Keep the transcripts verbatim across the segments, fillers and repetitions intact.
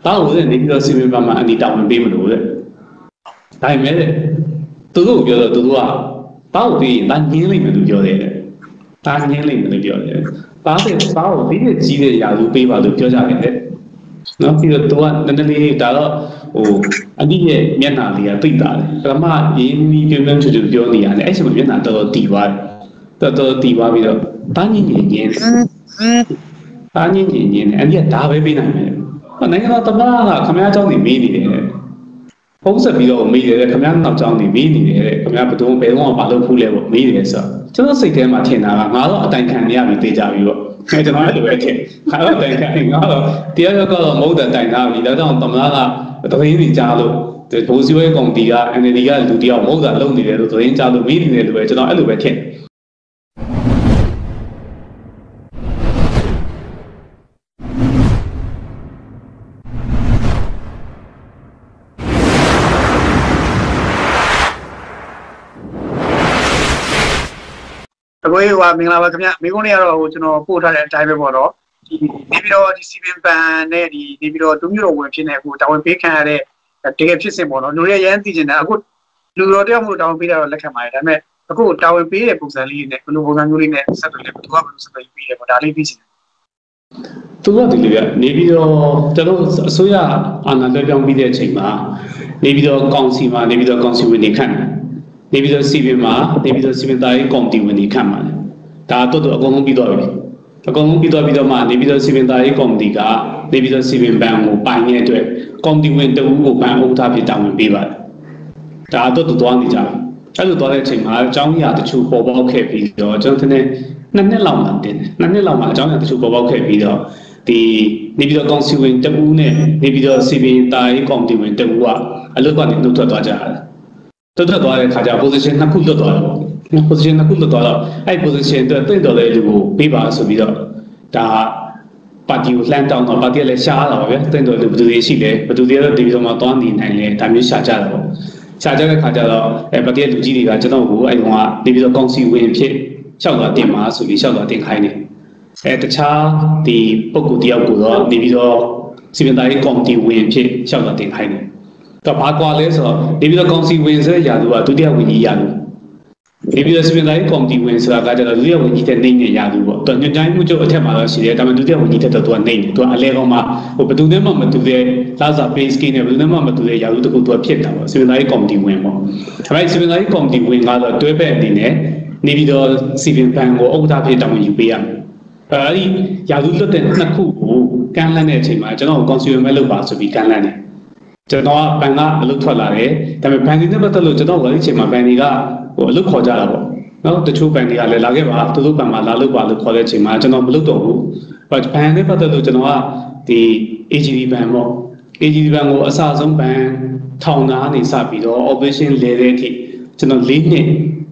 当我在那个视频版嘛，你当我背不住的，但没的，都都觉得都都啊，把我的当年里面都觉得，当年里面都觉得，把这把我这个记得亚洲背吧都觉下来的，那这个多啊，那那里达到哦，啊你也面哪里啊对打的，干嘛因为原本就就叫你啊，哎什么面哪到底吧，到到底吧比较，当年年年，当年年年的，你打回背哪没？那个他妈啦，他们找你没你的，好是比较没的，他们那找你没你的，他们不懂，别人我把都铺来我没的是，这是谁嘛天哪，俺老单看你也没对家比我，我就拿来听，还要单看，俺老第二个个冇得单看，你那种他妈啦，都是你家路，这不是为工地啊，人家你家路地啊冇得弄你的，都是人家路没你的路，就拿一路来听。 我有话明啦，我今日美國呢有ကျွန်တော်ပို့ထားတဲ့အတိုင်းပဲပေါ့နော်ဒီနေပြီးတော့ဒီစီပင်ပန်နဲ့ဒီနေပြီးတော့ဒုမျိုးတော်ဝင်ဖြစ်နေအခုတာဝန်ပေးခံရတဲ့တကယ်ဖြစ်စဉ်ပေါ့နော်လူတွေရမ်းသိကျင်တယ်အခုလူတော်တယောက်မျိုးတာဝန်ပေးတာတော့လက်ခံပါတယ်ဒါပေမဲ့အခုတာဝန်ပေးတဲ့ပုံစံလေးနဲ့ဘယ်လိုပုံစံမျိုးလေးနဲ့ဆက်သွယ်လဲဘယ်သူကဘယ်လိုဆက်သွယ်ပြီးလဲပေါ့ဒါလေးသိချင်တယ်သူကဒီလိုပြနေပြီးတော့ကျွန်တော်အစိုးရအာဏာလွှဲပြောင်းပြီးတဲ့အချိန်မှာနေပြီးတော့ကောင်စီမှာနေပြီးတော့ကောင်စီဝင်နေခန့်နေပြီးတော့စီပင်မှာနေပြီးတော့စီပင်သားရေးကော်မတီဝင်နေခန့်ပါတယ်ဒါတော့တော့အကုန်လုံးပြီးတော့ပြီအကုန်လုံးပြီးတော့ပြီးတော့မှနေပြီးတော့စီပင်သားရေးကော်မတီကနေပြီးတော့စီပင်ပန်ကိုပိုင်တဲ့အတွက်ကော်မတီဝင်တဦးကိုပန်ဥက္ကဋ္ဌဖြစ်တာဝန်ပေးပါတယ်ဒါတော့တော့သွားနေကြတယ်အဲ့လိုသွားတဲ့အချိန်မှာအကြောင်းအရာတချို့ပေါ်ပေါက်ခဲ့ပြီးတော့ကျွန်တော်တင်နှစ်နှစ်လောက်မှတင်နှစ်နှစ်လောက်မှအကြောင်းအရာတချို့ပေါ်ပေါက်ခဲ့ပြီးတော့ဒီနေပြီးတော့ကောင်စီဝင်တဦးနဲ့နေပြီးတော့စီပင်သားရေးကော်မတီဝင်တဦးကအလုပ်ကနေနှုတ်ထွက်သွားကြတယ်တော်တော်သွားတဲ့ခါကျ position နှစ်ခုလွတ်သွားတယ်ပေါ့ position နှစ်ခုလွတ်သွားတော့အဲ့ position အတွက်တင့်တော်တဲ့လူကိုပေးပါဆိုပြီးတော့ဒါပါတီကိုလှမ်းတောင်းတော့ပါတီကလည်းရှားတာပါဗျာတင့်တော်လူဘယ်သူတွေရှိလဲဘယ်သူတွေတော့ဒီလိုမှသွားနေနိုင်လဲဒါမျိုးရှာကြတာပေါ့ရှာကြတဲ့ခါကျတော့အဲ့ပါတီကလူကြီးတွေကကျွန်တော်ကိုအဲ့ကောင်ကနေပြီးတော့ကောင်စီဝင်ဖြစ်လျှောက်သွားတင်ပါဆိုပြီးလျှောက်သွားတင်ခိုင်းတယ်အဲ့တခြားဒီပုဂ္ဂိုလ်တယောက်ကိုတော့နေပြီးတော့စီမံသားရေးကော်မတီဝင်ဖြစ်လျှောက်သွားတင်ခိုင်းတယ်တော့ဘာကွာလဲဆိုတော့နေပြီးတော့ကောင်စီဝင်ဆိုရာသူကဒုတိယဝန်ကြီးရာသူနေပြီးတော့စီမံသားရေးကော်မတီဝင်ဆိုတာကကျတော့ဒုတိယဝန်ကြီးတဲ့နေနေရာသူပေါ့သူညွှန်ကြားမှုချုပ်အထက်မှာတော့ရှိတယ်ဒါပေမဲ့ဒုတိယဝန်ကြီးတဲ့တော့သူကနေနေသူကအလဲကောင်မှာဟိုဘယ်သူနဲ့မှမတူတဲ့လာစာ base scheme နဲ့ဘယ်သူနဲ့မှမတူတဲ့ရာသူတခုသူကဖြစ်တာပေါ့စီမံသားရေးကော်မတီဝင်ပေါ့ဒါပေမဲ့စီမံသားရေးကော်မတီဝင်ကတော့တွဲဘက်အနေနဲ့နေပြီးတော့စီပင်ပန်ကိုဥက္ကဋ္ဌဖြစ်တာဝန်ယူပေးရမယ်အဲဒီရာသူလွတ်တဲ့နှစ်ခုကိုကမ်းလှမ်းတဲ့အချိန်မှာကျွန်တော်ကောင်စီဝင်မဲ့လုပ်ပါဆိုပြီးကမ်းလှမ်းတယ်ကျွန်တော်ကဘန်ကအလုပ်ထွက်လာတယ်ဒါပေမဲ့ဘန်ဒီနဲ့ပတ်သက်လို့ကျွန်တော်ကလည်းအချိန်မှာဘန်ဒီကဟိုအလုပ်ခေါ်ကြတာပေါ့နော်တချို့ဘန်ဒီကလည်းလာခဲ့ပါသူတို့ဘန်မှာလာလုပ်ပါလို့ခေါ်တဲ့အချိန်မှာကျွန်တော်မလုပ်တော့ဘူးဘတ်ဘန်နဲ့ပတ်သက်လို့ကျွန်တော်ကဒီ A G D ဘန်ပေါ့ A G D ဘန်ကိုအစဆုံးဘန်ထောင်သားနေစပြီးတော့ operation လေတဲ့အထိကျွန်တော်၄နှစ်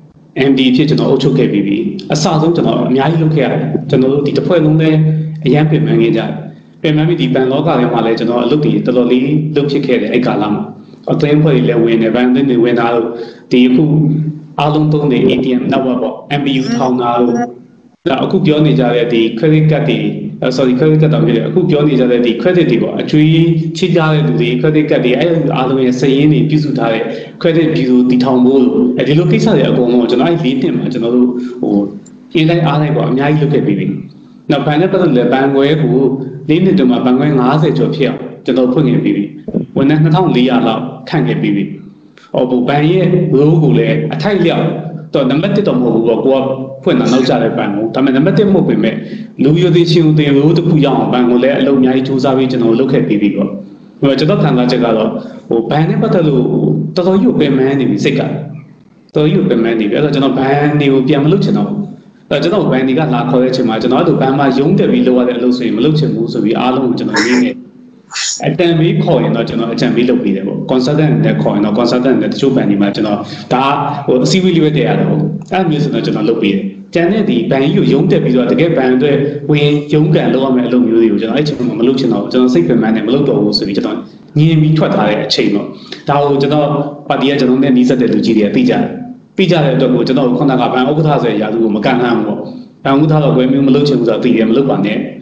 M D ဖြစ်ကျွန်တော်အုပ်ချုပ်ခဲ့ပြီးပြီအစဆုံးကျွန်တော်အများကြီးလုပ်ခဲ့ရတယ်ကျွန်တော်တို့ဒီတစ်ဖွဲ့လုံးလည်းအရန်ပြင်ပန်းခဲ့ကြတယ်ပြန်မှန်းပြီးဒီဘန်လောကထဲမှာလည်းကျွန်တော်အလုပ်တွေတော်တော်လေးလုပ်ဖြစ်ခဲ့တယ်အဲ့ကာလမှာအသိအဖွဲ့တွေလည်းဝင်နေဘန်တွေဝင်တာလို့ဒီအခုအားလုံးသုံးတဲ့ A T M နောက်ပေါ့ M P U ထောင်းတာလို့ဒါအခုပြောနေကြတဲ့ဒီ credit card တွေ sorry credit card တောင်ဖြစ်တယ်အခုပြောနေကြတဲ့ဒီ credit တွေပေါ့အကျွေးချိကြတဲ့လူတွေ credit card တွေအဲ့အားလုံးရဲ့စည်ရင်းတွေပြုစုထားတဲ့ credit bureau တည်ထောင်ဖို့အဲဒီလိုကိစ္စတွေအကုန်လုံးကျွန်တော်အဲ့လေးနှစ်မှာကျွန်တော်တို့ဟိုအင်းတိုင်းအားတိုင်းပေါ့အများကြီးလုပ်ခဲ့ပြီးပြီနောက်ဘန်နဲ့ပတ်သက်လို့ဘန်ခွဲကိုလေးနှစ်တုန်းမှာဘန်ခွဲ၅၀ကျော်ဖြစ်အောင်ကျွန်တော်ဖွင့်ခဲ့ပြီးပြီဝန်ထမ်း၂၄၀၀လောက်ခန့်ခဲ့ပြီးပြီဟောဘန်ရဲ့ role ကိုလည်းအထိုက်လျောက်တော့နံပါတ်၁တော့မဟုတ်ဘူးပေါ့ကိုကဖွင့်တာနောက်ကျတဲ့ဘန်ကိုဒါပေမဲ့နံပါတ်၁မဟုတ်ပေမဲ့လူယိုသေးချင်းဦးသေး role တစ်ခုရအောင်ဘန်ကိုလည်းအလုံးအများကြီးစူးစမ်းပြီးကျွန်တော်လုပ်ခဲ့ပြီးပြီပေါ့ဟိုကျွန်တော်ခံစားချက်ကတော့ဟိုဘန်နဲ့ပတ်သက်လို့တော်တော်ကြီးကိုပင်ပန်းနေပြီစိတ်ကတော်တော်ကြီးကိုပင်ပန်းနေပြီအဲ့တော့ကျွန်တော်ဘန်တွေကိုပြန်မလုပ်ချင်တော့အဲ့ကျွန်တော်ဘန်ဒီကလာခေါ်တဲ့အချိန်မှာကျွန်တော်အဲ့လိုဘန်မှာရုံးတက်ပြီးလုပ်ရတဲ့အလုပ်ဆိုရင်မလုပ်ချင်ဘူးဆိုပြီးအားလုံးကိုကျွန်တော်ရင်းနေအတန်ပြီးခေါ်ရင်တော့ကျွန်တော်အကြံပေးလုပ်ပေးတယ်ပေါ့ consultant နဲ့ခေါ်ရင်တော့ consultant နဲ့တချို့ဘန်ဒီမှာကျွန်တော်ဒါဟိုအစည်းအဝေးလေးပဲတည်ရတယ်ပေါ့အဲ့မျိုးဆိုတော့ကျွန်တော်လုပ်ပေးတယ်ကျန်တဲ့ဒီဘန်ကြီးကိုရုံးတက်ပြီးတော့တကယ်ဘန်အတွက်ဝင်ရုံးကန်လုပ်ရမယ့်အလုပ်မျိုးတွေကိုကျွန်တော်အဲ့ချိန်မှာမလုပ်ချင်တော့ကျွန်တော်စိတ်ပင်ပန်းနဲ့မလုပ်တော့ဘူးဆိုပြီးကျွန်တော်ညင်ပြီးထွက်ထားတဲ့အချိန်ပေါ့ဒါကိုကျွန်တော်ပါတီကကျွန်တော်နဲ့နှီးစက်တဲ့လူကြီးတွေကသိကြတယ်ပြီးကြတဲ့အတွက်ကိုကျွန်တော်ခုနကဘန်ဥက္ကဋ္ဌဆိုရရာသူကိုမကန်လှမ်းဘူးပေါ့ဘန်ဥက္ကဋ္ဌတော့ဘယ်မျိုးမလုပ်ချင်ဘူးဆိုတော့သိတယ်မလုပ်ပါနဲ့ဟ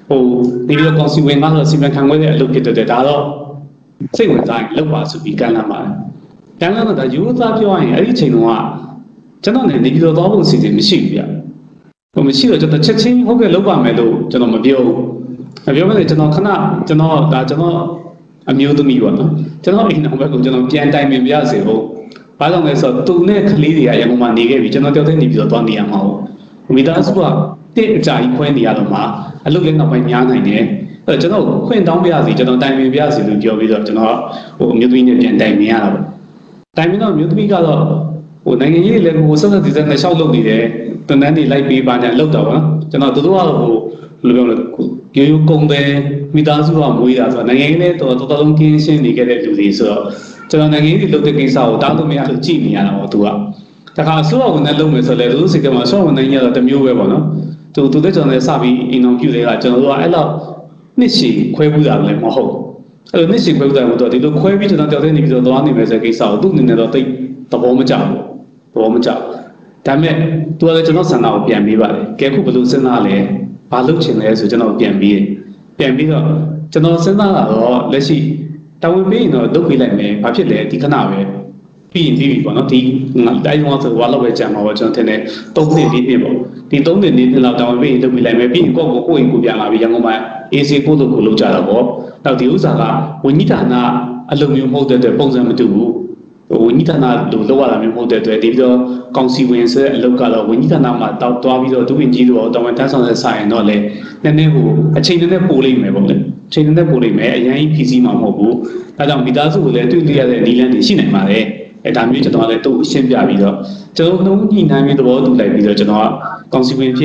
ဟိုနေပြီးတော့ကောင်စီဝင်ကတော့စီမံခန့်ခွဲတဲ့အလုပ်ဖြစ်တဲ့ဒါတော့စိတ်ဝင်စားရင်လောက်ပါဆိုပြီးကမ်းလှမ်းပါတယ်ကမ်းလှမ်းတော့ဒါယူသားပြောရင်အဲ့ဒီချိန်တုန်းကကျွန်တော်လည်းနေပြီးတော့သွားဖို့စီစဉ်မရှိဘူးဗျဟိုမရှိတော့ကျွန်တော်ချက်ချင်းဟုတ်ကဲ့လောက်ပါမယ်လို့ကျွန်တော်မပြောဘူးမပြောဘဲနဲ့ကျွန်တော်ခဏကျွန်တော်ဒါကျွန်တော်အမျိုးသမီးပေါ့နော်ကျွန်တော်အိမ်တော်ဘက်ကိုကျွန်တော်ပြန်တိုင်ပင်ပြရစီဟုတ်ဘာကြောင့်လဲဆိုတော့သူနဲ့ကလေးတွေကရန်ကုန်မှာနေခဲ့ပြီကျွန်တော်တယောက်တည်းနေပြီးတော့သွားနေရမှာဟုတ်မိသားစုကတစ်အကြာကြီးခွဲနေရတော့မှအလုပ်လည်းနောက်ပိုင်းများနိုင်တယ်အဲ့တော့ကျွန်တော်ခွင့်တောင်းပြရစီကျွန်တော်တိုင်ပင်ပြရစီလို့ပြောပြီးတော့ကျွန်တော်ဟိုအမျိုးသမီးနဲ့ပြန်တိုင်ပင်ရတာပေါ့တိုင်ပင်တော့အမျိုးသမီးကတော့ဟိုနိုင်ငံရေးလည်းဟိုဆက်ဆက်ဒီဆက်နဲ့ရှောက်လုပ်နေတယ်တန်တန်းတွေလိုက်ပေးပါနဲ့လောက်တော့ဗောနော်ကျွန်တော်တို့ကတော့ဟိုဘယ်လိုပြောလဲရိုးရိုးကုံတယ်မိသားစုကမွေးတာဆိုတော့နိုင်ငံရေးလည်းတော်တော်တော်လုံးကင်းရှင်းနေခဲ့တဲ့လူတွေဆိုတော့ကျွန်တော်နိုင်ငံရေးတွေလုပ်တဲ့ကိစ္စကိုတားလို့မရလို့ကြည့်နေရတာပေါ့သူကတခါအစိုးရဝန်ထမ်းလုပ်မယ်ဆိုလဲသူတို့စိတ်ကမှအစိုးရဝန်ထမ်းကြီးကတော့တစ်မျိုးပဲပေါ့နော်သူသူတို့ကျွန်တော်လည်းစပြီးအိမ်အောင်ပြုတယ်ကကျွန်တော်တို့ကအဲ့လောက်နှစ်ရှည်ခွဲပူးတာလည်းမဟုတ်အဲ့လိုနှစ်ရှည်ခွဲပူးတာတော့ဒီလိုခွဲပြီးကျွန်တော်တယောက်တည်းနေပြီးတော့သွားနေမယ်ဆိုတဲ့ကိစ္စကိုသူ့အနေနဲ့တော့တိတ်သဘောမကျဘူးသဘောမကျဒါပေမဲ့သူကလည်းကျွန်တော်ဆန္ဒကိုပြန်ပေးပါတယ်ကဲခုဘယ်လိုစဉ်းစားလဲဘာလုပ်ချင်လဲဆိုကျွန်တော်ပြန်ပြီးပြန်ပြီးတော့ကျွန်တော်စဉ်းစားတာတော့လက်ရှိတာဝန်ပေးရင်တော့လုပ်ပေးလိုက်မယ်ဘာဖြစ်လဲဒီခဏပဲပြီးရင်ပြီးပြီပေါ့နော်ဒီတိုင်းတော့ဆိုဘာလို့ပဲကြံမှာပေါ့ကျွန်တော်ထင်တယ်သုံးနှစ်လေးနှစ်ပေါ့ဒီသုံးနှစ်လေးနှစ်လောက်တာဝန်ပေးရင်လုပ်ပေးလိုက်မယ်ပြီးရင်ကိုယ့်ကိုကိုယ့်အိမ်ကိုပြန်လာပြီးရန်ကုန်မှာအေးစေးကိုယ့်လိုကိုလုပ်ကြတာပေါ့နောက်ဒီဥစ္စာကဝန်ကြီးဌာနအလုပ်မျိုးမဟုတ်တဲ့အတွက်ပုံစံမတူဘူးဝန်ကြီးဌာနလိုလောက်ရတာမျိုးမဟုတ်တဲ့အတွက်ဒီပြီးတော့ကောင်စီဝင်ဆိုတဲ့အလုပ်ကတော့ဝန်ကြီးဌာနမှာတောက်သွားပြီးတော့ဒုဝန်ကြီးတို့တောင်းဝန်ထမ်းဆောင်တဲ့ဆိုင်တော့လေနည်းနည်းဟိုအချိန်နဲ့ပို့လိမ့်မယ်ပေါ့လေအချိန်နဲ့ပို့လိမ့်မယ်အရင်ဖြည့်ဆည်းမှာမဟုတ်ဘူးဒါကြောင့်မိသားစုကိုလည်းတွေ့တွေ့ရတဲ့နီလန်းတွေရှိနိုင်ပါတယ်အဲဒါမျိုးကျွန်တော်လည်းသူ့အရှင်းပြပြီးတော့ကျွန်တော်တို့ညီနိုင်ပြီးသဘောတူလိုက်ပြီးတော့ကျွန်တော်ကကောင်စီဝင်ဖြစ်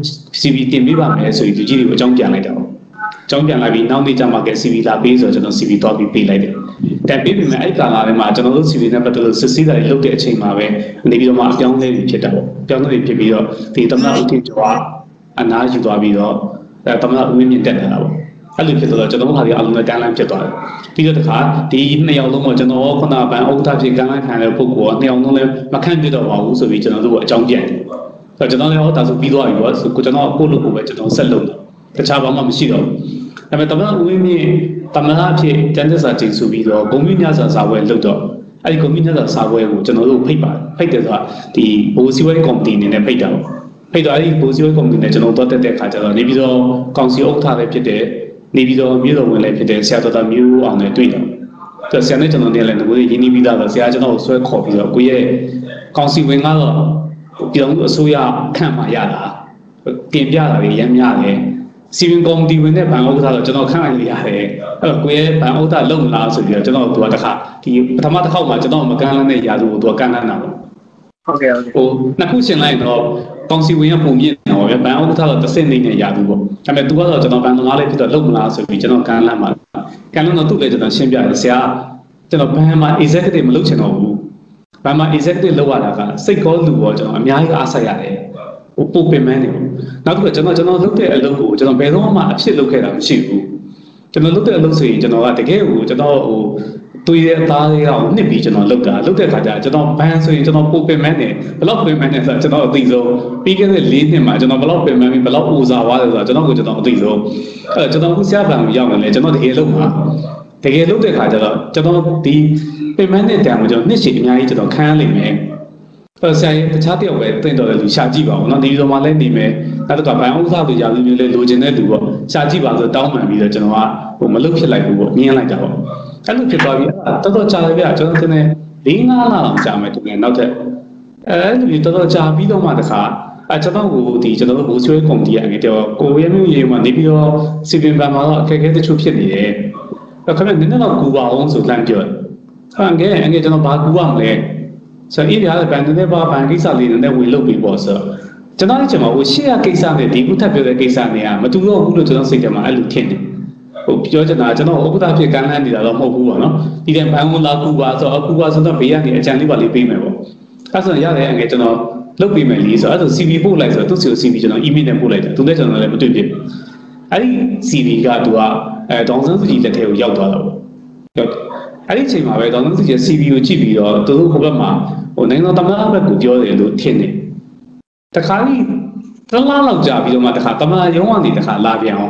C V တင်ပေးပါမယ်ဆိုပြီးသူကြီးတွေကိုအကြောင်းပြန်လိုက်တာပေါ့အကြောင်းပြန်လိုက်ပြီးနောက်နေ့ကျမှက C V လာပေးဆိုတော့ကျွန်တော် C V သွားပြီးပေးလိုက်တယ်တက်ပြီးပြီမဲ့အဲ့ကာလာထဲမှာကျွန်တော်တို့ C V နဲ့ပတ်သက်လို့စစ်ဆေးတာတွေလုပ်တဲ့အချိန်မှာပဲနေပြီးတော့မှအပြောင်းလဲဖြစ်တာပေါ့အပြောင်းလဲဖြစ်ပြီးတော့ဒီသမဏဦးထင်ကျော်ကအနားယူသွားပြီးတော့အဲသမဏဦးဝင်းမြင့်တက်လာတာပေါ့အဲ့လိုဖြစ်တော့ကျွန်တော်တို့ဟာဒီအလုံးနဲ့ကမ်းလှမ်းဖြစ်သွားတယ်ပြီးတော့တခါဒီနှစ်ယောက်လုံးကကျွန်တော်ခုနကဘန်ဥက္ကဋ္ဌဖြစ်ကမ်းလှမ်းခံတဲ့ပုဂ္ဂိုလ်ကနှစ်ယောက်လုံးလည်းမခန့်ပြတော့ပါဘူးဆိုပြီးကျွန်တော်တို့ကအကြောင်းပြန်တယ်ဆိုတော့ကျွန်တော်လည်းဟောဒါဆိုပြီးသွားပြီပေါ့ကျွန်တော်ကိုလို့ကိုပဲကျွန်တော်ဆက်လုပ်တယ်တခြားဘာမှမရှိတော့ဘူးဒါပေမဲ့သမဏဦးဝင်းမြင့်သမဏအဖြစ်တန်းသက်စာချိန်ဆိုပြီးတော့ဂုံမြင့်ညစာစာပွဲလုပ်တော့အဲ့ဒီဂုံမြင့်ညစာစာပွဲကိုကျွန်တော်တို့ဖိတ်ပါတယ်ဖိတ်တယ်ဆိုတာဒီဘိုးစီဝဲကော်မတီအနေနဲ့ဖိတ်တာပေါ့ဖိတ်တော့အဲ့ဒီဘိုးစီဝဲကော်မတီနဲ့ကျွန်တော်တို့တက်တဲ့ခါကျတော့နေပြီးတော့ကောင်စီဥက္ကဋ္ဌလည်းဖြစ်တယ်နေပြီးတော့မြို့တော်ဝင်လည်းဖြစ်တယ်ဆရာတော်သားမျိုးအောင်လည်းတွေ့တယ်ဆိုဆရာနဲ့ကျွန်တော်နဲ့လည်းငွေရင်းနှီးပြီးသားတော့ဆရာကျွန်တော်ကိုဆွဲခေါ်ပြီးတော့ကိုရဲ့ကောင်စီဝင်ကတော့ပြောင်းအစိုးရခန့်မှရတာတင်ပြတာတွေရမ်းများတယ်စီဗင်ကော်မတီဝင်တဲ့ဘဏ်ဥက္ကဋ္ဌတော့ကျွန်တော်ခန့်လိုက်ရတယ်အဲ့တော့ကိုရဲ့ဘဏ်ဥက္ကဋ္ဌလုံမလားဆိုပြီးတော့ကျွန်တော်တို့ကတခါဒီပထမတစ်ခေါက်မှာကျွန်တော်မကမ်းလှမ်းတဲ့ຢာစုကိုသူကကမ်းလှမ်းတာပေါ့ဟုတ်ကဲ့ဟုတ်ကဲ့ဟိုနှစ်ခုရှင်းလိုက်တော့ကောင်စီဝင်ကပုံမြင့်တော့ဗျဘဏ်ဥက္ကဋ္ဌတော့တစ်စက်နေတဲ့ຢာစုပေါ့ဒါပေမဲ့သူကတော့ကျွန်တော်ဘဏ်သမားလေးဖြစ်တော့လုံမလားဆိုပြီးကျွန်တော်ကမ်းလှမ်းပါကမ်းလှမ်းတော့သူ့လည်းကျွန်တော်ရှင်းပြတယ်ဆရာကျွန်တော်ဘဏ်မှာ executive မလုပ်ချင်တော့ဘူးဘဏ်မှာ executive လုပ်ရတာကစိတ်ကောလူပေါ့ကျွန်တော်အများကြီးအားဆက်ရတယ်ဟိုပို့ပင်မန်းနေပေါ့နောက်တစ်ခါကျွန်တော်ကျွန်တော်လုပ်တဲ့အလုပ်ကိုကျွန်တော်ဘယ်တော့မှအဖြစ်လုပ်ခဲ့တာမရှိဘူးကျွန်တော်လုပ်တဲ့အလုပ်ဆိုရင်ကျွန်တော်ကတကယ်ကိုကျွန်တော်ဟိုတွေးတဲ့အသားလေးအောင်နှစ်ပြီးကျွန်တော်လုပ်တာလုပ်တဲ့ခါကျကျွန်တော်ဘန်ဆိုရင်ကျွန်တော်ပို့ပင်မန်းနေဘယ်လောက်ပင်မန်းနေဆိုကျွန်တော်အသိဆုံးပြီးခဲ့တဲ့လေးနှစ်မှာကျွန်တော်ဘယ်လောက်ပင်မန်းပြီးဘယ်လောက်အိုစားသွားတယ်ဆိုတော့ကျွန်တော်ကိုကျွန်တော်အသိဆုံးအဲကျွန်တော်ခုဆရာဘန်ကိုရောက်နေလေကျွန်တော်တကယ်လုပ်မှာတကယ်လုပ်တဲ့ခါကျတော့ကျွန်တော်ဒီပင်မန်းတဲ့တန်ကိုကျွန်တော်နှစ်ရှည်အများကြီးကျွန်တော်ခံရလိမ့်မယ်အဲ့ဆရာကြီးတခြားတယောက်ပဲတင့်တော်တဲ့လူရှာကြည့်ပါဦးနော်ဒီလိုမှလည်းနေမယ်နောက်တစ်ခါဘန်ဥစ္စာတွေရာလူမျိုးလေးလိုချင်တဲ့လူပေါ့ရှာကြည့်ပါဆိုတောင်းပန်ပြီးတော့ကျွန်တော်ကဟိုမလုပ်ဖြစ်လိုက်ဘူးပေါ့မြင်လိုက်တာပေါ့အဲ့လိုဖြစ်သွားပြီးတော်တော်ကြာတယ်ဗျကျွန်တော်တင်နေ၄၅လလောက်ကြာမယ်တူတယ်နောက်ထပ်အဲ့လိုတော်တော်ကြာပြီးတော့မှတခါအဲကျွန်တော်ကိုဒီကျွန်တော်တို့ဘူဆွေးကွန်တီအငယ်တော့ကိုရဲမျိုးရေမှာနေပြီးတော့စီပင်ပန်မှာတော့အခက်အခဲတချို့ဖြစ်နေတယ်အဲ့ခါမှနည်းနည်းတော့ကူပါအောင်ဆိုလှမ်းပြောအငယ်အငယ်ကျွန်တော်ဘာကူရမလဲဆိုအေးရတယ်ဘန်တဲ့ဘာဘန်ကိစ္စလေးနဲ့ဝင်လုပ်ပြီးပေါ့ဆိုကျွန်တော်လည်းကျွန်တော်ဟိုရှေ့ရကိစ္စနဲ့ဒီခုထပ်ပြောတဲ့ကိစ္စနဲ့ကမတူတော့ဘူးလို့ကျွန်တော်စိတ်ထဲမှာအဲ့လိုထင်တယ်ဟိုပြောချင်တာကျွန်တော်ဥက္ကဋ္ဌဖြစ်ကမ်းလှမ်းနေတာတော့မဟုတ်ဘူးပေါ့နော်ဒီတဲ့ဘန်ဝင်လာကူပါဆိုအခုပါဆိုတော့ဘေးကနေအကြံလေးပါလေးပေးမယ်ပေါ့အဲ့ဆိုရတယ်အငယ်ကျွန်တော်လုပ်ပေးမယ်လीဆိုအဲ့ဆို C V ပို့လိုက်ဆိုသူ့စီကို C V ကျွန်တော် email နဲ့ပို့လိုက်တယ်သူနဲ့ကျွန်တော်လည်းမတွေ့ဖြစ်အဲ့ဒီ C V ကသူကအဲဒေါန်ဆန်းစုကြည်လက်ထဲကိုရောက်သွားတော့အဲ့ဒီအချိန်မှာပဲဒေါန်ဆန်းစုကြည် C V ကိုကြည့်ပြီးတော့သူတို့ဟိုဘက်မှာဟိုနိုင်ငံတော်သမ္မတဘက်ကိုပြောတယ်လို့ထင်တယ်တခါကြီးတလားလောက်ကြာပြီးတော့မှတခါသမ္မတရုံးကနေတခါလာပြန်အောင်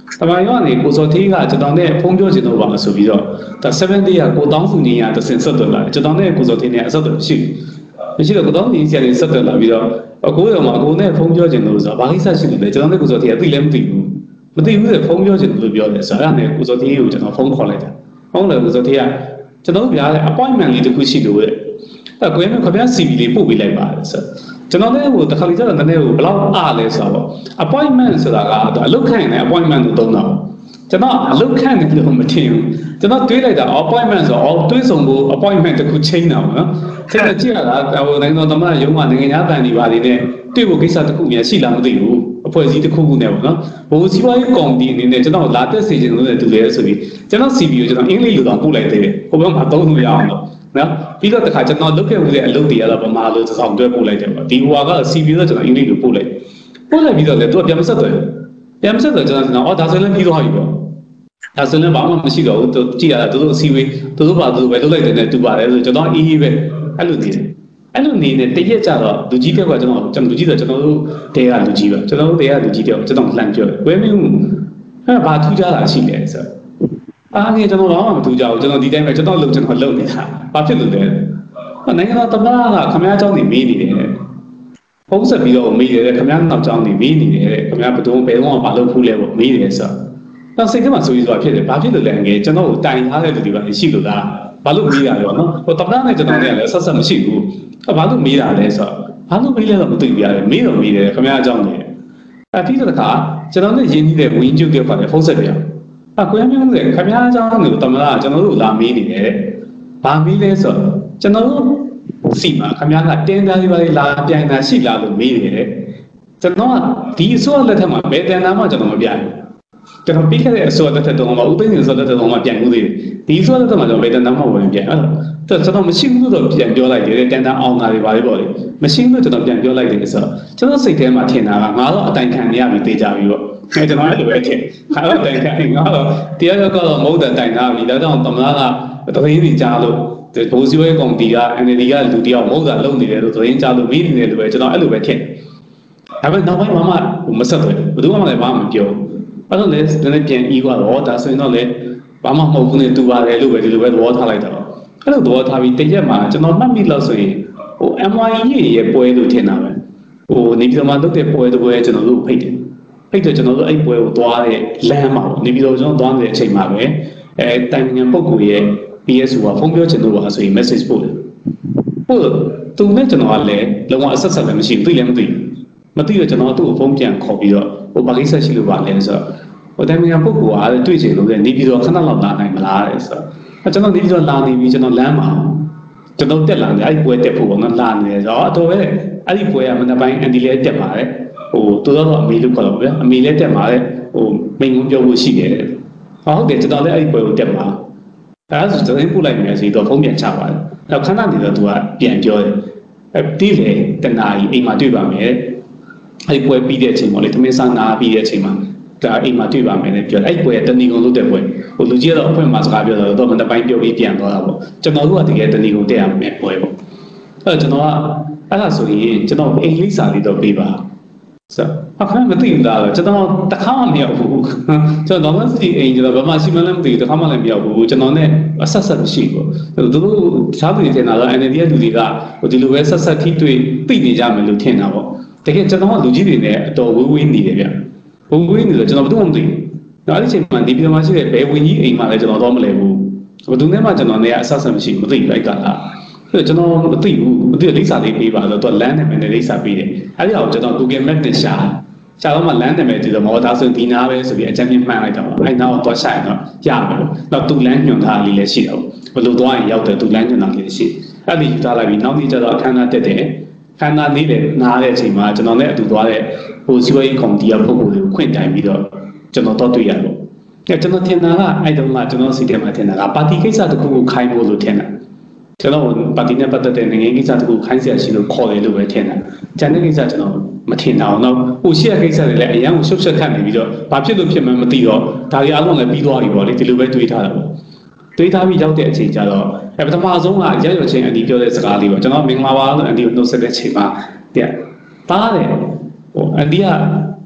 တမန်ရောကနေကိုစောသေးကကျွန်တော်နဲ့ဖုန်းပြောချင်တော့ပါဆိုပြီးတော့ဒါ seven day ကကိုတောင်းစုနေရတဲ့စင်ဆက်တော့လာကျွန်တော်နဲ့ကိုစောသေးနဲ့အဆက်တော့ရှိမရှိတော့ကိုတောင်းနေစီရဆက်တော့လာပြီးတော့အကိုရောမှာအကိုနဲ့ဖုန်းပြောချင်လို့ဆိုတော့ဘာကိစ္စရှိလို့လဲကျွန်တော်နဲ့ကိုစောသေးကသိလည်းမသိဘူးမသိဘူးလေဖုန်းပြောချင်လို့ပြောတယ်ဆိုတော့အဲ့ဒါနဲ့ကိုစောသေးကိုကျွန်တော်ဖုန်းခေါ်လိုက်တာဖုန်းလည်းကိုစောသေးကကျွန်တော်ပြရတဲ့ appointment လေးတစ်ခုရှိလို့တဲ့အဲ့ကိုရင်းခဗျာ C V လေးပို့ပေးလိုက်ပါတယ်ဆိုကျွန်တော်လည်းဟိုတခါလေကျတော့နည်းနည်းဟိုဘလောက်အားလဲဆိုတော့ appointment ဆိုတာကအလုပ်ခိုင်းတယ် appointment ကိုသုံးတာကျွန်တော်အလုပ်ခိုင်းတယ်လို့မထင်ဘူးကျွန်တော်တွေးလိုက်တာ appointment ဆိုတော့တွေးဆုံဖို့ appointment တစ်ခုချိန်တာပေါ့နော်ချိန်တော့ကြည့်ရတာဟိုနိုင်ငံတော်သမ္မတရုံးကနိုင်ငံသားတန်ဒီပါနေနဲ့တွေ့ဖို့ကိစ္စတစ်ခုများရှိလားမသိဘူးအဖွဲ့အစည်းတစ်ခုခုနဲ့ပေါ့နော်ဘိုးစီးပွားရေးကော်မတီအနေနဲ့ကျွန်တော်လာတက်စေချင်လို့တူတယ်ဆိုပြီးကျွန်တော် C V ကိုကျွန်တော်အင်္ဂလိပ်လိုတော့ပို့လိုက်သေးတယ်ဟိုဘက်မှာသုံးလို့ရအောင်တော့နော်ပြီးတော့တခါကျွန်တော်လုပ်ခဲ့မှုတဲ့အလုပ်တွေကတော့ဗမာလိုစောင့်တွဲပို့လိုက်တယ်ပေါ့ဒီဟိုက C V တော့ကျွန်တော်အင်္ဂလိပ်လိုပို့လိုက်ပို့လိုက်ပြီးတော့လေသူကပြန်မဆက်တယ်ပြန်မဆက်တော့ကျွန်တော်အော်ဒါဆိုရင်ပြီးတော့ပြီပေါ့ဒါဆိုရင်ဘာမှမရှိတော့ဘူးသူကြည့်ရတာသူတို့ C V သူတို့ဘာသူပဲလုပ်လိုက်တယ်နဲ့တူပါတယ်ဆိုကျွန်တော်အေးအေးပဲအဲ့လိုနေတယ်အဲ့လိုနေနေတရက်ကြတော့လူကြီးပြောက်ကကျွန်တော်ကျွန်တော်လူကြီးဆိုကျွန်တော်တို့တဲကလူကြီးပဲကျွန်တော်တို့တဲကလူကြီးပြောကျွန်တော်လှမ်းပြောဝဲမင်းအဲ့ဘာထူးကြတာရှိလဲဆိုအားနေကျွန်တော်တော့မထူးကြဘူးကျွန်တော်ဒီတိုင်းပဲကျွန်တော်လုပ်ကျွန်တော်လုပ်နေတာဘာဖြစ်လို့လဲနိုင်ငံတော်သမ္မတကခမည်းအကြောင်းနေမေးနေတယ်ဖုံးဆက်ပြီးတော့မေးတယ်ခမည်းနောက်ကြောင်းနေမေးနေတယ်ခမည်းဘယ်တော့ဘယ်တော့မှမလုပ်ဘူးလဲပေါ့မေးတယ်ဆိုတော့စိတ်ထဲမှာဆိုပြီးဆိုဖြစ်တယ်ဘာဖြစ်လို့လဲငယ်ကျွန်တော်ကိုတိုင်ထားတဲ့လူတွေကရှိလို့လားဘာလို့မေးတာလဲပေါ့နော်ဟိုသမ္မတနဲ့ကျွန်တော်နဲ့လည်းဆက်ဆက်မရှိဘူးဘာလို့မေးတာလဲဆိုတော့ဘာလို့မေးလဲတော့မသိဘူးရတယ်မေးတော့မေးတယ်ခမည်းအကြောင်းနေအဲပြီးတော့တခါကျွန်တော်နဲ့ရင်းနှီးတဲ့ဝင်းကျုပ်တွေကလည်းဖုံးဆက်ပြရအကွမ်းမျိုးနဲ့ခမည်းအကြောင်းကိုသမ္မတကကျွန်တော်တို့လာမေးနေတယ်ဘာမေးလဲဆိုတော့ကျွန်တော်တို့စီမှာခမည်းကတင်းသားလေးပါလေးလာပြိုင်တာရှိလားလို့မေးတယ်ကျွန်တော်ကဒီအစိုးရလက်ထက်မှာဘယ်တန်တာမှကျွန်တော်မပြိုင်ကျွန်တော်ပြီးခဲ့တဲ့အစိုးရလက်ထက်တုန်းကဥပဒေအစိုးရလက်ထက်တုန်းကပြိုင်မှုသေးတယ်ဒီအစိုးရလက်ထက်မှာကျွန်တော်ဘယ်တန်တာမှဝင်ပြိုင်အဲ့တော့ကျွန်တော်မရှိဘူးလို့ပြန်ပြောလိုက်တယ်တန်တာအောင်တာတွေပါလေပေါ့လေမရှိဘူးလို့ကျွန်တော်ပြန်ပြောလိုက်တယ်ဆိုတော့ကျွန်တော်စိတ်ထဲမှာထင်တာကငါတော့အတိုင်ခံနေရပြီတေးကြပြီပေါ့အဲကျွန်တော်အဲ့လိုပဲထင်ငါတော့တိုင်ခံငါတော့တရားရောက်တော့မဟုတ်တဲ့တိုင်တာပြီဒါကြောင့်သမ္မတကတရင်ကြီးကြားလို့ဘိုးစီဝဲကောင်တီက N L D ကလူတယောက်မဟုတ်တာလုပ်နေတယ်လို့သတင်းကြားလို့မေးနေတယ်လို့ပဲကျွန်တော်အဲ့လိုပဲထင်ဒါပေမဲ့နောက်ပိုင်းမှမဆက်သွယ်ဘယ်သူမှလည်းဘာမှမပြောအဲ့တော့လည်းနည်းနည်းပြန်ပြီးတော့ဒါဆိုရင်တော့လည်းဘာမှမဟုတ်ဘူးနဲ့တူပါတယ်လို့ပဲဒီလိုပဲသဘောထားလိုက်တာတော့အဲ့လိုသဘောထားပြီးတရက်မှာကျွန်တော်မှတ်မိလို့ဆိုရင်ဟို M Y E ရဲ့ပွဲလို့ထင်တာပဲဟိုနေပြည်တော်မှာလုပ်တဲ့ပွဲတစ်ပွဲကျွန်တော်တို့ဖိတ်တယ်ဖိတ်တော့ကျွန်တော်တို့အဲ့ပွဲကိုသွားတဲ့လမ်းမှာနေပြည်တော်ကျွန်တော်သွားနေတဲ့အချိန်မှာပဲအဲတိုင်ငံပုဂ္ဂိုလ်ရဲ့ P S ကဖုန်းပြောချင်လို့ပါဆိုရင် message ပို့တယ်ပို့သူနဲ့ကျွန်တော်ကလည်းလုံးဝအဆက်ဆက်လည်းမရှိဘူးသိလည်းမသိဘူးမသိတော့ကျွန်တော်သူ့ကိုဖုန်းပြန်ခေါ်ပြီးတော့ဟိုဘာကိစ္စရှိလို့ပါလဲဆိုတော့ဟိုတိုင်ငံပုဂ္ဂိုလ်ကတွေ့ချင်လို့လည်းနေပြည်တော်ခဏလောက်လာနိုင်မလားတဲ့ဆိုတော့ကျွန်တော်နေပြည်တော်လာနေပြီကျွန်တော်လမ်းမှာကျွန်တော်တက်လာတယ်အဲ့ဒီပွဲတက်ဖို့ကငါလာနေတယ်ဆိုတော့အတော်ပဲအဲ့ဒီပွဲကမနေ့ပိုင်းအန်ဒီလေးတက်ပါတယ်ဟိုတော်တော်အမေလို့ခေါ်တော့ဗျာအမေလည်းတက်ပါတယ်ဟိုမိန်ကုန်းပြောဖို့ရှိတယ်ဟုတ်တယ်ကျွန်တော်လည်းအဲ့ဒီပွဲကိုတက်ပါအဲဒါဆိုသတင်းပို့လိုက်မယ်ဆိုတော့ဖုန်းပြန်ချပါတယ်နောက်ခဏနေတော့သူကပြန်ပြောတယ်အဲဒီလေတနာကြီးအိမ်မှာတွေ့ပါမယ်အဲ့ဒီပွဲပြီးတဲ့အချိန်ပေါ့လေသမင်းစားနာပြီးတဲ့အချိန်မှာဒါအိမ်မှာတွေ့ပါမယ်နဲ့ပြောတယ်အဲ့ဒီပွဲကတဏီကုံလို့တဲ့ပွဲဟိုလူကြီးကတော့အဖွင့်မှာစကားပြောတော့တော့မနေ့ပိုင်းပြောပြီးပြန်သွားတာပေါ့ကျွန်တော်တို့ကတကယ်တဏီကုံတက်ရမယ်ပွဲပေါ့အဲ့တော့ကျွန်တော်ကအဲ့ဒါဆိုရင်ကျွန်တော်အင်္ဂလိပ်စာလေးတော့ပေးပါဆိုအခါမသိဘူးလားကျွန်တော်တခါမှမရောက်ဘူးကျွန်တော်တော့စီအိမ်ကျွန်တော်ဘာမှစီမံလည်းမသိဘူးတခါမှလည်းမရောက်ဘူးကျွန်တော်နဲ့အဆက်ဆက်မရှိဘူးသူတို့စားသူတွေထင်တာတော့ N L D ရဲ့လူတွေကဒီလိုပဲဆက်ဆက်ထိတွေ့သိနေကြမယ်လို့ထင်တာပေါ့တကယ်ကျွန်တော်ကလူကြီးတွေနဲ့အတော်ဝေးဝေးနေတယ်ဗျဝေးဝေးနေတော့ကျွန်တော်ဘယ်သူမှမသိဘူးနောက်အဲ့ဒီအချိန်မှာဒီပြည်မှာရှိတဲ့ဘယ်ဝင်ကြီးအိမ်မှာလည်းကျွန်တော်တော့မလဲဘူးဘယ်သူနဲ့မှကျွန်တော်နဲ့အဆက်ဆက်မရှိမသိဘူးလိုက်ကလားကျွန်တော်မသိဘူးမသိလိပ်စာလေးပေးပါတော့သူကလမ်းနာမည်နဲ့လိပ်စာပေးတယ်အဲ့ဒီအောင်ကျွန်တော် Google Map နဲ့ရှာရှာတော့မှလမ်းနာမည်ကြည့်တော့မော်ဒါဆိုဒီနာပဲဆိုပြီးအကြမ်းပြမှန်းလိုက်တော့အဲ့နောက်တော့ရှာရင်တော့ရမယ်လို့နောက်သူ့လမ်းညွှန်ထားလေးလည်းရှိတော့ဘယ်လိုသွားရင်ရောက်တယ်သူ့လမ်းညွှန်ထားလေးရှိအဲ့ဒီယူထားလိုက်ပြီးနောက်နေ့ကျတော့အခမ်းအနားတက်တယ်ခမ်းနားနေ့လည်းနားတဲ့အချိန်မှာကျွန်တော်နဲ့အတူသွားတဲ့ဟိုစီဝေးကွန်တီယာပုဂ္ဂိုလ်တွေကိုခွင့်တိုင်ပြီးတော့ကျွန်တော်တော့တွေ့ရတော့အဲ့ကျွန်တော်ထင်တာကအဲ့တုန်းကကျွန်တော်စိတ်ထဲမှာထင်တာကပါတီကိစ္စတစ်ခုကိုခိုင်းဖို့လို့ထင်တာကျွန်တော်ပါတီနဲ့ပတ်သက်တဲ့နိုင်ငံကိစ္စတခုခိုင်းစရာရှိလို့ခေါ်တယ်လို့ပဲထင်တာ။ကျန်တဲ့ကိစ္စကျွန်တော်မထင်တာအောင်တော့ဟိုရှိတဲ့ကိစ္စတွေလည်းအရန်ကိုရှုပ်ရှက်ခတ်နေပြီးတော့ဘာဖြစ်လို့ဖြစ်မှန်းမသိတော့ဒါတွေအားလုံးလည်းပြီးသွားပြီပေါ့လေဒီလိုပဲတွေးထားတာပေါ့။တွေးထားပြီးရောက်တဲ့အချိန်ကျတော့အဲပထမဆုံးကရရချင်းအန်ဒီပြောတဲ့စကားလေးပေါ့ကျွန်တော်မင်္ဂလာပါလို့အန်ဒီကိုနှုတ်ဆက်တဲ့အချိန်မှာတဲ့တားတယ်ဟိုအန်ဒီက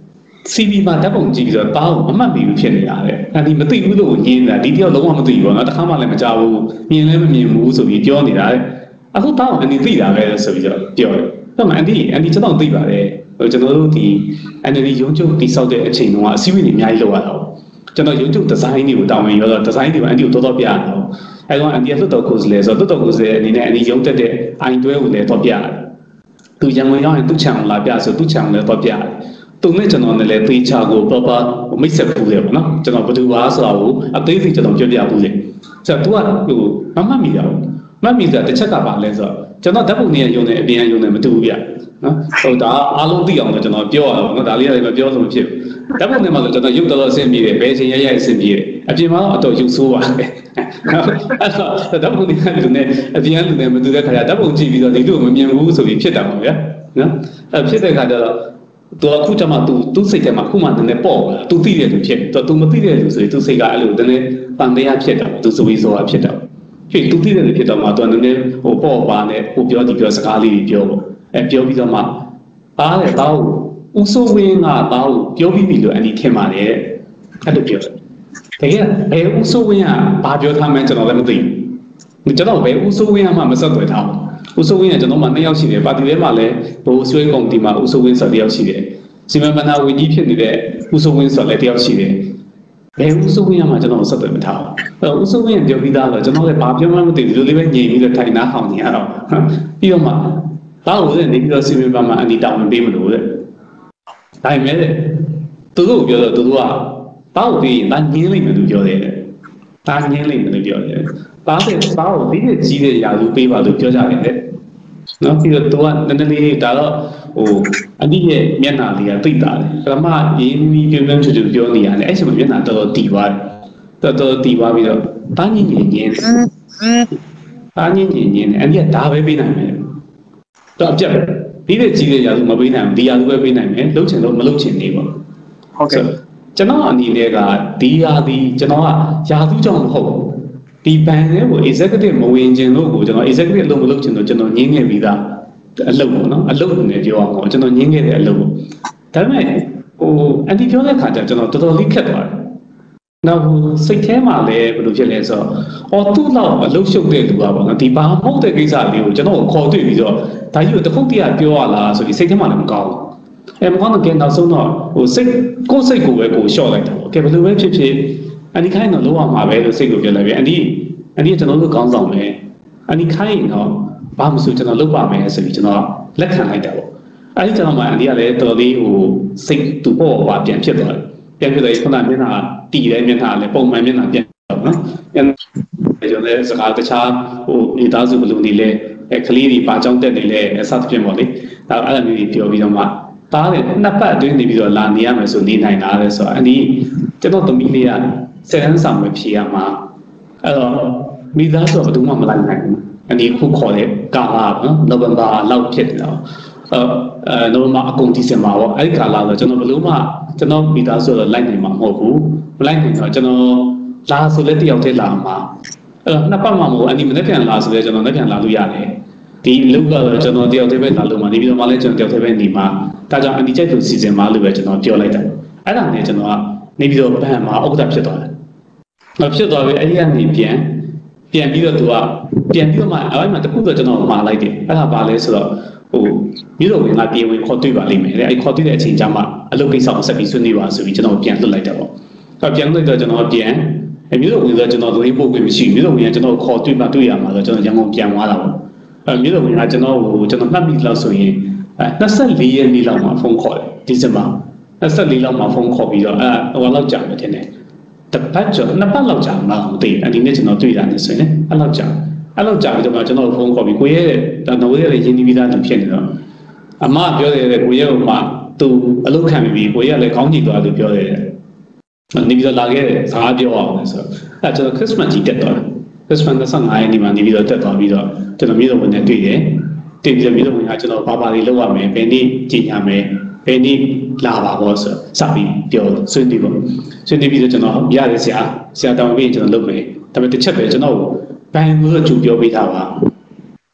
C V မှာဓာတ်ပုံကြည့်ပြီးတော့တားကိုအမှတ်မိဘူးဖြစ်နေတာလေ။အဲဒီမသိဘူးလို့ညင်းတာဒီတယောက်လုံးဝမသိဘူးပေါ့နော်။တစ်ခါမှလည်းမကြောက်ဘူး။မြင်လည်းမမြင်ဘူးဆိုပြီးပြောနေတာလေ။အခုတားကိုအန်ဒီသိတာပဲဆိုပြီးတော့ပြောတယ်။ဒါမှအန်ဒီအန်ဒီကျွန်တော်သိပါတယ်။ဟိုကျွန်တော်တို့ဒီအန်ဒီရုံးချုပ်တိစောက်တဲ့အချိန်တုန်းကအစည်းအဝေးတွေအများကြီးလုပ်ရတာ။ကျွန်တော်ရုံးချုပ်ဒီဇိုင်းတွေကိုတောင်းဝင်ရောတော့ဒီဇိုင်းတွေကိုအန်ဒီကိုတော်တော်ပြရအောင်။အဲတော့အန်ဒီကလွတ်တော်ကိုယ်စားလှယ်ဆိုတော့လွတ်တော်ကိုယ်စားလှယ်အနေနဲ့အန်ဒီရုံးတက်တဲ့အိုင်တွဲကိုလည်းတော့ပြရတယ်။သူရန်ကုန်ရောက်ရင်သူ့ချံလာပြဆိုသူ့ချံလည်းတော့ပြရတယ်။သူနဲ့ကျွန်တော်နဲ့လည်းသေချာကို proper မိတ်ဆက်ပူးတယ်ပေါ့နော်ကျွန်တော်ဘယ်သူပါဆိုတာကိုအသေးစိတ်ကျွန်တော်ပြောပြပူးတယ်ဆိုတော့ तू ကဟိုမမှတ်မိတာဘူးမှတ်မိတာတစ်ချက်ကပါလဲဆိုတော့ကျွန်တော်ဓာတ်ပုံနဲ့ရုံနဲ့အပြင်ရုံနဲ့မတူဘူးပြနော်ဟိုဒါအားလုံးသိအောင်တော့ကျွန်တော်ပြောရအောင်နော်ဒါလေးရတယ်မပြောဆိုမဖြစ်ဘူးဓာတ်ပုံနဲ့မှဆိုကျွန်တော်ရုပ်တော်တော်အဆင်ပြေတယ်ဘယ်ချိန်ရရအဆင်ပြေတယ်အပြင်မှာတော့အတော်ရုပ်ဆိုးပါပဲအဲ့တော့ဓာတ်ပုံနဲ့လူနဲ့အပြင်လူနဲ့မတူတဲ့ခါကျဓာတ်ပုံကြည့်ပြီးတော့ဒီလူကိုမမြင်ဘူးဆိုပြီးဖြစ်တာပါဗျာနော်အဲ့ဖြစ်တဲ့ခါကျတော့သူအခုကျမှသူသူစိတ်ထဲမှာခုမှနည်းနည်းပေါ့လာသူသိတဲ့လူဖြစ်တော့သူမသိတဲ့လူဆိုရင်သူစိတ်ကအဲ့လိုနည်းနည်းတန်တရားဖြစ်တာသူစဝေးဆိုတာဖြစ်တာဖြစ်သူသိတဲ့လူဖြစ်တော့မှသူနည်းနည်းဟိုပေါ့ပါနဲ့ဟိုပြောဒီပြောစကားလေးပြောပေါ့အဲပြောပြီးတော့မှပါတဲ့တောင်းဦးစိုးဝင်းကတောင်းပြောပြီးပြီလို့အန်ဒီထင်ပါတယ်အဲ့လိုပြောတယ်တကယ်ဘယ်ဦးစိုးဝင်းကဘာပြောထားမှန်းကျွန်တော်လည်းမသိဘူးကျွန်တော်ဘယ်ဦးစိုးဝင်းကမှမဆက်သွယ်ထားဘူးဦးစိုးဝင်းကကျွန်တော်မှနှစ်ယောက်ရှိတယ်ပါတီထဲမှာလည်းဘိုးဆွေးကောင်တီမှာဦးစိုးဝင်းဆိုတယောက်ရှိတယ်စီမံဘဏ္ဍာဝန်ကြီးဖြစ်နေတဲ့ဦးစိုးဝင်းဆိုလည်းတယောက်ရှိတယ်ဘယ်ဦးစိုးဝင်းကမှကျွန်တော်ဆက်သွယ်မထားဘူးအဲ့ဦးစိုးဝင်းပြောပြီးသားတော့ကျွန်တော်လည်းဘာပြောမှမသိဘူးဒီလိုလေးပဲညင်ပြီးတော့ထိုင်နားဟောင်းနေရတော့ပြီးတော့မှတောင်းလို့နေပြီးတော့စီမံဘဏ္ဍာအန်တီတောင်းပေးမလို့တဲ့ဒါပေမဲ့သူတို့ပြောတော့သူတို့ကတောင်းပြီးငါညင်းလိုက်မယ်သူပြောတယ်ဒါညင်းလိုက်မယ်လို့ပြောတယ်တားတဲ့တားကိုဒီနေ့ကြီးတဲ့ရာလူပေးပါလို့ပြောကြတယ်တဲ့နော်ပြီးတော့သူကနည်းနည်းလေးဒါတော့ဟိုအနည်းရဲ့မျက်နှာလေးကသိတာတယ်ပထမရင်းပြီးပြုံးပြုံးချွတ်ချွတ်ပြောနေရတယ်အဲ့ချိန်မှာမျက်နှာတော်တော်တီသွားတယ်တော်တော်တီသွားပြီးတော့တားညင်ညင်ညင်းတားညင်ညင်ညင်းအဲ့ဒီကဒါပဲပေးနိုင်မယ်တော့အပြတ်ဒီနေ့ကြီးတဲ့ရာလူမပေးနိုင်ဘူးဒီရာလူပဲပေးနိုင်မယ်လှုပ်ချင်လို့မလှုပ်ချင်နေပါဟုတ်ကဲ့ကျွန်တော်အနေနဲ့ကဒီရာဒီကျွန်တော်ကရာသူကြောင့်မဟုတ်ဘူးဒီဘန်လေးကို executive မဝင်ခြင်းလို့ကိုကျွန်တော် executive အလုပ်မလုပ်ချင်တော့ကျွန်တော်ညင်းခဲ့ပြီးသားအလုပ်ပေါ့နော်အလုပ်နဲ့ပြောအောင်ပေါ့ကျွန်တော်ညင်းခဲ့တဲ့အလုပ်ပေါ့ဒါပေမဲ့ဟိုအန်တီပြောတဲ့ခါကျကျွန်တော်တော်တော်လေးခက်သွားတယ်နောက်စိတ်ထဲမှာလည်းဘယ်လိုဖြစ်လဲဆိုတော့အော်သူ့လောက်အလုပ်ရှုပ်တဲ့လူကပေါ့နော်ဒီဘာမဟုတ်တဲ့ကိစ္စလေးကိုကျွန်တော်ခေါ်တွေ့ပြီးတော့ဒါကြီးကိုတစ်ခုတည်းကပြောရလားဆိုပြီးစိတ်ထဲမှာလည်းမကောင်းဘူးအဲမကောင်းတော့ကဲနောက်ဆုံးတော့ဟိုစိတ်ကိုယ်စိတ်ကိုပဲကိုလျှော့လိုက်တာပေါ့ကဲဘယ်လိုပဲဖြစ်ဖြစ်အန်ဒီခိုင်းတော့လုံးဝမှာပဲလို့စိတ်ကိုပြောလိုက်ပြီအန်ဒီအန်ဒီကျွန်တော်တို့ကောင်းဆောင်မယ်အန်ဒီခိုင်းတော့ဘာမှမဆိုကျွန်တော်လုပ်ပါမယ်ဆိုပြီးကျွန်တော်လက်ခံလိုက်တာပေါ့အဲဒီကျွန်တော်မှအန်ဒီကလည်းတော်တော်လေးဟိုစိတ်သူ့ဘောပါပြန်ဖြစ်သွားတယ်ပြန်ဖြစ်သွားရင်ခုနမျက်နှာတီတဲ့မျက်နှာလည်းပုံမှန်မျက်နှာပြန်တော့နော်ပြန်ကျွန်တော်လည်းစကားတခြားဟိုမိသားစုဘလုံးတွေလည်းအဲကလေးတွေပါကြောင်းတက်နေလဲအစသဖြင့်ပေါ့လေဒါအဲ့လိုမျိုးပြောပြီးတော့မှတားတယ်နှစ်ပတ်အတွင်းနေပြီးတော့လာနေရမယ်ဆိုနေနိုင်တာလဲဆိုတော့အန်ဒီကျွန်တော်သမီးလေးကဆယ်တန်းဆောင်ပဲဖြေရမှာအဲ့တော့မိသားစုဘယ်သူမှမလိုက်နိုင်ဘူးအန်ဒီခုခေါ်တဲ့ကာလာနော်နိုဝင်ဘာလောက်ဖြစ်တယ်တော့အဲနိုဝင်ဘာအကုန်ဒီဇင်ဘာပေါ့အဲ့ဒီကာလာဆိုကျွန်တော်ဘယ်လို့မှကျွန်တော်မိသားစုတော့လိုက်နိုင်မှာမဟုတ်ဘူးမလိုက်နိုင်တော့ကျွန်တော်လာဆိုလဲတယောက်တည်းလာမှာအဲ့တော့နှစ်ပတ်မှမဟုတ်အန်ဒီမနေ့ပြန်လာဆိုလဲကျွန်တော်နေ့ပြန်လာလို့ရတယ်ဒီလုတ်ကတော့ကျွန်တော်တယောက်တည်းပဲလာလို့မှာနေပြီးတော့မှလည်းကျွန်တော်တယောက်တည်းပဲနေမှာဒါကြောင့်အန်ဒီကျိုက်သူစီစဉ်မှာလို့ပဲကျွန်တော်ပြောလိုက်တယ်အဲ့ဒါနဲ့ကျွန်တော်ကနေပြီးတော့ဘန်မှာဥက္ကဋ္ဌဖြစ်သွားတယ်။မဖြစ်သွားပြီအဲ့ဒီကနေပြန်ပြန်ပြီးတော့သူကပြန်ပြီးတော့မှအဲ့ဒီမှာတခုတော့ကျွန်တော်မှာလိုက်တယ်။အဲ့ဒါပါလဲဆိုတော့ဟိုမြို့တော်ဝင်ကပြေဝင်ခေါ်တွေ့ပါလိမ့်မယ်။အဲ့ဒီခေါ်တွေ့တဲ့အချိန်ကျမှအလုပ်ကိစ္စကိုဆက်ပြီးဆွေးနွေးပါဆိုပြီးကျွန်တော်ပြန်လွှတ်လိုက်တယ်ပေါ့။အဲ့ပြန်လွှတ်တော့ကျွန်တော်ပြန်မြို့တော်ဝင်ဆိုကျွန်တော်သတင်းပို့ခွင့်မရှိဘူး။မြို့တော်ဝင်ကကျွန်တော်ခေါ်တွေ့မှတွေ့ရမှာဆိုကျွန်တော်ရန်ကုန်ပြန်သွားတာပေါ့။အဲ့မြို့တော်ဝင်ကကျွန်တော်ဟိုကျွန်တော်မှတ်မိလို့ဆိုရင်အဲနှစ်၄ရက်နေ့လောက်မှဖုန်းခေါ်တယ်ဒီဇင်ဘာနှစ်၄လောက်မှဖုန်းခေါ်ပြီးတော့အဲဟိုလောက်ကြာမယ်တင်တယ်တပတ်ကျော်နှစ်ပတ်လောက်ကြာမှမသိအန်ဒီနဲ့ကျွန်တော်တွေ့တာနေဆိုရင်အဲ့လောက်ကြာအဲ့လောက်ကြာပြီးတော့ကျွန်တော်ဖုန်းခေါ်ပြီးကိုရဲတဲ့နော်ရဲတဲ့ရင်းနှီးပြီးသားသူဖြစ်နေတော့အမပြောတယ်ကိုရဲကမှသူအလုပ်ခံပြီးကိုရဲကလည်းခေါင်းကြည့်သွားလို့ပြောတယ်နေပြီးတော့လာခဲ့တယ်စကားပြောအောင်လဲဆိုတော့အဲကျွန်တော်ခရစ်စမတ်ကြီးတက်သွားတယ်ခရစ်စမတ်၂၅ရက်နေ့မှာနေပြီးတော့တက်သွားပြီးတော့ကျွန်တော်မြို့တော်ဝင်နဲ့တွေ့တယ်တွေ့ပြီးတော့မြို့တော်ဝင်ကကျွန်တော်ဘာဘာလေးလုပ်ရမယ်ဘယ်နေ့ကြင်ညာမယ်ဘယ်နေ့လာပါဘောဆိုစပြီးပြောဆွေးနွေးပေါ့ဆွေးနွေးပြီးတော့ကျွန်တော်ရရဆရာဆရာတောင်းပြီးကျွန်တော်လုပ်မယ်ဒါပေမဲ့တစ်ချက်ပဲကျွန်တော်ဘန်ကိုအကျူပြောပေးထားပါ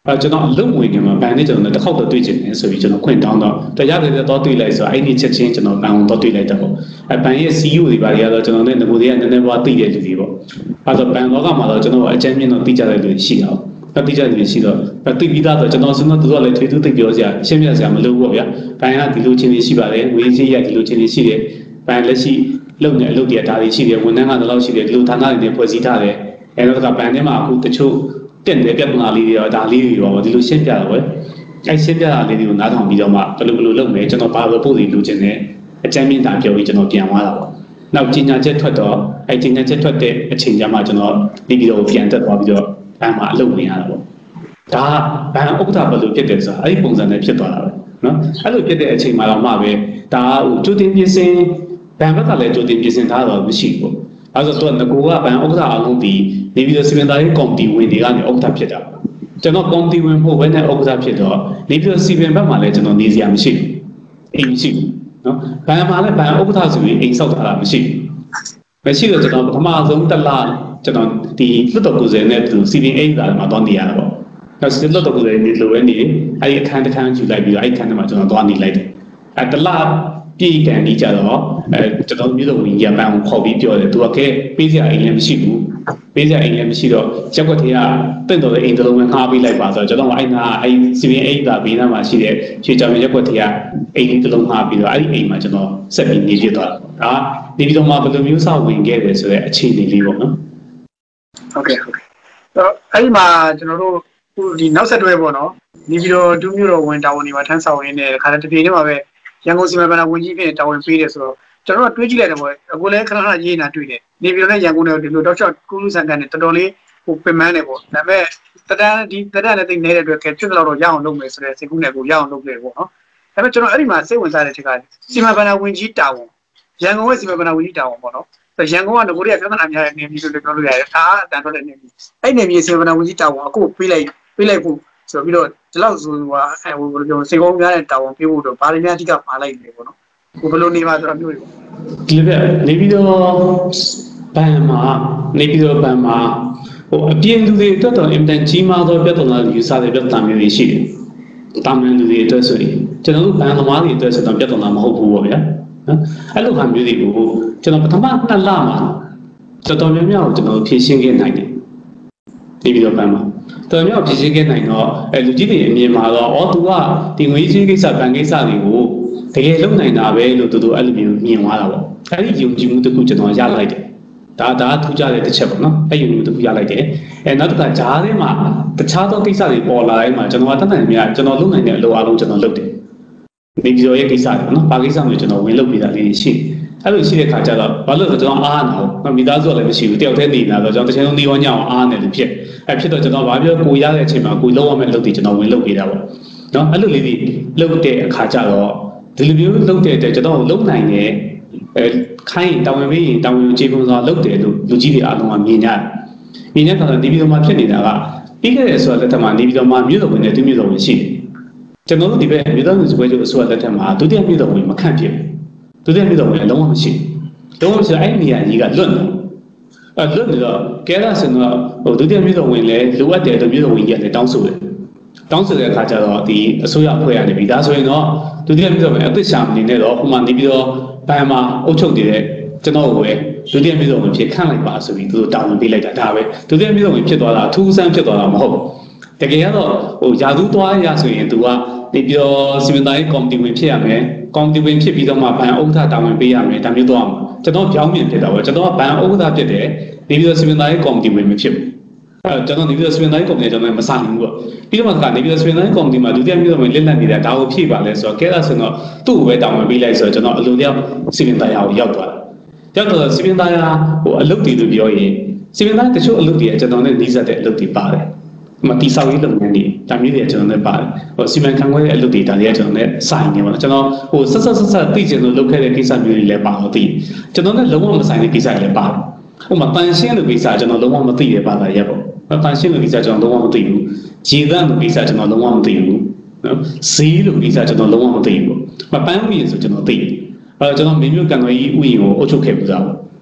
အဲကျွန်တော်အလုပ်ဝင်ကမှာဘန်နဲ့ကျွန်တော်တစ်ခေါက်တော့တွေ့ချင်တယ်ဆိုပြီးကျွန်တော်ခွင့်တောင်းတော့တရားကြတော့တွေ့လိုက်ဆိုအဲ့ဒီချက်ချင်းကျွန်တော်ဘန်အောင်တော့တွေ့လိုက်တော့ပေါ့အဲဘန်ရဲ့ C E O တွေပါတွေကတော့ကျွန်တော်နဲ့ငကိုတွေကနည်းနည်းပွားသိတဲ့လူတွေပေါ့အဲဆိုဘန်လောကမှာတော့ကျွန်တော်အကြမ်းမြင့်တော့သိကြတဲ့လူတွေရှိတာပေါ့သိကြတဲ့လူတွေရှိတော့သိပြီးသားတော့ကျွန်တော်စတော့သူတို့လည်းထွေးထူးသိပြောစရာရှင်းပြစရာမလိုဘူးပေါ့ဗျာဘန်ကဒီလိုချင်းတွေရှိပါတယ်ဝေးကြီးရဒီလိုချင်းတွေရှိတယ်ဘန်လက်ရှိလုပ်နေအလုပ်တွေဒါတွေရှိတယ်ဝန်ထမ်းကတော့ရှိတယ်ဒီလိုဌာနတွေနဲ့ဖွဲ့စည်းထားတယ်အဲတော့ကဘန်ထဲမှာအခုတချို့တက်တဲ့ပြဿနာလေးတွေရောဒါလေးတွေရောဒီလိုရှင်းပြတော့ပဲအဲရှင်းပြတာလေးတွေကိုနားထောင်ပြီးတော့မှဘယ်လိုဘယ်လိုလုပ်မယ်ကျွန်တော်ဘာလို့ပို့ပြီးလူချင်းနဲ့အကြမ်းမြင့်တာပြောပြီးကျွန်တော်ပြန်သွားတာပေါ့နောက်ကြီးညာချက်ထွက်တော့အဲကြီးညာချက်ထွက်တဲ့အချိန်ကျမှကျွန်တော်ဒီဗီဒီယိုကိုပြန်တက်သွားပြီးတော့ဘန်မှာအလုပ်ဝင်ရတာပေါ့ဒါဘန်ဥက္ကဋ္ဌဘယ်လိုဖြစ်တယ်ဆိုတာအဲ့ဒီပုံစံနဲ့ဖြစ်သွားတာပဲနော်အဲ့လိုဖြစ်တဲ့အချိန်မှာတော့မှပဲဒါဟိုကြိုတင်ပြင်ဆင်ဘန်ဘက်ကလည်းကြိုတင်ပြင်ဆင်ထားတော့မရှိဘူးပေါ့အဲဆိုတော့ငကိုကဘန်ဥက္ကဋ္ဌအလုံးဒီနေပြီးတော့စီမံသားရေးကော်မတီဝင်တွေကနေဥက္ကဋ္ဌဖြစ်တာကျွန်တော်ကော်မတီဝင်ဖို့ပဲနဲ့ဥက္ကဋ္ဌဖြစ်တော့နေပြီးတော့စီမံဘက်မှာလည်းကျွန်တော်နေစရာမရှိဘူးအိမ်မရှိဘူးနော်ဘန်မှာလည်းဘန်ဥက္ကဋ္ဌဆိုပြီးအိမ်ဆောက်ထားတာမရှိဘူးမရှိတော့ကျွန်တော်ပထမဆုံးတစ်လကျွန်တော်ဒီလွတ်တော်ကိုယ်စားနဲ့သူစီမံအိမ်သားမှာတော့နေရတာပေါ့အဲစစ်လွတ်တော်ကိုယ်စားနေလိုပဲနေအဲဒီအခန်းတစ်ခန်းယူလိုက်ပြီးတော့အဲဒီအခန်းထဲမှာကျွန်တော်သွားနေလိုက်တယ်အဲတစ်လပြည်ကန်ကြီးကြတော့အဲကျွန်တော်မျိုးတော်ဝင်ရပန်းကိုခေါ်ပြီးပြောတယ်သူကကဲပေးစရာအိမ်လည်းမရှိဘူးပေးစရာအိမ်လည်းမရှိတော့ရက်ွက်ထေကတင့်တော်တဲ့အိမ်တစ်လုံးပဲငှားပေးလိုက်ပါဆိုတော့ကျွန်တော်အဲ့နာအဲ့စီပင်အိမ်သာဘေးနားမှာရှိတဲ့ရွှေချောင်ရက်ွက်ထေကအိမ်တစ်လုံးငှားပြီးတော့အဲ့ဒီအိမ်မှာကျွန်တော်ဆက်ပြီးနေဖြစ်သွားတာဒါနေပြီးတော့မှဘယ်လိုမျိုးစဝင်ခဲ့တယ်ဆိုတဲ့အခြေအနေလေးပေါ့နော်ဟုတ်ကဲ့ဟုတ်ကဲ့အဲ့ဒီမှာကျွန်တော်တို့ဒီနောက်ဆက်တွဲပေါ့နော်နေပြီးတော့ဒုမျိုးတော်ဝင်တာဝန်တွေမှာထမ်းဆောင်ရင်းနဲ့ခါတဲ့တပြေးနေမှာပဲရန်ကုန်စီမံဘဏ္ဍာဝန်ကြီးဖြစ်တာဝန်ပေးတယ်ဆိုတော့ကျွန်တော်တို့တွေးကြည့်လိုက်တယ်ပေါ့အခုလည်းခဏခဏရေးနေတာတွေ့တယ်နေပြည်တော်နဲ့ရန်ကုန်နဲ့ဒီလိုတော့ချော့ကူးလူဆန်ကန်နဲ့တော်တော်လေးဟိုပြင်ပန်းတယ်ပေါ့ဒါပေမဲ့တတန်းဒီတတန်းနဲ့တိတ်နေတဲ့အတွက်ဖြစ်တော့တော့ရအောင်လုပ်မယ်ဆိုတဲ့စိတ်ကူးနဲ့ကိုရအောင်လုပ်တယ်ပေါ့နော်ဒါပေမဲ့ကျွန်တော်အဲ့ဒီမှာစိတ်ဝင်စားတဲ့ချက်ကစီမံဘဏ္ဍာဝန်ကြီးတာဝန်ရန်ကုန်ရဲ့စီမံဘဏ္ဍာဝန်ကြီးတာဝန်ပေါ့နော်ရန်ကုန်ကငကိုတွေကပြဿနာများတဲ့နေပြည်တော်လို့ပြောလို့ရတယ်ဒါအတန်ထွက်တဲ့နေပြည်အဲ့နေပြည်စီမံဘဏ္ဍာဝန်ကြီးတာဝန်အခုပေးလိုက်ပေးလိုက်ဖို့ဆိုပြီးတော့ဒီလောက်ဆိုဟိုအဲဟိုဘယ်လိုပြောစေကုန်းများတဲ့တာဝန်ပေးဖို့တော့ဗားရင်းများအဓိကပါလိုက်တယ်ပေါ့နော်ကိုဘယ်လိုနေမှာဆိုတော့မျိုးတွေဒီလိုပဲနေပြီးတော့ဘန်မှာနေပြီးတော့ဘန်မှာဟိုအပြင်းသူတွေအတွက်တော့အင်တန်ကြီးမားသောပြဿနာယူဆတဲ့ပြဿနာမျိုးတွေရှိတယ်။တာမန်လူတွေအတွက်ဆိုရင်ကျွန်တော်တို့ဘန်သမားတွေအတွက်ဆိုတော့ပြဿနာမဟုတ်ဘူးပေါ့ဗျာ။နော်အဲ့လိုဟာမျိုးတွေကိုကျွန်တော်ပထမနှစ်လမှာတော်တော်များများကိုကျွန်တော်ဖြည့်ရှင်းခဲ့နိုင်တယ်။နေပြီးတော့ဘန်မှာတော်တော်များဖြည့်ရှင်းခဲ့နိုင်တော့အဲလူကြီးတွေအမြင်မှာတော့အော်သူကဒီငွေကြီးကိစ္စဘန်ကိစ္စတွေကိုတကယ်လုံနိုင်တာပဲလို့သူတို့အဲ့လိုမျိုးမြင်သွားတာပေါ့အဲ့ဒီယုံကြည်မှုတစ်ခုကျွန်တော်ရလိုက်တယ်ဒါဒါထူးခြားတဲ့တစ်ချက်ပေါ့နော်အဲ့ယုံကြည်မှုတစ်ခုရလိုက်တယ်အဲနောက်တစ်ခါဂျားထဲမှာတခြားသောကိစ္စတွေပေါ်လာတိုင်းမှာကျွန်တော်ကတတ်နိုင်မြတ်ကျွန်တော်လုံနိုင်တဲ့အလုပ်အားလုံးကျွန်တော်လုပ်တယ်နေပြည်တော်ရဲ့ကိစ္စတွေပေါ့နော်ဘာကိစ္စမျိုးကျွန်တော်ဝင်လုပ်ပေးတာလေးရှိအဲ့လိုရှိတဲ့ခါကျတော့ဘာလို့လဲဆိုတော့ကျွန်တော်အားနာတော့မိသားစုကလည်းမရှိဘူးတယောက်တည်းနေတာဆိုတော့ကျွန်တော်တစ်ချိန်လုံးနေရောညအောင်အားနေလို့ဖြစ်အဲ့ဖြစ်တော့ကျွန်တော်ဘာပြောကိုရတဲ့အချိန်မှာကိုလုံးဝမဲ့လုပ်တည်ကျွန်တော်ဝင်လုပ်ပေးတာပေါ့နော်အဲ့လိုလေးတွေလုပ်တဲ့အခါကျတော့ဒီလိုမျိုးလုပ်တဲ့အတွက်ကျွန်တော်လုံနိုင်တယ်အဲခိုင်းတာဝန်ပေးရင်တာဝန်ကျေပွန်စွာလုပ်တယ်လို့လူကြီးတွေအားလုံးကမြင်ကြတယ်မြင်တဲ့အခါကျနေပြည်တော်မှာဖြစ်နေတာကပြီးခဲ့တဲ့ဆိုတော့လက်ထက်မှာနေပြည်တော်မှာမြို့တော်ဝင်နဲ့သူမြို့တော်ဝင်ရှိတယ်ကျွန်တော်တို့ဒီဘက်မြို့တော်ဝင်စပွဲကျိုးအစိုးရလက်ထက်မှာဒုတိယမြို့တော်ဝင်မခန့်ဖြစ်ဒုတိယမြို့တော်ဝင်အလုံးဝမရှိဘူးလုံးဝမရှိအဲ့နေရာကြီးကလွတ်နေအဲလွတ်နေတော့ကဲလာစင်တော့ဟိုဒုတိယမြို့တော်ဝင်လည်းလိုအပ်တယ်လို့မြို့တော်ဝင်ကြီးကလည်းတောင်းဆိုတယ်တောင်းဆိုတဲ့အခါကျတော့ဒီအစိုးရအဖွဲ့ရနေပြီဒါဆိုရင်တော့ဒုတိယမြို့တော်ဝင်အသစ်ရှာအနေနဲ့တော့ဟိုမှာနေပြီးတော့ဘန်မှာအုပ်ချုပ်နေတဲ့ကျွန်တော်ကိုပဲဒုတိယမြို့တော်ဝင်ဖြစ်ခန့်လိုက်ပါဆိုပြီးသူတို့တာဝန်ပေးလိုက်တာဒါပဲဒုတိယမြို့တော်ဝင်ဖြစ်သွားတာအထူးဆန်းဖြစ်သွားတာမဟုတ်ဘူးတကယ်ကတော့ဟိုယာသူသွားရဆိုရင်သူကနေပြီးတော့စီမံသားရေးကော်မတီဝင်ဖြစ်ရမယ်ကော်မတီဝင်ဖြစ်ပြီးတော့မှဘန်ဥက္ကဋ္ဌတာဝန်ပေးရမယ်ဒါမျိုးတော့ကျွန်တော်ပြောင်းပြန်ဖြစ်တာပေါ့ကျွန်တော်ကဘန်ဥက္ကဋ္ဌဖြစ်တယ်နေပြီးတော့စီမံသားရေးကော်မတီဝင်မဖြစ်ဘူးအဲကျွန်တော်နေပြီးတော့စီမံသားရေးကော်မတီကျွန်တော်မဆိုင်ဘူးပေါ့ပြီးတော့မှကနေပြီးတော့စီမံသားရေးကော်မတီမှာဒုတိယမြို့တော်ဝင်လက်လက်နေတာဒါကိုဖြည့်ပါလဲဆိုတော့ကဲဒါဆိုတော့သူ့ကိုပဲတာဝန်ပေးလိုက်ဆိုတော့ကျွန်တော်အလိုလျောက်စီမံသားရေးကိုရောက်သွားတယ်ရောက်တော့စီမံသားရေးဟိုအလုပ်တွေလို့ပြောရင်စီမံသားရေးတချို့အလုပ်တွေကျွန်တော်နဲ့နှီးစပ်တဲ့အလုပ်တွေပါတယ်မတိဆောက်ရေးလုပ်ငန်းတွေဒါမျိုးတွေကျွန်တော်နဲ့ပါတယ်ဟိုစီမံခန့်ခွဲတဲ့အလုပ်တွေဒါတွေကကျွန်တော်နဲ့ဆိုင်နေပါတော့ကျွန်တော်ဟိုဆက်ဆက်ဆက်ဆက်သိချင်လို့လုပ်ခဲ့တဲ့ကိစ္စမျိုးတွေလည်းပါတော့သိကျွန်တော်နဲ့လုံးဝမဆိုင်တဲ့ကိစ္စတွေလည်းပါတယ်ဟိုမှာတန်ရှင်းလို့ကိစ္စကျွန်တော်လုံးဝမသိတဲ့ဘာသာရပ်ပေါ့တန်ရှင်းလို့ကိစ္စကျွန်တော်လုံးဝမသိဘူးဂျေသန့်လို့ကိစ္စကျွန်တော်လုံးဝမသိဘူးနော်ဈေးလို့ကိစ္စကျွန်တော်လုံးဝမသိဘူးပေါ့မပန်းဥယျာဉ်ဆိုကျွန်တော်သိတယ်အဲတော့ကျွန်တော်မင်းမျိုးကန်တော်ကြီးဥယျာဉ်ကိုအုပ်ချုပ်ခဲ့ပြီးသားပေါ့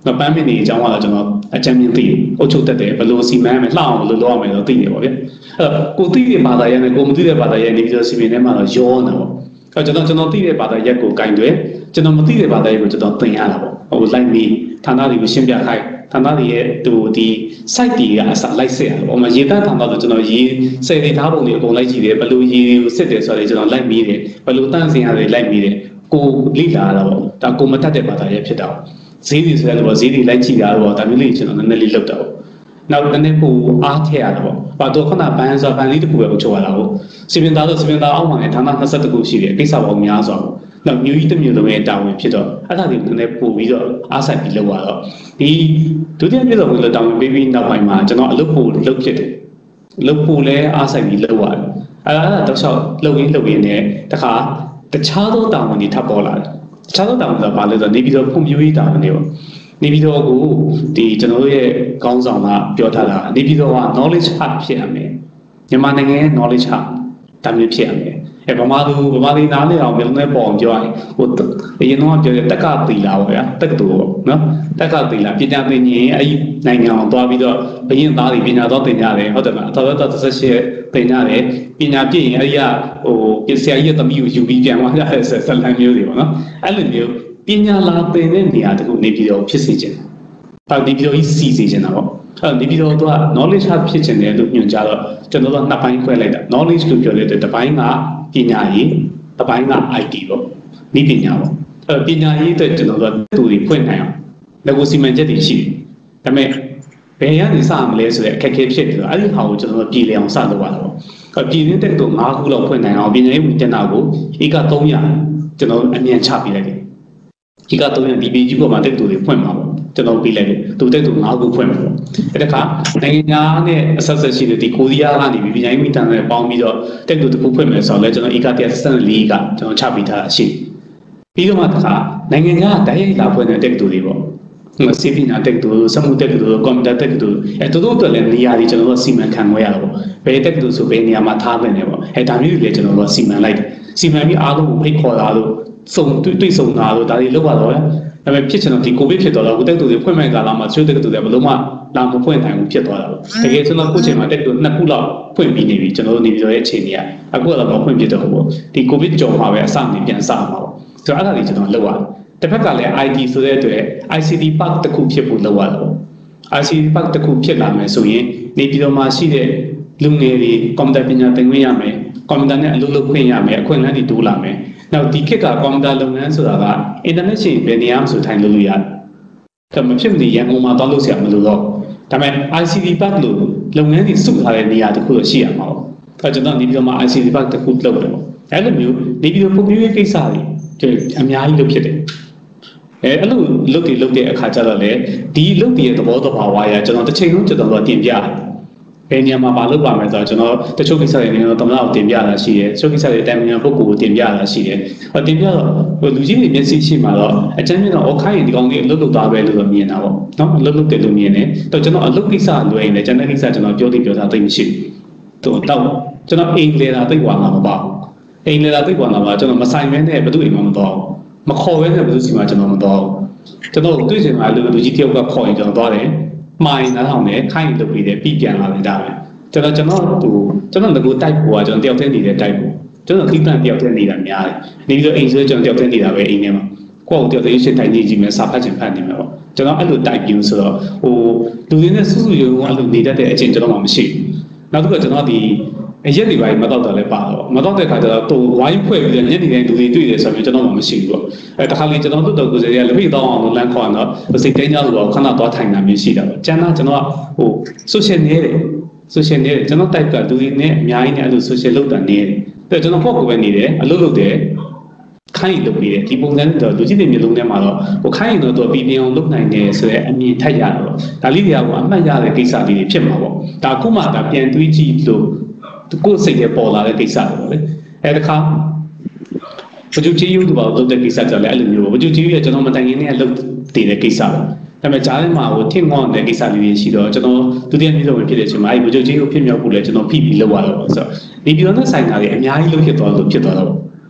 那版面的讲话了，就那正面对，我觉得的，不如西面面浪，不如浪面都对的，我别。呃，过对的把它也呢，过不对的把它也，你就西面那嘛就摇呢，呃，就那就那对的把它也过干对，就那么对的把它也过就那等下了，我来米，他那里有先别开，他那里都的晒地啊啥来些，我们一旦谈到的就那一晒地他不呢，过来几的，不如一晒的说的就那来米的，不如当时下的来米的，过离啦了，但过么他的把它也撇到。谁的说的话，谁的来记的话，他们来就那那里漏到。那那那不阿贴的话，把多可能办说办理的不要做了。这边打到这边打，澳门的他那他啥都够系列，给啥我们也做。那有一点有东西单位撇到，啊他的那那不为了阿啥比了话了。第昨天比了为了单位 baby 那块嘛，就那漏不漏撇的，漏不嘞阿啥比了话，啊啊到时候漏一漏一呢，他卡他差到单位的他包了。差到当的话，那个你比如碰有一单的，你比如我的这种嘢讲上啦，表达啦，你比如话 knowledge hub 偏咩，你嘛那个 knowledge hub，但係偏咩？誒，爸媽都爸媽啲哪裡有咩咧幫助啊？我得，你弄下就大家對啦，喂啊，得個多，喏，大家對啦，邊家對你誒，那樣多比較，邊人打的邊家多對家的，或者嘛，他說到這些對家的，邊家邊哎呀，哦，邊些嘢都沒有就邊邊嘛，係是是兩မျိုး的喏，အဲ့လိုမျိုး邊家拉對တဲ့နေရာတခုနေပြီးတော့ဖြစ်စေခြင်း，啊，နေပြီးတော့စီစေခြင်း啦ပေါ့。呃，你比如说啊 ，knowledge 它偏正的都用家了，就那个那班回来的 knowledge 就叫来的，那班啊，ပညာရေး那班啊 I T 咯，你ပညာ咯，呃，ပညာရေး的就那个都得ဖွင့်နိုင်အောင်，那個စီမံချက်တွေရှိတယ်။ဒါပေမဲ့ဘယ်ရနေစမလဲဆိုတဲ့အခက်အခဲဖြစ်တယ်။အဲ့ဒီဟာကိုကျွန်တော်ပြည်လည်အောင်စလုပ်ရတာပေါ့။အပြည်နေတဲ့တော့၅ခုလောက်ဖွင့်နိုင်အောင်ပညာရေးဝန်ထမ်းကိုဧက၃ရာကျွန်တော်အမြန်ချပေးလိုက်တယ်။ဧက၃ရာဒီပီကြီးပေါ်မှာတက်တူတွေဖွင့်မှာပေါ့။ကျွန်တော်ပြီးလိုက်တယ်။သူတက်တူ၅ခုဖွင့်မှာပေါ့။အဲ့ဒါကနိုင်ငံသားနဲ့အဆက်ဆက်ရှိတဲ့ဒီကိုရီးယားကနေပညာရေးဝန်ထမ်းတွေပေါင်းပြီးတော့တက်တူတစ်ခုဖွင့်မယ်ဆိုတော့လည်းကျွန်တော်ဧက၁၁၄ကကျွန်တော်ချပေးထားတာရှိတယ်။ပြီးတော့မှတခါနိုင်ငံသားတိုက်ရိုက်လာဖွင့်တဲ့တက်တူတွေပေါ့။စီပညာတက်တူစမှုတက်တူကွန်ပျူတာတက်တူအဲတို့တို့လည်းနေရာတွေကျွန်တော်တို့စီမံခန့်ခွဲရတာပေါ့။ဘယ်တက်တူဆိုဘယ်နေရာမှာထားနိုင်တယ်ပေါ့။အဲဒါမျိုးတွေလည်းကျွန်တော်တို့စီမံလိုက်တယ်။စီမံပြီးအားလုံးကိုဖိတ်ခေါ်တာလို့စုံတွေ့ဆုံတာလို့ဒါတွေလုပ်ရတော့ဒါပေမဲ့ဖြစ်ချင်တော့ဒီကိုဗစ်ဖြစ်တော့တော့တက်တူတွေဖွင့်မဲ့ကာလမှာဆွေးတက်တူတွေဘယ်လုံးမှလာမဖွင့်နိုင်ဘူးဖြစ်သွားတာပေါ့။တကယ်ကျွန်တော်ခုချိန်မှာတက်တူနှစ်ခုလောက်ဖွင့်ပြီးနေပြီကျွန်တော်တို့နေပြီးတော့ရဲ့အခြေအနေကအခုကတော့မဖွင့်ဖြစ်တော့ဘူးပေါ့။ဒီကိုဗစ်ကြော်မှာပဲအစနေပြန်စမှာပေါ့။ဆိုတော့အဲ့ဒါတွေကျွန်တော်လုပ်ရတယ်။တစ်ဖက်ကလည်း I T ဆိုတဲ့အတွက် I C T Park တစ်ခုဖြစ်ဖို့လုပ်ရတာပေါ့။ I C T Park တစ်ခုဖြစ်လာမယ်ဆိုရင်နေပြည်တော်မှာရှိတဲ့လူငယ်တွေကွန်ပျူတာပညာသင်ခွင့်ရမယ်။ကွန်ပျူတာနဲ့အလုပ်လုပ်ခွင့်ရမယ်။အခွင့်အလမ်းတွေတိုးလာမယ်။နောက်ဒီခေတ်ကကွန်ပျူတာလုပ်ငန်းဆိုတာကအင်တာနက်ရှင်ဘယ်နေရာမှဆိုထိုင်လို့ရရတယ်။ဒါမှဖြစ်မနေရန်ကုန်မှာတောက်လို့ဆရာမလို့တော့ဒါပေမဲ့ I C T Park လို့လုပ်ငန်းတွေစုထားတဲ့နေရာတစ်ခုတော့ရှိရမှာပေါ့။အဲကျွန်တော်နေပြည်တော်မှာ I C T Park တစ်ခုလုပ်တယ်ပေါ့။အဲလိုမျိုးနေပြည်တော်ပုံပြရေးကိစ္စတွေအများကြီးလုပ်ဖြစ်တယ်။အဲအဲ့လိုလုပ်တည်လုပ်တဲ့အခါကျတော့လေဒီလုပ်တည်ရဲ့သဘောတဘာဝအရကျွန်တော်တစ်ချိန်လုံးကျွန်တော်တို့တင်ပြတယ်။ဘယ်နေရာမှာမလုပ်ပါမယ်ဆိုတော့ကျွန်တော်တချို့ကိစ္စတွေနေတော့တမနာကိုတင်ပြတာရှိတယ်။တချို့ကိစ္စတွေတိုင်ပင်ပုဂ္ဂိုလ်ကိုတင်ပြတာရှိတယ်။ဟောတင်ပြတော့ဟိုလူကြီးတွေမျက်စိရှိမှတော့အကျဉ်းချင်းတော့အော်ခိုင်းရင်ဒီကောင်လေးအလုပ်လုပ်သားပဲလို့မြင်တာပေါ့။နော်အလုပ်လုပ်တယ်လို့မြင်တယ်။တော့ကျွန်တော်အလုပ်ကိစ္စလွယ်ရင်လည်းကျန်တဲ့ကိစ္စကျွန်တော်ပြောသိပြောတာသိမရှိဘူး။တော့တော့ကျွန်တော်အိမ်လေတာသိကွာမှာမပေါ့။အိမ်လေတာသိကွာမှာကျွန်တော်မဆိုင်မဲနဲ့ဘယ်သူအိမ်မှမတော့မခေါ်ဘဲနဲ့ဘယ်သူစီမှာကျွန်တော်မတော့ကျွန်တော်တွေ့ချင်တာလူလူကြီးတယောက်ကခေါ်ရင်ကျွန်တော်သွားတယ်မိုင်းနားထောင်တယ်ခိုင်းလုပ်ပြီးတယ်ပြီးပြန်လာတယ်ဒါပဲကျွန်တော်ကျွန်တော်သူကျွန်တော်ငကိုတိုက်ပေါ်ကကျွန်တော်တယောက်တည်းနေတဲ့တိုက်ပေါ်ကျွန်တော်ခိတန်တယောက်တည်းနေတာများတယ်နေပြီးတော့အိမ်ဆွဲကျွန်တော်တယောက်တည်းနေတာပဲအိမ်ထဲမှာကိုယ့်ကိုတယောက်တည်းရှင်းထိုင်နေကြည့်မယ်စာဖတ်ချင်ဖတ်နေမှာပေါ့ကျွန်တော်အဲ့လိုတိုက်ပြူဆိုတော့ဟိုလူတွေနဲ့စုစုရုံအဲ့လိုနေတတ်တဲ့အချင်းကျွန်တော်မှမရှိဘူးနောက်တစ်ခုကကျွန်တော်ဒီအရက်တွေပိုင်းမတော့တော့လည်းပါတော့မတော့တဲ့ခါကျတော့သူဝိုင်းဖွဲ့ပြီးညနေတိုင်းလူတွေတွေ့တယ်ဆိုရင်ကျွန်တော်မှမရှိဘူးပေါ့အဲတခါလေကျွန်တော်တို့တော့ကိုယ်စီရလက်ဖိတောင်းအောင်လမ်းခေါ်တော့စိတ်တိုင်းကြလို့ခဏတော့ထိုင်တာမျိုးရှိတာပေါ့ကျန်တာကျွန်တော်ဟို social နေတယ် social နေတယ်ကျွန်တော်တိုက်ကလူတွေနဲ့အများကြီးနဲ့အဲ့လို social လုပ်တာနေတယ်အဲကျွန်တော်ပေါ့ကိုပဲနေတယ်အလုပ်လုပ်တယ်ခိုင်းလုပ်ပြီးတယ်ဒီပုံစံတော့လူကြီးတွေမျိုးလုံးထဲမှာတော့ဟိုခိုင်းတော့သူပြည်ပြအောင်လုပ်နိုင်တယ်ဆိုရဲအမြင်ထက်ရတော့ဒါလေးတွေကကအမှတ်ရတဲ့ကိစ္စလေးတွေဖြစ်မှာပေါ့ဒါခုမှဒါပြန်တွေးကြည့်လို့ကိုယ်စိတ်ထဲပေါ်လာတဲ့ကိစ္စပေါ့လေအဲတခါဘဂျူချီယူတို့ဘာလို့လုပ်တဲ့ကိစ္စကြလဲအဲ့လိုမျိုးဘဂျူချီယူရဲ့ကျွန်တော်မတိုင်ခင်နဲ့လုပ်တည်တဲ့ကိစ္စပေါ့ဒါပေမဲ့ဂျားထဲမှာဟိုထင်ငေါ့တဲ့ကိစ္စလေးတွေရှိတော့ကျွန်တော်ဒုတိယမျိုးဆုံးဖြစ်တဲ့အချိန်မှာအဲ့ဘဂျူချီယူဖြစ်မြောက်ဖို့လဲကျွန်တော်ဖိပြီးလုပ်ရတော့ဆိုတော့ဒီပြည်တော်နဲ့ဆိုင်တာတွေအများကြီးလုပ်ဖြစ်သွားလို့ဖြစ်သွားတော့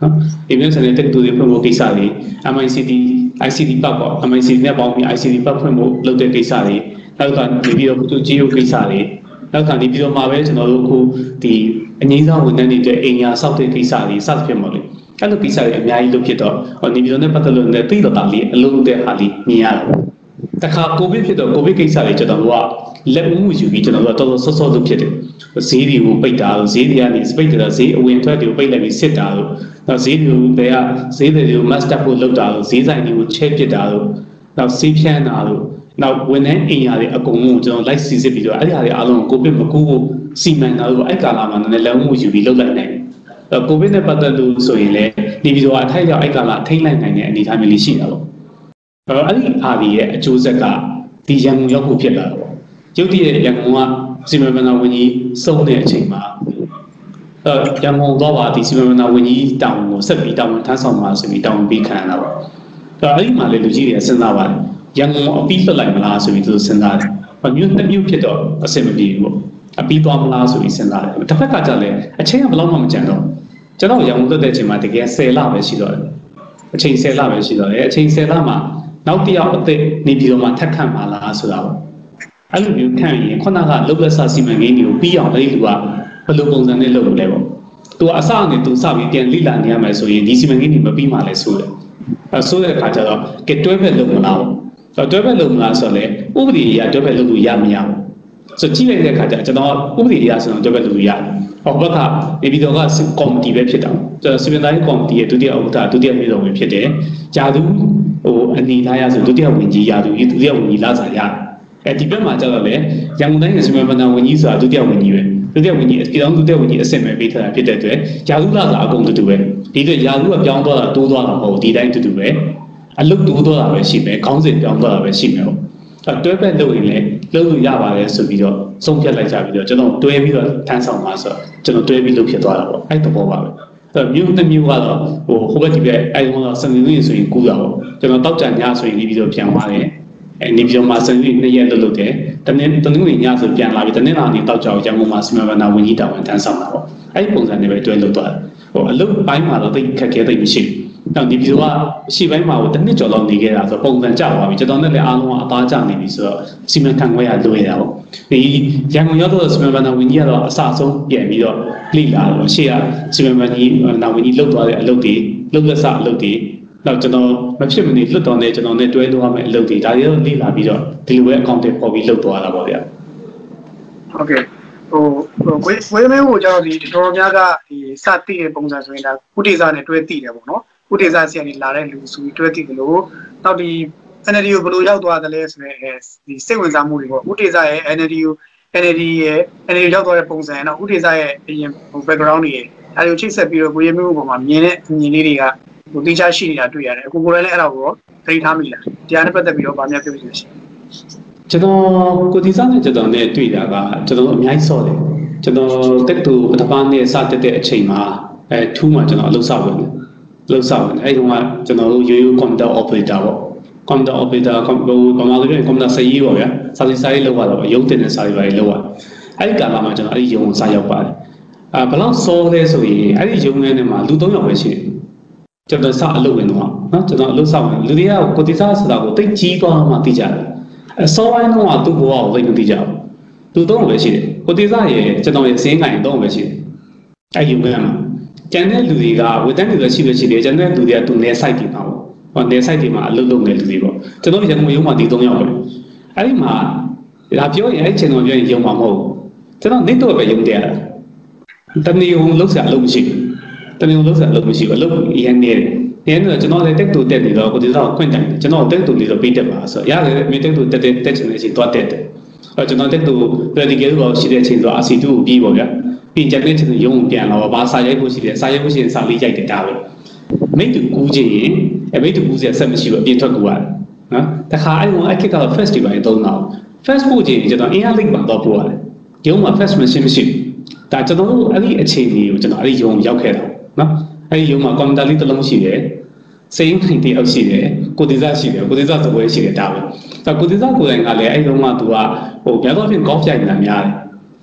နော်ဒီမျိုးစံတဲ့တက်တူတွေဖွင့်ဖို့ကိစ္စတွေ M I C T I C T ပတ်ပေါ့ M I C T နဲ့ပေါင်းပြီး I C T ပတ်ဖွင့်ဖို့လုပ်တဲ့ကိစ္စတွေနောက်ကနေပြီးတော့သူကြီးရုပ်ကိစ္စတွေနောက်ကနေပြီးတော့မှပဲကျွန်တော်တို့အခုဒီအငြိမ်းစားဝန်ထမ်းတွေအတွက်အိမ်ယာဆောက်တဲ့ကိစ္စတွေစသဖြင့်ပေါ့လေအဲ့လိုကိစ္စတွေအများကြီးလုပ်ဖြစ်တော့ဟောနေပြီးတော့နဲ့ပတ်သက်လို့လည်းသိတော့တာလေးအလုံးတဲ့ဟာလေးမြင်ရတယ်တခါကိုဗစ်ဖြစ်တော့ကိုဗစ်ကိစ္စတွေကျွန်တော်တို့ကလက်ဦးမှုယူပြီးကျွန်တော်တို့ကတော်တော်ဆော့ဆော့လုပ်ဖြစ်တယ်ဈေးတွေကိုပိတ်တာဈေးတွေကနေပိတ်တာဈေးအဝင်ထွက်တွေကိုပိတ်လိုက်ပြီးစစ်တာလို့နောက်ဈေးတွေကိုဘယ်ကဈေးတွေကို master ဖို့လုပ်တာလို့ဈေးဆိုင်တွေကိုချဲပစ်တာလို့နောက်ဈေးဖြန်းတာလို့နောက်ဝန်ထမ်းအိမ်ယာတွေအကုန်လုံးကျွန်တော်လိုက်စီစစ်ပြီးတော့အဲ့ဒီဟာတွေအားလုံးကိုဗစ်မကူဖို့စီမံတာလို့အဲ့ကာလမှာလည်းလက်ဦးမှုယူပြီးလုပ်လိုက်နိုင်တယ်ကိုဗစ်နဲ့ပတ်သက်လို့ဆိုရင်လည်းဒီဗီဒီယိုအထိုက်ရောက်အဲ့ကာလထိမ့်လိုက်နိုင်တဲ့အနေအထားမျိုးလေးရှိတာပေါ့အဲ့ဒီအားဒီရဲ့အကျိုးဆက်ကဒီရန်ကုန်ရောက်ဖို့ဖြစ်လာတော့ရုပ်တရက်ရန်ကုန်ကစီမံဘဏ္ဍာဝန်ကြီးစုံတဲ့အချိန်မှာအဲရန်ကုန်တော့ပါဒီစီမံဘဏ္ဍာဝန်ကြီးတောင်းကိုဆက်ပြီးတောင်းထမ်းဆောင်မှာဆိုပြီးတောင်းပြီးခံရတာပေါ့အဲ့ဒီမှာလေလူကြီးတွေစဉ်းစားပါတယ်ရန်ကုန်အပြီးလွတ်လိုက်မလားဆိုပြီးသူစဉ်းစားတယ်ဘာမျိုးတစ်မျိုးဖြစ်တော့အဆင်မပြေဘူးပေါ့အပြီးသွားမလားဆိုပြီးစဉ်းစားတယ်တစ်ဖက်ကကြလည်းအချိန်ကဘယ်လောက်မှမကြံတော့ကျွန်တော်ရန်ကုန်တက်တဲ့အချိန်မှာတကယ်ဆယ်လပဲရှိတော့တယ်အချိန်ဆယ်လပဲရှိတော့တယ်အချိန်ဆယ်လမှာနောက်တစ်ယောက်အသက်နေပြီးတော့မှထပ်ခန့်ပါလားဆိုတာပေါ့အဲ့လိုမျိုးခံရင်ခုနကလုတ်လက်ဆစီမံကိန်းတွေကိုပြီးအောင်အဲ့ဒီလူကဘယ်လိုပုံစံနဲ့လုပ်လို့လဲပေါ့သူကအစအနေသူစပြီးပြန်လိလာနေရမယ်ဆိုရင်ဒီစီမံကိန်းတွေမပြီးမှလည်းဆိုးတယ်အဲဆိုးတဲ့အခါကျတော့ကဲတွဲဘက်လုပ်မလားပေါ့တွဲဘက်လုပ်မလားဆိုတော့လေဥပဒေအရတွဲဘက်လုပ်လို့ရမရဘူးဆိုကြည့်လိုက်တဲ့အခါကျကျွန်တော်ဥပဒေအရဆိုတော့တွဲဘက်လုပ်လို့ရတယ်ဟောဘက်ကနေပြည်တော်ကကော်မတီပဲဖြစ်တာကျွန်တော်စီမံတိုင်းကော်မတီရဲ့ဒုတိယဥက္ကဋ္ဌဒုတိယပြည်တော်ဝင်ဖြစ်တယ်ဂျာသူဟိုအနေထားရဆိုဒုတိယဝန်ကြီးရာသူဒုတိယဝန်ကြီးလာစားရတယ်အဲဒီဘက်မှာကျတော့လေရန်ကုန်တိုင်းရဲ့စီမံဘဏ္ဍာဝန်ကြီးဆိုတာဒုတိယဝန်ကြီးပဲဒုတိယဝန်ကြီးပြည်တော်ဒုတိယဝန်ကြီးအဆင့်ပဲပေးထားတာဖြစ်တဲ့အတွက်ရာသူလာစားအကုန်တူတူပဲဒီအတွက်ရာသူကပြောင်းသွားတာတိုးသွားတာမဟုတ်ဒီတိုင်းတူတူပဲအလုတ်တိုးသွားတာပဲရှိမယ်ခေါင်းစဉ်ပြောင်းသွားတာပဲရှိမယ်ပေါ့အဲတွဲဘက်လုပ်ရင်လည်းလုပ်လို့ရပါတယ်ဆိုပြီးတော့ဆုံးဖြတ်လိုက်ကြပြီးတော့ကျွန်တော်တွဲပြီးတော့ထမ်းဆောင်မှာဆိုတော့ကျွန်တော်တွဲပြီးလုပ်ဖြစ်သွားတာပေါ့အဲ့တဘောပါပဲအဲ့မြို့တစ်မြို့ကတော့ဟိုဟိုဘက်ဒီဘက်အဲ့ဟိုတော့စနေနေ့ဆိုရင်ကူးတာပေါ့ကျွန်တော်တောက်ကြညဆိုရင်ဒီပြီးတော့ပြန်သွားတယ်အဲ့ဒီပြီးတော့မှစနေနေ့နှစ်ရက်လုပ်လုပ်တယ်တနေ့တနေ့ညဆိုပြန်လာပြီးတနေ့လာနေတောက်ကြအောင်ရန်ကုန်မှာစီမံဘဏ္ဍာဝန်ကြီးတာဝန်ထမ်းဆောင်တာပေါ့အဲ့ဒီပုံစံနဲ့ပဲတွဲလုပ်သွားတယ်ဟိုအလုပ်ပိုင်းမှာတော့တိတ်ခက်ခဲတိတ်မရှိဘူးနောက်ဒီပြီးတော့ရှေ့ပိုင်းမှာကိုတစ်နှစ်ကျော်လောက်နေခဲ့တာဆိုပုံစံကျသွားပြီကျွန်တော်နဲ့လည်းအားလုံးကအသားကျနေပြီဆိုတော့စီမံခန့်ခွဲရလွယ်တာပေါ့ဒီရန်ကုန်ရောက်တော့စီမံဘဏ္ဍာဝန်ကြီးကတော့အစဆုံးပြန်ပြီးတော့လိလာတော့ရှေ့ကစီမံဘဏ္ဍာကြီးနာဝန်ကြီးလှုပ်သွားတဲ့အလုပ်တွေလှုပ်လက်စအလုပ်တွေနောက်ကျွန်တော်မဖြစ်မနေလွတ်တော်နဲ့ကျွန်တော်နဲ့တွဲလို့ရမယ့်အလုပ်တွေဒါတွေတော့လိလာပြီးတော့ဒီလိုပဲအကောင့်တွေပေါ်ပြီးလှုပ်သွားတာပေါ့ဗျာဟုတ်ကဲ့ဟိုဝေဝေမဲကိုကျွန်တော်ဒီတော်တော်များကဒီစတိတဲ့ပုံစံဆိုရင်ဒါကုတေစာနဲ့တွဲတိတယ်ပေါ့နော်ကုတေစာဆီကနေလာတဲ့လူစုပြီးတွဲတိတယ်လို့နောက်ဒီ N L D ကိုဘယ်လိုရောက်သွားသလဲဆိုရင်ဒီစိတ်ဝင်စားမှုတွေပေါ့ကုတေစာရဲ့ N L D ကို N L D ရဲ့ N L D ရောက်သွားတဲ့ပုံစံနောက်ကုတေစာရဲ့အရင် background တွေအဲဒီကိုချိတ်ဆက်ပြီးတော့ကိုရမျိုးပေါ်မှာမြင်တဲ့အမြင်လေးတွေကဟိုတိကျရှိနေတာတွေ့ရတယ်အခုကိုယ်လည်းအဲ့ဒါကိုသိထားမိလားတရားနဲ့ပတ်သက်ပြီးတော့ဗာများပြောပြရှင်ကျွန်တော်ကိုတီစာနဲ့ကျွန်တော်နဲ့တွေ့တာကကျွန်တော်အများကြီးစော့တယ်ကျွန်တော်တက်တူပထမနေ့စတက်တဲ့အချိန်မှာအဲထူးမှကျွန်တော်အလုပ်ဆောက်ဝင်တယ်အလုပ်ဆောက်ဝင်အဲဒီတော့ကျွန်တော်တို့ရိုးရိုး computer operator ပေါ့ computer operator ဟိုဘာမှလည်း computer စရေးပေါ့ဗျာစာစီစာရေးလောက်ရတော့ရုံးတင်တဲ့စာရေးပါလေးလောက်ရအဲဒီကာလမှာကျွန်တော်အဲဒီရုံးစာရောက်ပါတယ်အာဘယ်လောက်စောလဲဆိုရင်အဲဒီရုံးထဲမှာလူသုံးယောက်ပဲရှိတယ်ကျွန်တော်စအလုပ်ဝင်တော့နော်ကျွန်တော်အလုပ်ဆောက်ဝင်လူတွေကကိုတီစာဆိုတာကိုတိတ်ကြီးသွားမှသိကြတယ်အစောပိုင်းတော့သူ့ဘဝကိုသိမသိကြဘူးသူတော့ပဲရှိတယ်ကိုတေစာရဲ့ကျွန်တော်ရဲ့စင်းကိုင်တော့ပဲရှိတယ်အဲ့ဒီမှာကျန်တဲ့လူတွေကဝေတန်းတွေရှိလို့ရှိတယ်ကျန်တဲ့လူတွေကသူနေ site တွေမှာပေါ့ဟောနေ site တွေမှာအလုပ်လုပ်နေလူတွေပေါ့ကျွန်တော်ရန်ကုန်ရုံးမှာဒီသုံးယောက်ပဲအဲ့ဒီမှာဒါပြောရင်အဲ့ချိန်တော့ပြောရင်ရုံမှာမဟုတ်ဘူးကျွန်တော်နေတော့ပဲရုံတယ်တနေ့ုံလောက်စရာအလုပ်မရှိဘူးတနေ့ုံလောက်စရာအလုပ်မရှိဘူးအလုပ်ရန်နေတယ်ဒီနေ့ကျွန်တော်လည်းတက်တူတက်နေတော့ကိုတေစာကိုခွင့်တိုင်ကျွန်တော်တက်တူလေးတော့ပေးတက်ပါဆိုရတယ်မြေတက်တူတက်တက်တက်ချင်တဲ့အချိန်တော့တက်တယ်အဲကျွန်တော်တက်တူ practical ကိုရှိတဲ့အချိန်ဆို R C two ကိုပြီးပေါ့ဗျာပြီးကြတဲ့ချိန်ရုံးပြန်လာတော့ဘာစာရိုက်ဖို့ရှိတယ်စာရိုက်ဖို့ရှိရင်စာလေးရိုက်တယ်ဒါပဲမိတ်တူကူးချင်ရင်အဲမိတ်တူကူးစရာဆက်မရှိဘူးအပြင်ထွက်ကူရတယ်နော်တခါအဲ့ကောင်အခက်ကတော့ first တွေပါရင်သုံးတော့ first ပို့ချင်ကျွန်တော်အင်အားလိတ်ပါတော့ပို့ရတယ်ရုံးမှာ first machine မရှိဘူးဒါကျွန်တော်တို့အဲ့ဒီအချိန်ကြီးကိုကျွန်တော်အဲ့ဒီရုံးရောက်ခဲ့တာနော်အဲ့ဒီရုံးမှာ computer လေးတစ်လုံးရှိတယ်စိန်ထိုင်တယောက်ရှိတယ်ကိုတေစာရှိတယ်ကိုတေစာသပွဲရှိတယ်ဒါပဲဒါကိုတေစာကိုယ်တိုင်ကလည်းအဲ့ဒီတော့မှသူကဟိုများသောဖြင့် golf ပြိုင်နေတာများတယ်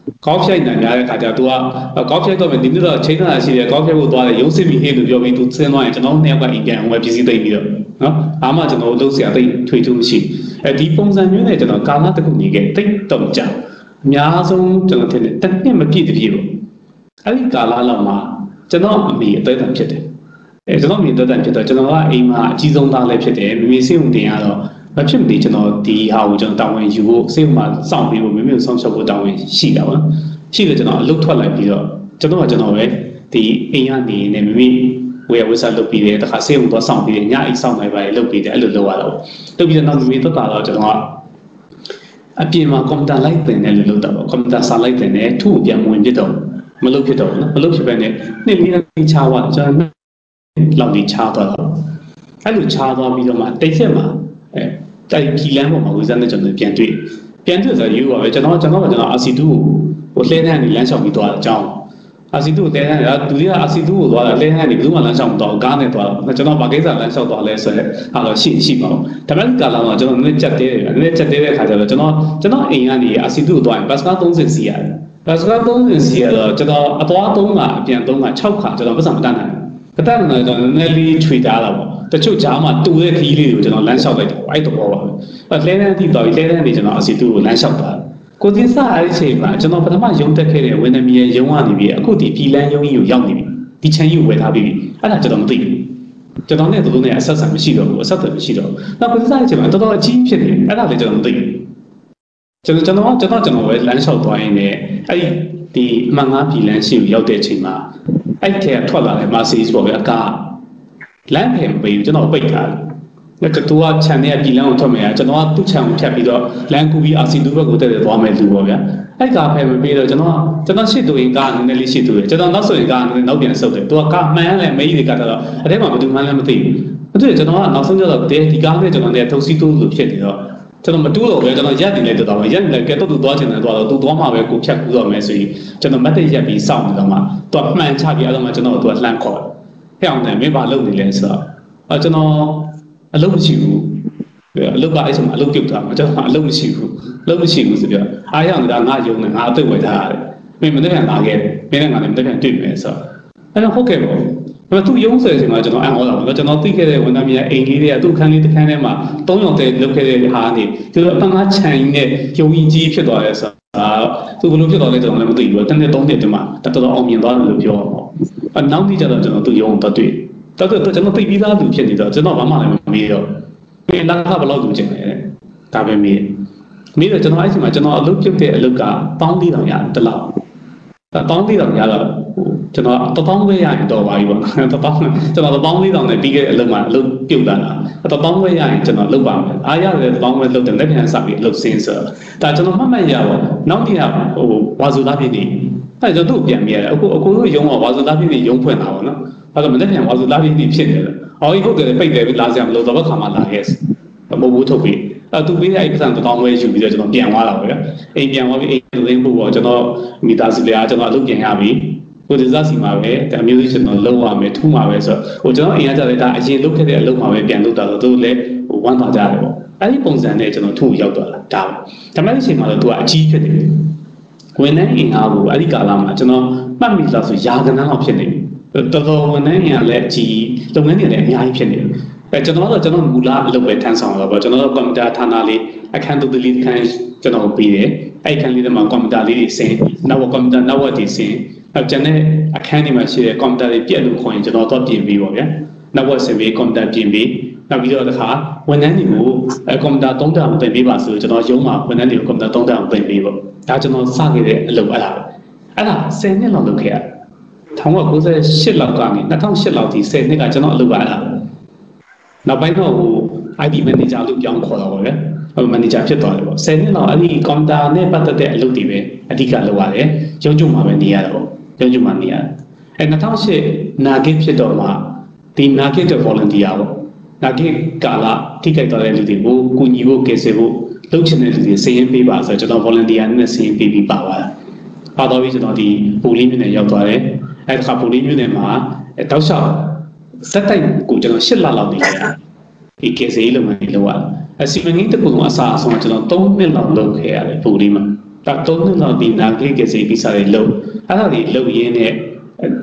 ကောက်ဖြိုက်နိုင်တဲ့ခါကျသူကကောက်ဖြိုက်တော့မယ်ဒီနေ့တော့ချိန်တာရှိတယ်ကောက်ဖြိုက်ဖို့သွားတယ်ရုံးစစ်ပြီးဟေးလို့ပြောပြီးသူဆင်းသွားရင်ကျွန်တော်နှစ်ယောက်ကအိမ်ပြန်အောင်ပဲပြည်စည်းသိပြီးတော့နော်အားမှကျွန်တော်လှုပ်ရှားသိထွေထူးမရှိအဲဒီပုံစံမျိုးနဲ့ကျွန်တော်ကာလတစ်ခုနေခဲ့တိတ်တော့ကြာအများဆုံးကျွန်တော်ထင်တယ်တစ်နှစ်မပြည့်တပြည့်ပေါ့အဲဒီကာလလောက်မှာကျွန်တော်အမေအသက်တန်ဖြစ်တယ်အဲကျွန်တော်အမေအသက်တန်ဖြစ်တော့ကျွန်တော်ကအိမ်မှာအကြီးဆုံးသားလည်းဖြစ်တယ်မိမိစိတ်ဝင်တင်ရတော့မဖြစ်မနေကျွန်တော်ဒီဟာကိုကျွန်တော်တာဝန်ယူဖို့စိတ်မှာစောင့်ပြီးဖို့မိမိကိုစောင့်ရှောက်ဖို့တာဝန်ရှိတာပါရှိတယ်ကျွန်တော်အလုပ်ထွက်လိုက်ပြီးတော့ကျွန်တော်ကကျွန်တော်ပဲဒီအိမ်ကနေနေမိမိဝယ်ဝယ်စားလုပ်ပြီးတယ်တခါစိတ်ဝင်သွားစောင့်ပြီးတယ်ညအိမ်စောင့်နေပါလေလုပ်ပြီးတယ်အဲ့လိုလုပ်ရတော့လုပ်ပြီးတော့နောက်မိမိသက်တာတော့ကျွန်တော်ကအပြင်မှာကွန်ပျူတာလိုက်တင်တယ်လို့လုပ်တာပေါ့ကွန်ပျူတာစာလိုက်တင်တယ်သူ့ကိုပြန်ဝင်ပြတော့မလုပ်ဖြစ်တော့ဘူးနော်မလုပ်ဖြစ်ပဲနဲ့နှစ်လေးနှစ်ချားသွားကျွန်တော်လောက်ဒီချားသွားတော့အဲ့လိုချားသွားပြီးတော့မှတိတ်ဆက်မှာအဲတိုက်ခီလန်းပေါ်မှာဝေစားနဲ့ကျွန်တော်ပြန်တွေ့ပြန်တွေ့ဆိုယူပါပဲကျွန်တော်ကျွန်တော်ကကျွန်တော်အာစီတူကိုလှည့်တဲ့နေလမ်းလျှောက်ပြီးသွားတဲ့အကြောင်းအာစီတူကိုတဲတဲ့ကသူတွေကအာစီတူကိုသွားတာလှည့်တဲ့နေဘယ်သူမှလမ်းလျှောက်မသွားကားနဲ့သွားတော့ကျွန်တော်ဘာကိစ္စလမ်းလျှောက်သွားလဲဆိုတော့ဟာတော့ရှိရှိပါဘူးဒါပေမဲ့ကာလာမှာကျွန်တော်နည်းချက်သေးတယ်နည်းချက်သေးတဲ့ခါကျတော့ကျွန်တော်ကျွန်တော်အိမ်ကနေအာစီတူကိုသွားရင်ဘတ်စကားသုံးဆယ်စီရတယ်ဘတ်စကားသုံးဆယ်စီရတော့ကျွန်တော်အသွားသုံးခါအပြန်သုံးခါ၆ခါကျွန်တော်ပတ်စံမတတ်နိုင်ဘူးတတ်နိုင်တော့နည်းလေးထွေတာတာပေါ့တချို့ကြားမှာတူတဲ့ခီးလေးကိုကျွန်တော်လမ်းလျှောက်လိုက်တယ်အဲ့တော့ပါပဲအဲ့လဲတဲ့အထိတော့လဲတဲ့နေကျွန်တော်အစီတူကိုလမ်းလျှောက်တာကိုသိစားအဲ့ဒီချိန်မှာကျွန်တော်ပထမရုံတက်ခဲ့တဲ့ဝင်းသမီးရဲ့ရုံကနေပြီးအခုဒီပြည်လန်းရုံကြီးကိုရောက်နေပြီဒီချန်ကြီးကိုဝယ်ထားပြီးပြီအဲ့ဒါကျွန်တော်မသိဘူးကျွန်တော်နဲ့သူတို့နဲ့အဆက်ဆံမရှိတော့ဘူးအဆက်အသွယ်မရှိတော့ဘူးနောက်ကိုသိစားတဲ့ချိန်မှာတော်တော်အကြီးဖြစ်နေအဲ့ဒါလည်းကျွန်တော်မသိဘူးကျွန်တော်ကျွန်တော်ကျွန်တော်ကျွန်တော်ပဲလမ်းလျှောက်သွားရင်းနဲ့အဲ့ဒီဒီအမှန်ငါပြည်လန်းရှိကိုရောက်တဲ့အချိန်မှာအဲ့ထဲကထွက်လာတဲ့ Mercedes ပေါ့ဗျာကားလမ်းဖယ်မပေးဘူးကျွန်တော်ပိတ်ထားတယ်။အဲ့တူကခြံထဲကပြည်လန်းကိုထွက်မယ်ကျွန်တော်ကသူ့ခြံကိုဖြတ်ပြီးတော့လမ်းကူပြီးအာစီတူဘက်ကိုတက်တက်သွားမယ်လူပေါ့ဗျာ။အဲ့ကားဖယ်မပေးတော့ကျွန်တော်ကျွန်တော်ရှစ်တူရင်ကားနည်းနည်းလေးရှစ်တူတယ်ကျွန်တော်နောက်ဆိုရင်ကားနည်းနည်းနောက်ပြန်ဆုပ်တယ်။သူကကားမှန်းလဲမေးတွေကတက်တော့အဲ့ထဲမှာဘယ်သူမှန်းလဲမသိဘူး။အဲ့ဒါကျွန်တော်ကနောက်ဆုံးကျတော့ဒီကားနဲ့ကျွန်တော်နဲ့ထုံစီတူလို့ဖြစ်နေတော့ကျွန်တော်မတူးတော့ပဲကျွန်တော်ရက်နေလိုက်တော့တော့ရက်နေလိုက်ကဲတော့သူသွားချင်တယ်သွားတော့သူသွားမှာပဲကိုဖြတ်ကူတော့မယ်ဆိုရင်ကျွန်တော်မတ်တက်ရက်ပြီးစောင့်နေတော့မှသူကမှန်ချပြီးအဲ့တော့မှကျွန်တော်တို့ကလှမ်းခေါ်ဖျောင်းတယ်မင်းဘာလုပ်နေလဲဆိုတော့အဲကျွန်တော်အလုပ်မရှိဘူးအလုပ်ကအဲ့ဆိုမှအလုပ်ပြုတ်သွားမှာကျွန်တော်အလုပ်မရှိဘူးအလုပ်မရှိဘူးဆိုပြီးအားရနေတာငါယုံနေငါအသက်ဝယ်ထားရတယ်မင်းမနေ့ကလာခဲ့မင်းနဲ့ငါလည်းမနေ့ကတွေ့မယ်ဆိုတော့အဲ့တော့ဟုတ်ကဲ့ပေါ့ဒါပေမဲ့သူရုံးဆွဲချိန်မှာကျွန်တော်အံ့ဩတာပေါ့ကျွန်တော်သိခဲ့တဲ့ဝန်ထမ်းများအိမ်လေးတွေကသူ့ခန်းလေးတစ်ခန်းထဲမှာသုံးယောက်တည်းလုပ်ခဲ့တဲ့ဟာနေသူတို့အပန်းကားခြံကြီးနဲ့ယုံကြီးကြီးဖြစ်သွားတယ်ဆိုတာသူဘယ်လိုဖြစ်သွားလဲကျွန်တော်လည်းမသိဘူးတနေ့သုံးနှစ်တည်းမှာတော်တော်အောင်မြင်သွားတယ်လို့ပြောရမှာအနောက်နေ့ကျတော့ကျွန်တော်သူ့ရုံးကိုတွေ့တော်တော်ကျွန်တော်သိပြီးသားသူဖြစ်နေတော့ကျွန်တော်ဘာမှလည်းမမေးတော့ပြန်လာခဘလောက်သူကျင်တယ်ဒါပဲမေးမေးတော့ကျွန်တော်အဲ့ဒီမှာကျွန်တော်အလုပ်ပြုတ်တဲ့အလုပ်ကတောင်းပြီးတော့ရတယ်တလောက်တောင်းပြီးတော့ရတော့ကျွန်တော်တပေါင်းပဲရရင်တော့ပါပြီပေါ့တပေါင်းကျွန်တော်တပေါင်းလေးတောင်နဲ့ပြီးခဲ့တဲ့အလုပ်မှာအလုပ်ပြုတ်လာတာတပေါင်းပဲရရင်ကျွန်တော်လုပ်ပါမယ်အားရတယ်တပေါင်းပဲလုပ်တယ်လက်ပြန်စပြီးအလုပ်စင်းဆိုဒါကျွန်တော်မှတ်မှတ်ရပါနောက်နေ့ကဟိုဝါစုသားဖြစ်နေအဲ့ကျွန်တော်တို့ပြန်မြဲတယ်အခုအခုတို့ရုံးကဝါစုသားဖြစ်နေရုံးဖွင့်တာပေါ့နော်အဲ့တော့မနေ့ပြန်ဝါစုသားဖြစ်နေဖြစ်နေတယ်အော်ဒီဟုတ်တယ်ပိတ်တယ်လာစရာမလိုတော့ဘက်ခါမှလာခဲ့မဟုတ်ဘူးထုတ်ပြီးအဲ့သူပေးတဲ့အဲ့ပစံတပေါင်းပဲယူပြီးတော့ကျွန်တော်ပြန်သွားတာပဲဗျအိမ်ပြန်သွားပြီးအိမ်သိမ်းဖို့ပေါ့ကျွန်တော်မိသားစုလေးအားကျွန်တော်အလုပ်ပြန်ရပြီကိုဒီစားစီမှာပဲဒါမျိုးလေးကျွန်တော်လုံးဝမယ်ထူးမှာပဲဆိုတော့ဟိုကျွန်တော်အိမ်ကကြတဲ့ဒါအရင်လုပ်ခဲ့တဲ့အလုပ်မှာပဲပြန်လုပ်တာဆိုတော့သူလည်းဟိုဝမ်းသာကြတယ်ပေါ့အဲ့ဒီပုံစံနဲ့ကျွန်တော်ထူရောက်သွားတာဒါဒါမှမဟုတ်အချိန်မှာတော့သူကအကြီးဖြစ်နေတယ်ဝင်နေအိမ်အားကိုအဲ့ဒီကာလမှာကျွန်တော်မှတ်မိလားဆိုရာကနန်းလောက်ဖြစ်နေပြီတော်တော်ဝင်နေအိမ်ကလည်းအကြီးလုပ်ငန်းတွေလည်းအများကြီးဖြစ်နေတယ်အဲကျွန်တော်တော့ကျွန်တော်မူလအလုပ်ပဲထမ်းဆောင်တော့ပေါ့ကျွန်တော်တို့ကွန်ပျူတာဌာနလေးအခန်းတူတူလေးခန်းကျွန်တော်ပြီးတယ်အဲ့ခန်းလေးထဲမှာကွန်ပျူတာလေးတွေဆင်းနောက်ကွန်ပျူတာနောက်ဝက်တွေဆင်းနောက်ကျန်တဲ့အခန်းတွေမှာရှိတဲ့ကွန်ပျူတာတွေပြက်လို့ခေါ်ရင်ကျွန်တော်တော့ပြင်ပြီးပေါ့ဗျာနောက်ဝက်ဆင်းပြီးကွန်ပျူတာပြင်ပြီးနောက်ပြီးတော့တခါဝန်ထမ်းတွေကိုကွန်ပျူတာသုံးတာမပြင်ပေးပါဆိုကျွန်တော်ရုံးမှာဝန်ထမ်းတွေကိုကွန်ပျူတာသုံးတာမပြင်ပေးပေါ့ဒါကျွန်တော်စခဲ့တဲ့အလုပ်အဲ့ဒါအဲ့ဒါဆယ်နှစ်လောက်လုပ်ခဲ့ရ၁၉၉၈လောက်ကနေ၂၀၀၈လောက်ဒီဆယ်နှစ်ကကျွန်တော်အလုပ်ရတာနောက်ပိုင်းတော့ဟို ไอ တီ manager လို့ပြောင်းခေါ်တော့ပါပဲဟို manager ဖြစ်သွားတယ်ပေါ့ဆယ်နှစ်လောက်အဲ့ဒီကွန်ပျူတာနဲ့ပတ်သက်တဲ့အလုပ်တွေပဲအဓိကလုပ်ရတယ်ရုံးချုပ်မှာပဲနေရတာပေါ့ရုံးချုပ်မှာနေရတယ်အဲ၂၀၀၈နာဂစ်ဖြစ်တော့မှဒီနာဂစ်တဲ့ volunteer ပေါ့နာဂစ်ကာလထိခိုက်သွားတဲ့လူတွေကိုကူညီဖို့ကယ်ဆယ်ဖို့လုပ်ချင်တဲ့လူတွေစီရင်ပေးပါဆိုတော့ကျွန်တော် volunteer နဲ့စီရင်ပေးပြီးပါသွားတာပါတော့ပြီးကျွန်တော်ဒီပူလီမြို့နယ်ရောက်သွားတယ်အဲတခါပူလီမြို့နယ်မှာတောက်လျှောက်စက်တိုက်ကိုကျွန်တော်၈လလောက်နေခဲ့တာဒီကယ်ဆယ်ရေးလုပ်ငန်းတွေလုပ်ရအစီမံကိန်းတစ်ခုလုံးအစားအဆုံးကျွန်တော်၃နှစ်လောက်လုပ်ခဲ့ရတယ်ပူလီမှာ 딱 돈은 나게 계속 비싸게 로 아다리 로 얘네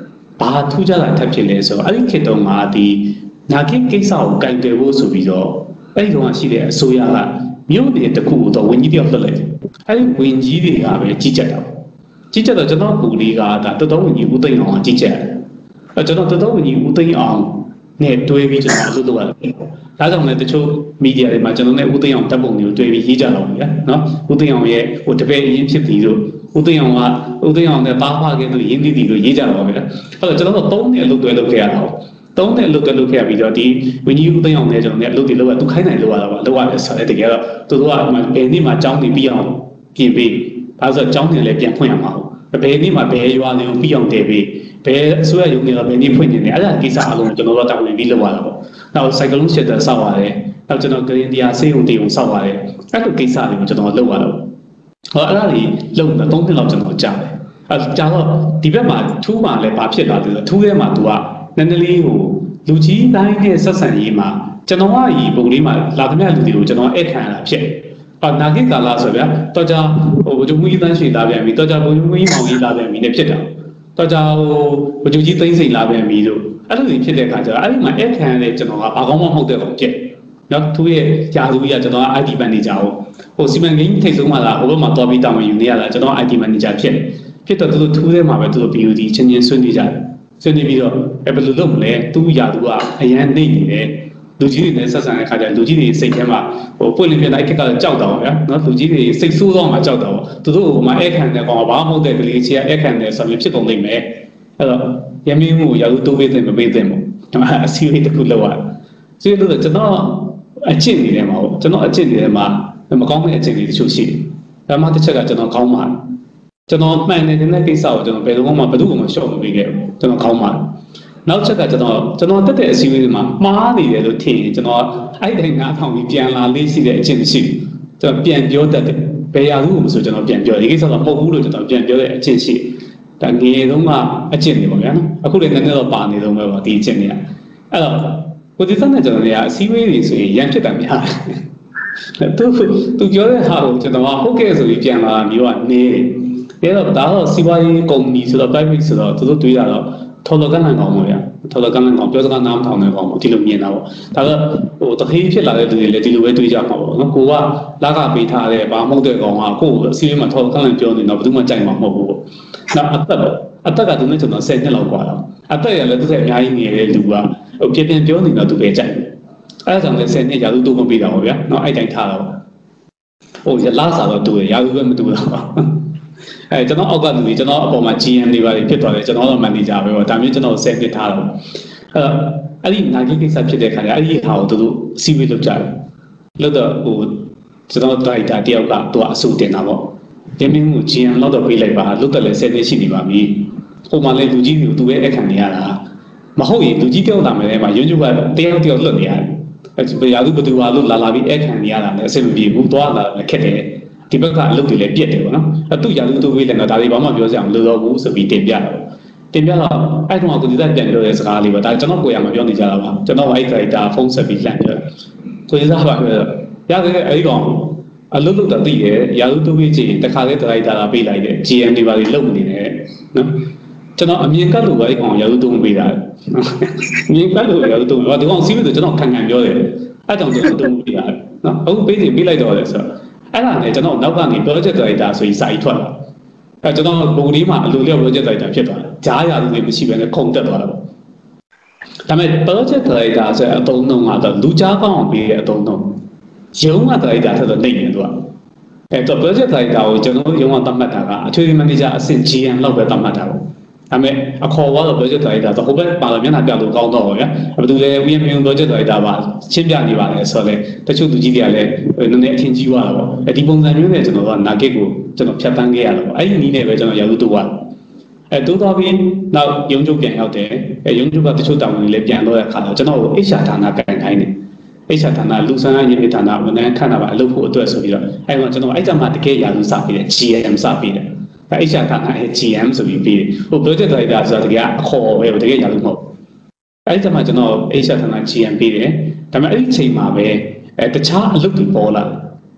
바 투자가 탑질해서 아이케 동아디 나게 계속 갈게고 소비죠အဲ့ဒီတော့ရှိတဲ့အစိုးရကမြို့နယ်တစ်ခုတော့ဝင်ကြီးတယောက်လွှတ်လိုက်တယ်။အဲ့ဒီဝင်ကြီးတွေကပဲကြီးကြပ်တာ။ကြီးကြပ်တော့ကျွန်တော်ပူလေးကဒါတော်တော်ဝင်ကြီးဦးသိန်းအောင်ကကြီးကြပ်တယ်။အဲကျွန်တော်တော်တော်ဝင်ကြီးဦးသိန်းအောင်နဲ့တွဲပြီးကျွန်တော်အလုပ်လုပ်ရတယ်။ဒါကြောင့်လည်းတချို့မီဒီယာတွေမှာကျွန်တော်နဲ့ဦးသိန်းအောင်တပ်ပုံတွေကိုတွဲပြီးရေးကြတော့ဗျာ။နော်။ဦးသိန်းအောင်ရဲ့ဟိုတပည့်အရင်ဖြစ်ပြီးတော့ဦးသိန်းအောင်ကဦးသိန်းအောင်နဲ့တားဖားခဲ့သူရင်းနှီးတီတို့ရေးကြတော့ဗျာ။အဲ့တော့ကျွန်တော်တို့သုံးနှစ်အလုပ်တွဲလုပ်ခဲ့ရတာ။သုံးနှစ်အလုပ်တွဲလုပ်ခဲ့ပြီးတော့ဒီဝင်းကြီးဦးသိန်းအောင်နဲ့ကျွန်တော်နဲ့အလုပ်တွေလုပ်ရသူခိုင်းနိုင်လုပ်ရတာပါ။လုပ်ရတယ်ဆိုတော့တကယ်တော့သူတို့ကဘယ်နေ့မှကြောင်းနေပြီးအောင်ပြင်ပြီးဒါဆိုကြောင်းနေလည်းပြန်ဖွင့်ရမှာ။ဘယ်နေ့မှဘယ်ရွာတွေကိုပြီးအောင်တည်ပြီးဘယ်အစိုးရရုံးတွေကဘယ်နေ့ဖွင့်နေတယ်အဲ့ဒါကိစ္စအလုံးကျွန်တော်တို့တောင်းနေပြီးလုပ်ရတာပေါ့။နောက်စိုက်ကလုံးရှက်တဲ့ဆောက်ရတယ်။နောက်ကျွန်တော်ဂရင်းတရားဆေးရုံတေုံဆောက်ရတယ်။အဲ့လိုကိစ္စတွေကိုကျွန်တော်လုပ်ရတော့ဟောအဲ့ဒါတွေလုပ်နေသုံးနှစ်လောက်ကျွန်တော်ကြာတယ်။အဲကြာတော့ဒီဘက်မှာထူးမှလည်းဘာဖြစ်လာလဲဆိုတော့ထူးထဲမှာ तू ကနည်းနည်းလေးဟိုလူကြီးတိုင်းနဲ့ဆက်ဆံရေးမှာကျွန်တော်ကဒီပုံလေးမှာလာသမျှလူတွေကိုကျွန်တော်အဲ့ခံရတာဖြစ်အော်နာဂိကာလာဆိုဗျာတော့ကြာဟိုဘုံကြီးတန်းရွှေလာပြန်ပြီတော့ကြာဘုံကြီးမောင်ကြီးလာပြန်ပြီနဲ့ဖြစ်တာတော့ကြာဟိုဘုံကြီးသိန်းစိန်လာပြန်ပြီလို့အဲ့လိုဖြစ်တဲ့အခါကျတော့အဲ့ဒီမှာအဲ့ခံရတဲ့ကျွန်တော်ကဘာကောင်းမှမဟုတ်တဲ့ကောင်ဖြစ်နော်သူရဲ့ဂျာသူကြီးကကျွန်တော်က ไอ ที manager ဟိုစီမံကိန်းထိပ်ဆုံးမှာလာဟိုဘက်မှာတော်ပြီးတောင်းယူနေရတာကျွန်တော် ไอ ที manager ဖြစ်ဖြစ်တော့သူတို့ထူးထဲမှာပဲသူတို့ B U D ချင်းချင်းဆွေးနွေးကြတယ်ဆွေးနွေးပြီးတော့ဘယ်လိုလုပ်မလဲသူ့ယာသူကအရန်နေနေတယ်လူကြီးတွေနဲ့ဆက်ဆံတဲ့အခါကျလူကြီးတွေစိတ်ထဲမှာဟိုပွင့်လင်းပြတဲ့အခက်ကတော့ကြောက်တော့ဗျာနော်လူကြီးတွေစိတ်ဆိုးတော့မှကြောက်တော့သူတို့ဟိုမှာအဲ့ခံတဲ့ကောင်ကဘာမှမဟုတ်တဲ့ကလေးချင်းအဲ့ခံတဲ့ဆိုမျိုးဖြစ်ကုန်နေမယ်အဲ့တော့ရမင်းမှုယာသူတိုးပေးတဲ့မပေးတဲ့မို့ဒီမှာအစီအစဉ်တစ်ခုလောက်ရတယ်ဆိုတော့ကျွန်တော်အကျင့်နေတယ်မှာပေါ့ကျွန်တော်အကျင့်နေတယ်မှာမကောင်းတဲ့အကျင့်တွေတချို့ရှိတယ်ဒါမှတစ်ချက်ကကျွန်တော်ကောင်းပါတယ်ကျွန်တော်မှန်နေတဲ့ကိစ္စကိုကျွန်တော်ဘယ်လိုမှဘယ်သူ့ကိုမှရှော့မပေးခဲ့ဘူးကျွန်တော်ကောင်းပါတယ်နောက်ချက်ကကျွန်တော်ကျွန်တော်တက်တဲ့အစည်းအဝေးမှာမှားနေတယ်လို့ထင်ရင်ကျွန်တော်အဲ့တိုင်းငါးထောင်ပြီးပြန်လာလေးရှိတဲ့အချင်းရှိကျွန်တော်ပြန်ပြောတတ်တယ်ဘယ်ရာသူ့ကိုမဆိုကျွန်တော်ပြန်ပြောဒီကိစ္စကမဟုတ်ဘူးလို့ကျွန်တော်ပြန်ပြောတဲ့အချင်းရှိဒါငယ်တုန်းကအချင်းတွေပေါ့ဗျာနော်အခုလည်းနည်းနည်းတော့ပါနေတော့ပဲပေါ့ဒီအချင်းတွေကအဲ့တော့ကိုဒီစနဲ့ကျွန်တော်တွေကအစည်းအဝေးတွေဆိုရင်ရန်ဖြစ်တာများတယ်သူသူပြောတဲ့ဟာကိုကျွန်တော်ကဟုတ်ကဲ့ဆိုပြီးပြန်လာမျိုးကနေတယ်ဒါတော့ဒါတော့စီးပွားရေးကုမ္ပဏီဆိုတော့ private ဆိုတော့သူတို့တွေးတာတော့ထော်လကန်လန်ကောင်ပေါ့ဗျာထော်လကန်လန်ကောင်ပြောစကားနားမထောင်တဲ့ကောင်ပေါ့ဒီလိုမြင်တာပေါ့ဒါကဟိုတခေးဖြစ်လာတဲ့သူတွေလည်းဒီလိုပဲတွေးကြမှာပေါ့နော်ကိုကလာကပေးထားတဲ့ဘာမဟုတ်တဲ့ကောင်ကကိုယ်အစီအစဉ်မှာထော်လကန်လန်ပြောနေတော့ဘယ်သူမှကြိုက်မှာမဟုတ်ဘူးပေါ့နောက်အသက်အသက်ကသူနဲ့ကျွန်တော်ဆယ်နှစ်လောက်กว่าတော့အသက်ရလည်းသူ့ရဲ့အများကြီးနေတဲ့လူကဟိုပြပြပြောနေတော့သူပဲကြိုက်အဲဒါကြောင့်လည်းဆယ်နှစ်ရာသူတိုးမပေးတာပေါ့ဗျာနော်အဲ့တိုင်းထားတော့ဟိုရလာစားတော့တူရရာသူပဲမတူတော့အဲကျွန်တော်အောက်ကလူတွေကျွန်တော်အပေါ်မှာ G M တွေပါဖြစ်သွားတယ်ကျွန်တော်တော့ manager ပဲပေါ့ဒါမျိုးကျွန်တော်ဆက်ပစ်ထားတော့အဲအဲ့ဒီနာဂိကိစ္စဖြစ်တဲ့ခါကျအဲ့ဒီဟာကိုသူတို့အစည်းအဝေးလုပ်ကြတယ်လုပ်တော့ဟိုကျွန်တော် director တယောက်ကသူကအဆိုတင်တာပေါ့ဒီမင်းကို G M လောက်တော့ပေးလိုက်ပါလုပ်တယ်လည်းဆယ်နှစ်ရှိနေပါပြီဟိုမှာလည်းလူကြီးတွေကိုသူပဲအခန့်နေရတာမဟုတ်ရင်လူကြီးတယောက်လာမယ်လေမှာရုံးချုပ်ကတယောက်တယောက်လွတ်နေရတယ်အဲရာသူဘသူဟာလို့လာလာပြီးအခန့်နေရတာလည်းအဆင်မပြေဘူးသွားလာလည်းခက်တယ်ဒီဘက်ကအလုပ်တွေလည်းပြက်တယ်ပေါ့နော်အတူရာသူတို့ဝေးလည်းတော့ဒါတွေဘာမှပြောစရာမလိုတော့ဘူးဆိုပြီးတင်ပြတယ်တင်ပြတော့အဲ့တော့ကိုဒီသက်ပြန်ပြောတဲ့စကားလေးပဲဒါကျွန်တော်ကိုရမှာပြောနေကြတာပါကျွန်တော်အဲ့ခရိုက်တာဖုန်းဆက်ပြီးလှမ်းပြောကိုဒီစားပါပြောရခဲ့အဲ့ဒီကောင်အလုပ်လုပ်တာသိတယ်ရာသူတို့ဝေးကြည့်ရင်တခါလေးဒရိုက်တာလာပေးလိုက်တယ် G M တွေပါလေလုပ်နေတယ်နော်ကျွန်တော်အမြင်ကတ်လို့ပဲအဲ့ကောင်ရာသူတို့မပေးတာအမြင်ကတ်လို့ရာသူတို့ဒီကောင်စီးပြီးတော့ကျွန်တော်ခံခံပြောတယ်အဲ့ကြောင့်ကျွန်တော်တို့မပေးတာနော်အခုပေးစီပေးလိုက်တော့လေဆိုအဲ့ဒါနဲ့ကျွန်တော်နောက်ကနေ project director ဆိုပြီးစာကြီးထွက်လာအဲကျွန်တော်ဘုံဒီမှာအလိုလျောက် project director ဖြစ်သွားတယ်ဂျားရာလူတွေမရှိဘဲနဲ့ခုန်တက်သွားတာပေါ့ဒါပေမဲ့ project director ဆိုအတုံးလုံးကတော့လူကြားကောင်းအောင်ပေးတဲ့အတုံးလုံးရုံးက director ထက်တော့နေနေသူကအဲတော့ project director ကိုကျွန်တော်ရုံးကသတ်မှတ်တာကအထွေထွေ manager အဆင့် G M လောက်ပဲသတ်မှတ်တာပေါ့ဒါပေမဲ့အခေါ်ဝါတော့ project director ဆိုဟိုဘက်ပါတော့မျက်နှာပြလို့ကောင်းတော့ဗျာဘယ်သူလဲ V M M project director ပါရှင်းပြနေပါလေဆိုတော့တချို့လူကြီးတွေကလည်းနည်းနည်းအထင်ကြီးသွားတာပေါ့အဲဒီပုံစံမျိုးနဲ့ကျွန်တော်ကနာဂစ်ကိုကျွန်တော်ဖြတ်တန်းခဲ့ရတော့အဲ့ဒီနည်းနဲ့ပဲကျွန်တော်ရာသူတိုးသွားအဲတိုးသွားပြီးနောက်ရုံးချုပ်ပြန်ရောက်တယ်အဲရုံးချုပ်ကတချို့တာဝန်တွေလည်းပြန်တော့တဲ့အခါတော့ကျွန်တော်ကို H R ဌာနကန်ခိုင်းတယ် H R ဌာနလူဆန်းရေးဌာနဝန်ထမ်းခန့်တာပါအလုပ်ဖို့အတွက်ဆိုပြီးတော့အဲမှာကျွန်တော်အဲ့ကြမှာတကယ်ရာသူစပြီးတယ် G M စပြီးတယ်အဲ H R ဌာနရဲ့ G M ဆိုပြီးပြီးဟို project director ဆိုတာတကယ်အခေါ်ပဲတကယ်ရာသူမဟုတ်အဲ့ကြမှာကျွန်တော် H R ဌာန G M ပြီးတယ်ဒါပေမဲ့အဲ့ဒီချိန်မှာပဲအဲတခြားအလုပ်တွေပေါ်လာ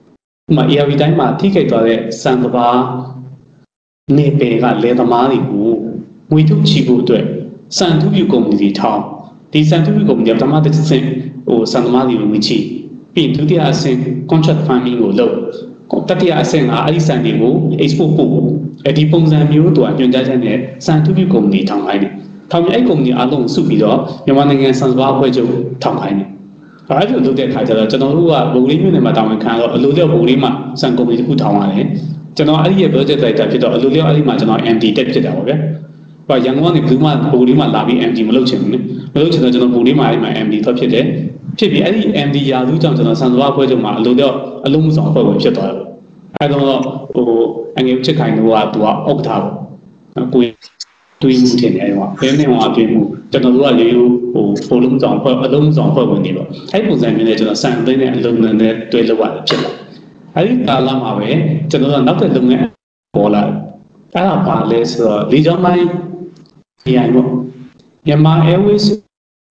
mà yêu vì đấy mà thì cái đó là sản phẩm nề bề cái lệ thầm mà đi cũ nguy thúc chi cũ tuổi sản thúc yêu công đi thao thì sản thúc yêu công đi thầm mà được xem ô sản phẩm đi nguy chi vì thứ thứ xem contract farming của lâu còn tất cả xem là ai sản đi cũ export cũ ở đi phong sản miêu tuổi chuyên gia trên này sản thúc yêu công đi thằng này thằng ấy công đi alo suy bị đó nhưng mà người sản phẩm phải chịu thằng này phải chịu lúc đấy khai ra cho nó lúc à bổ lý như này mà tao mình khai rồi lúc đấy bổ lý mà sản công ty cũng thằng này cho nó ấy bây giờ tại tại phía đó lúc đấy ấy mà cho nó em đê tết phía đó vậy và yang ngon thì cứ mà bổ lý mà làm bị em đê mà lâu chừng nữa lâu chừng cho nó bổ lý mà mà em đê thôi phía đấy phía bị ấy em đê giờ lúc trong cho nó sản phẩm phải chịu mà lúc đấy lúc mà sản phẩm phải phía đó ai đó anh em check khai nó à tua ốc thảo cuối对目前来话，别人话对目，就那如果有哦，不弄状况，弄状况问题了，还不然呢，就那三分呢，弄呢呢对了完了，还有大拉马喂，就那那个弄呢过了，大家把来是李江买，你爱不？也买 Airways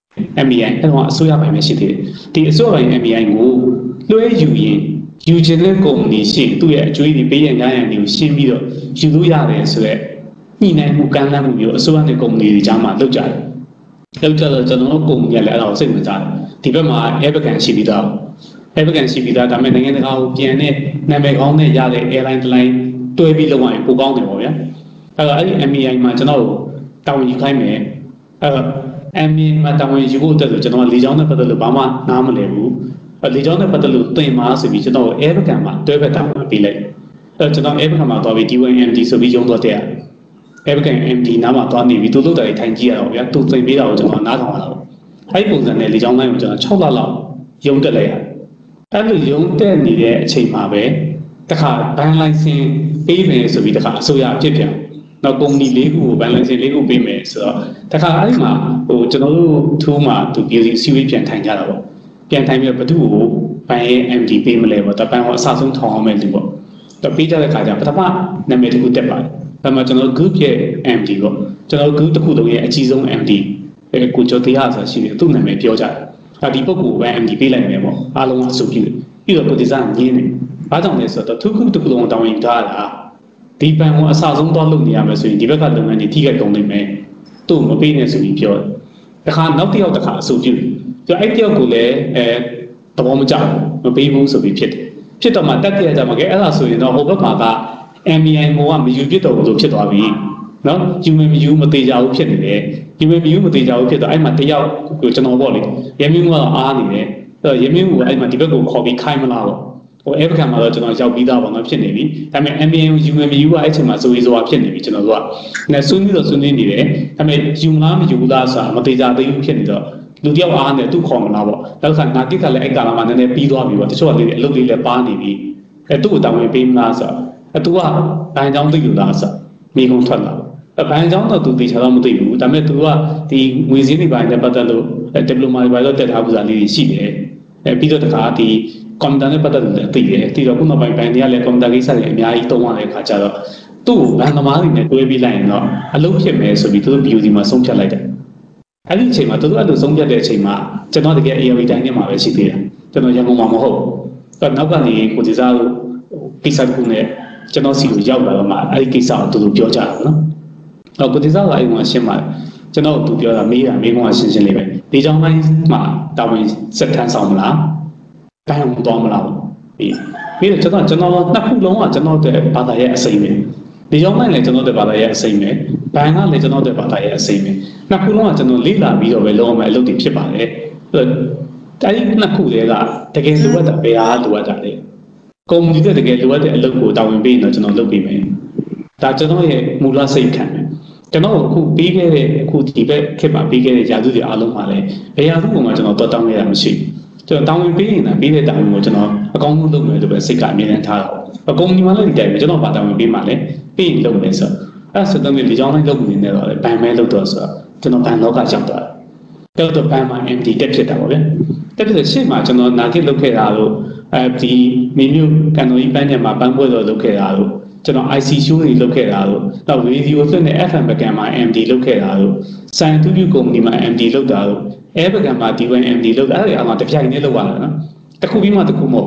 M B I， 那话所有牌面是的，第所有 M B I 我六月有人，有钱的公司是对的，注意的别人家人有先比的，有多压的是的。你呢？不干那没有，所有的工地家嘛都在，都在了，就那个工业来了，谁不在？特别嘛，也不干西比的，也不干西比的，咱们那个那个边呢，那边讲呢，家的 airline line 对比的话，不讲的话呀。那个 M B I 嘛，就那单位开没，那个 M B I 嘛，单位如果得了，就那离江那不得了，爸妈拿么来路，呃，离江那不得了，对嘛是比就那也不干嘛，对不单位比嘞，呃，就那也不干嘛，到位 D one M D 是比用多点。F K M D 那么多年，为都都在谈起了，也都准备了，就讲拿上了。还部分呢，你讲那种就超大了，用得来啊。但是用得你的起码呗，这下本来是北面是为这下收入这边，那工地内部本来是内部北面是，这下哎嘛，我这个土嘛都变成稍微变谈起了不，变谈面不土，半夜 M D 北面来不，但半夜杀生汤面对不，但比较来看讲，不他妈那边都得吧。那么，就那 group 嘅 M D 咯，就那 group 都好多嘢，其中 M D， 誒，國際地下就係都能夠標價。啊，ဒီပုဂ္ဂိုလ် M D ပေးလိုက်မယ်ပေါ့，အားလုံးအ數ပြုပြီးတော့ producer ညင်းနေ။ဘာကြောင့်လဲဆိုတော့ทุกခုတစ်ခုလုံးတောင်းယူထားတာ။ဒီပန်ကအစဆုံးတော့လုပ်နေရမယ်ဆိုရင်ဒီဘက်ကလုပ်ငန်းတွေထိခိုက်ကုန်နေမယ်။သူ့မပေးနဲ့ဆိုပြီးပြောတယ်။တခါနောက်တစ်ယောက်တစ်ခါအ數ပြု။သူအဲ့တစ်ယောက်ကိုလည်းအဲသဘောမကျဘူးမပေးဘူးဆိုပြီးဖြစ်တယ်။ဖြစ်တော့မှတက်တဲ့ကြမှာကဲအဲ့ဒါဆိုရင်တော့ဟိုဘက်မှာကM B I ကိုကမယူပြတော့လို့ဖြစ်သွားပြီနော်ယူမယူမသေးကြဘူးဖြစ်နေတယ်ယူမယူမသေးကြဘူးဖြစ်တော့အဲ့မှာတယောက်ကိုကျွန်တော်ပေါ့လေရမင်းကတော့အားနေတယ်အဲ့ရမင်းကအဲ့မှာဒီဘက်ကိုခေါ်ပြီးခိုင်းမလားပေါ့ဟိုအဲ့ဘက်မှာတော့ကျွန်တော်ရောက်ပြီးသားပေါ့နော်ဖြစ်နေပြီဒါပေမဲ့ M B I ကိုယူမယူကအဲ့ချိန်မှာစိုးရိမ်စွာဖြစ်နေပြီကျွန်တော်တို့ကနဲ့ဆွေးနွေးတော့ဆွေးနွေးနေတယ်ဒါပေမဲ့ယူမလားမယူလားဆိုတာမသေးကြသေးဘူးဖြစ်နေတော့လူတယောက်အားနေသူ့ခေါ်မလားပေါ့နောက်ခါနာတိကလည်းအဲ့ကာလမှာနည်းနည်းပြီးသွားပြီပေါ့တချို့ကလေးအလုပ်လေးလည်းပါနေပြီအဲ့သူ့ကိုတောင်းဝင်ပေးမလားဆိုအတူကဘန်ကြောင်းသိယူလားဆိုမိကုံထွက်လာဘန်ကြောင်းတော့သူသိချာတော့မသိဘူးဒါပေမဲ့သူကဒီငွေစည်းတွေပိုင်းနဲ့ပတ်သက်လို့ဒီပလိုမာတွေပိုင်းတော့တက်ထားပူစာလေးရှိတယ်အဲပြီးတော့တခါဒီကွန်ပျူတာနဲ့ပတ်သက်လို့သိတယ်ပြီးတော့ခုနောက်ပိုင်းဘန်တွေကလည်းကွန်ပျူတာကိစ္စတွေအများကြီးသုံးရတဲ့အခါကျတော့သူ့ဘန်သမားတွေနဲ့တွဲပြီးလိုက်ရင်တော့အလုပ်ဖြစ်မယ်ဆိုပြီးသူတို့ view ဒီမှာဆုံးဖြတ်လိုက်တယ်အဲ့ဒီအချိန်မှာသူတို့အဲ့လိုဆုံးဖြတ်တဲ့အချိန်မှာကျွန်တော်တကယ် A R V တိုင်းထဲမှာပဲရှိသေးတယ်ကျွန်တော်ရန်ကုန်မှာမဟုတ်ဘူးနောက်ကနေကိုစီစားလို့ကိစ္စတစ်ခုနဲ့ကျွန်တော်စီကိုရောက်လာတော့မှအဲ့ဒီကိစ္စကိုသူတို့ပြောကြတာနော်။တော့ကိုတိစားကအဲ့ကောင်ရှင်းပါတယ်။ကျွန်တော်သူပြောတာမေးတာမေးကောင်ကရှင်းရှင်းလေးပဲ။ဒီကြောင့်တိုင်းမှာတာဝန်စက်ထမ်းဆောင်မလား။တိုင်းအောင်သွားမလား။ပြီးပြီးတော့ကျွန်တော်ကျွန်တော်နှစ်ခုလုံးကကျွန်တော်တဲ့ဘာသာရဲ့အစိမ့်ပဲ။ဒီကြောင့်တိုင်းလည်းကျွန်တော်တဲ့ဘာသာရဲ့အစိမ့်ပဲ။ဘန်ကလည်းကျွန်တော်တဲ့ဘာသာရဲ့အစိမ့်ပဲ။နှစ်ခုလုံးကကျွန်တော်လေ့လာပြီးတော့ပဲလုံးဝအလုပ်တွေဖြစ်ပါတယ်။အဲ့ဒီနှစ်ခုတွေကတကယ်လိုအပ်တာဘယ်ဟာလိုအပ်တာလဲ။ကုမ္ပဏီတွေတကယ်လိုအပ်တဲ့အလုပ်ကိုတာဝန်ပေးရင်တော့ကျွန်တော်လုပ်ပေးမယ်။ဒါကျွန်တော်ရဲ့မူလစိတ်ခံတယ်။ကျွန်တော်အခုပြီးခဲ့တဲ့အခုဒီဘက်ခေတ်မှာပြီးခဲ့တဲ့ရာစုတွေအားလုံးမှာလည်းဘယ်ရာစုပုံမှာကျွန်တော်တော့တောင်းရတာမရှိဘူး။ကျွန်တော်တာဝန်ပေးရင်လည်းပြီးတဲ့တာဝန်ကိုကျွန်တော်အကောင်းဆုံးလုပ်မယ်လို့ပဲစိတ်ကအမြဲတမ်းထားတော့။ကုမ္ပဏီမှာလည်းဒီတိုင်းပဲကျွန်တော်ဗာတာဝန်ပေးမှလည်းပြီးရင်လုပ်မယ်ဆိုတော့အဲ့ဆိုတော့ဒီကြောင်းတိုင်းလုပ်နေနေတော့လေဘန်မဲလုပ်တော့ဆိုတော့ကျွန်တော်ဘန်လောကရောက်သွားတယ်။တော့ဘန်မှာ M D တက်ဖြစ်တာပေါ့ဗျာ။တက်ဖြစ်တဲ့ရှေ့မှာကျွန်တော်နာကိလုပ်ခဲ့တာလို့အဲဒီမိမျိုးကန်တော်ကြီးပန်းညံမှာပန်းပွဲတော်လုပ်ခဲ့တာလို့ကျွန်တော် I C show တွေလုပ်ခဲ့တာလို့နောက် radio လွှင့်တဲ့ F M ပကံမှာ M D လုပ်ခဲ့တာလို့ scientific company မှာ M D လုပ်တာလို့ air ပကံမှာ D one M D လုပ်တာအဲ့ဒါအမှတပြိုင်တည်းလုပ်ရတာနော်တစ်ခုပြီးမှတစ်ခုမဟုတ်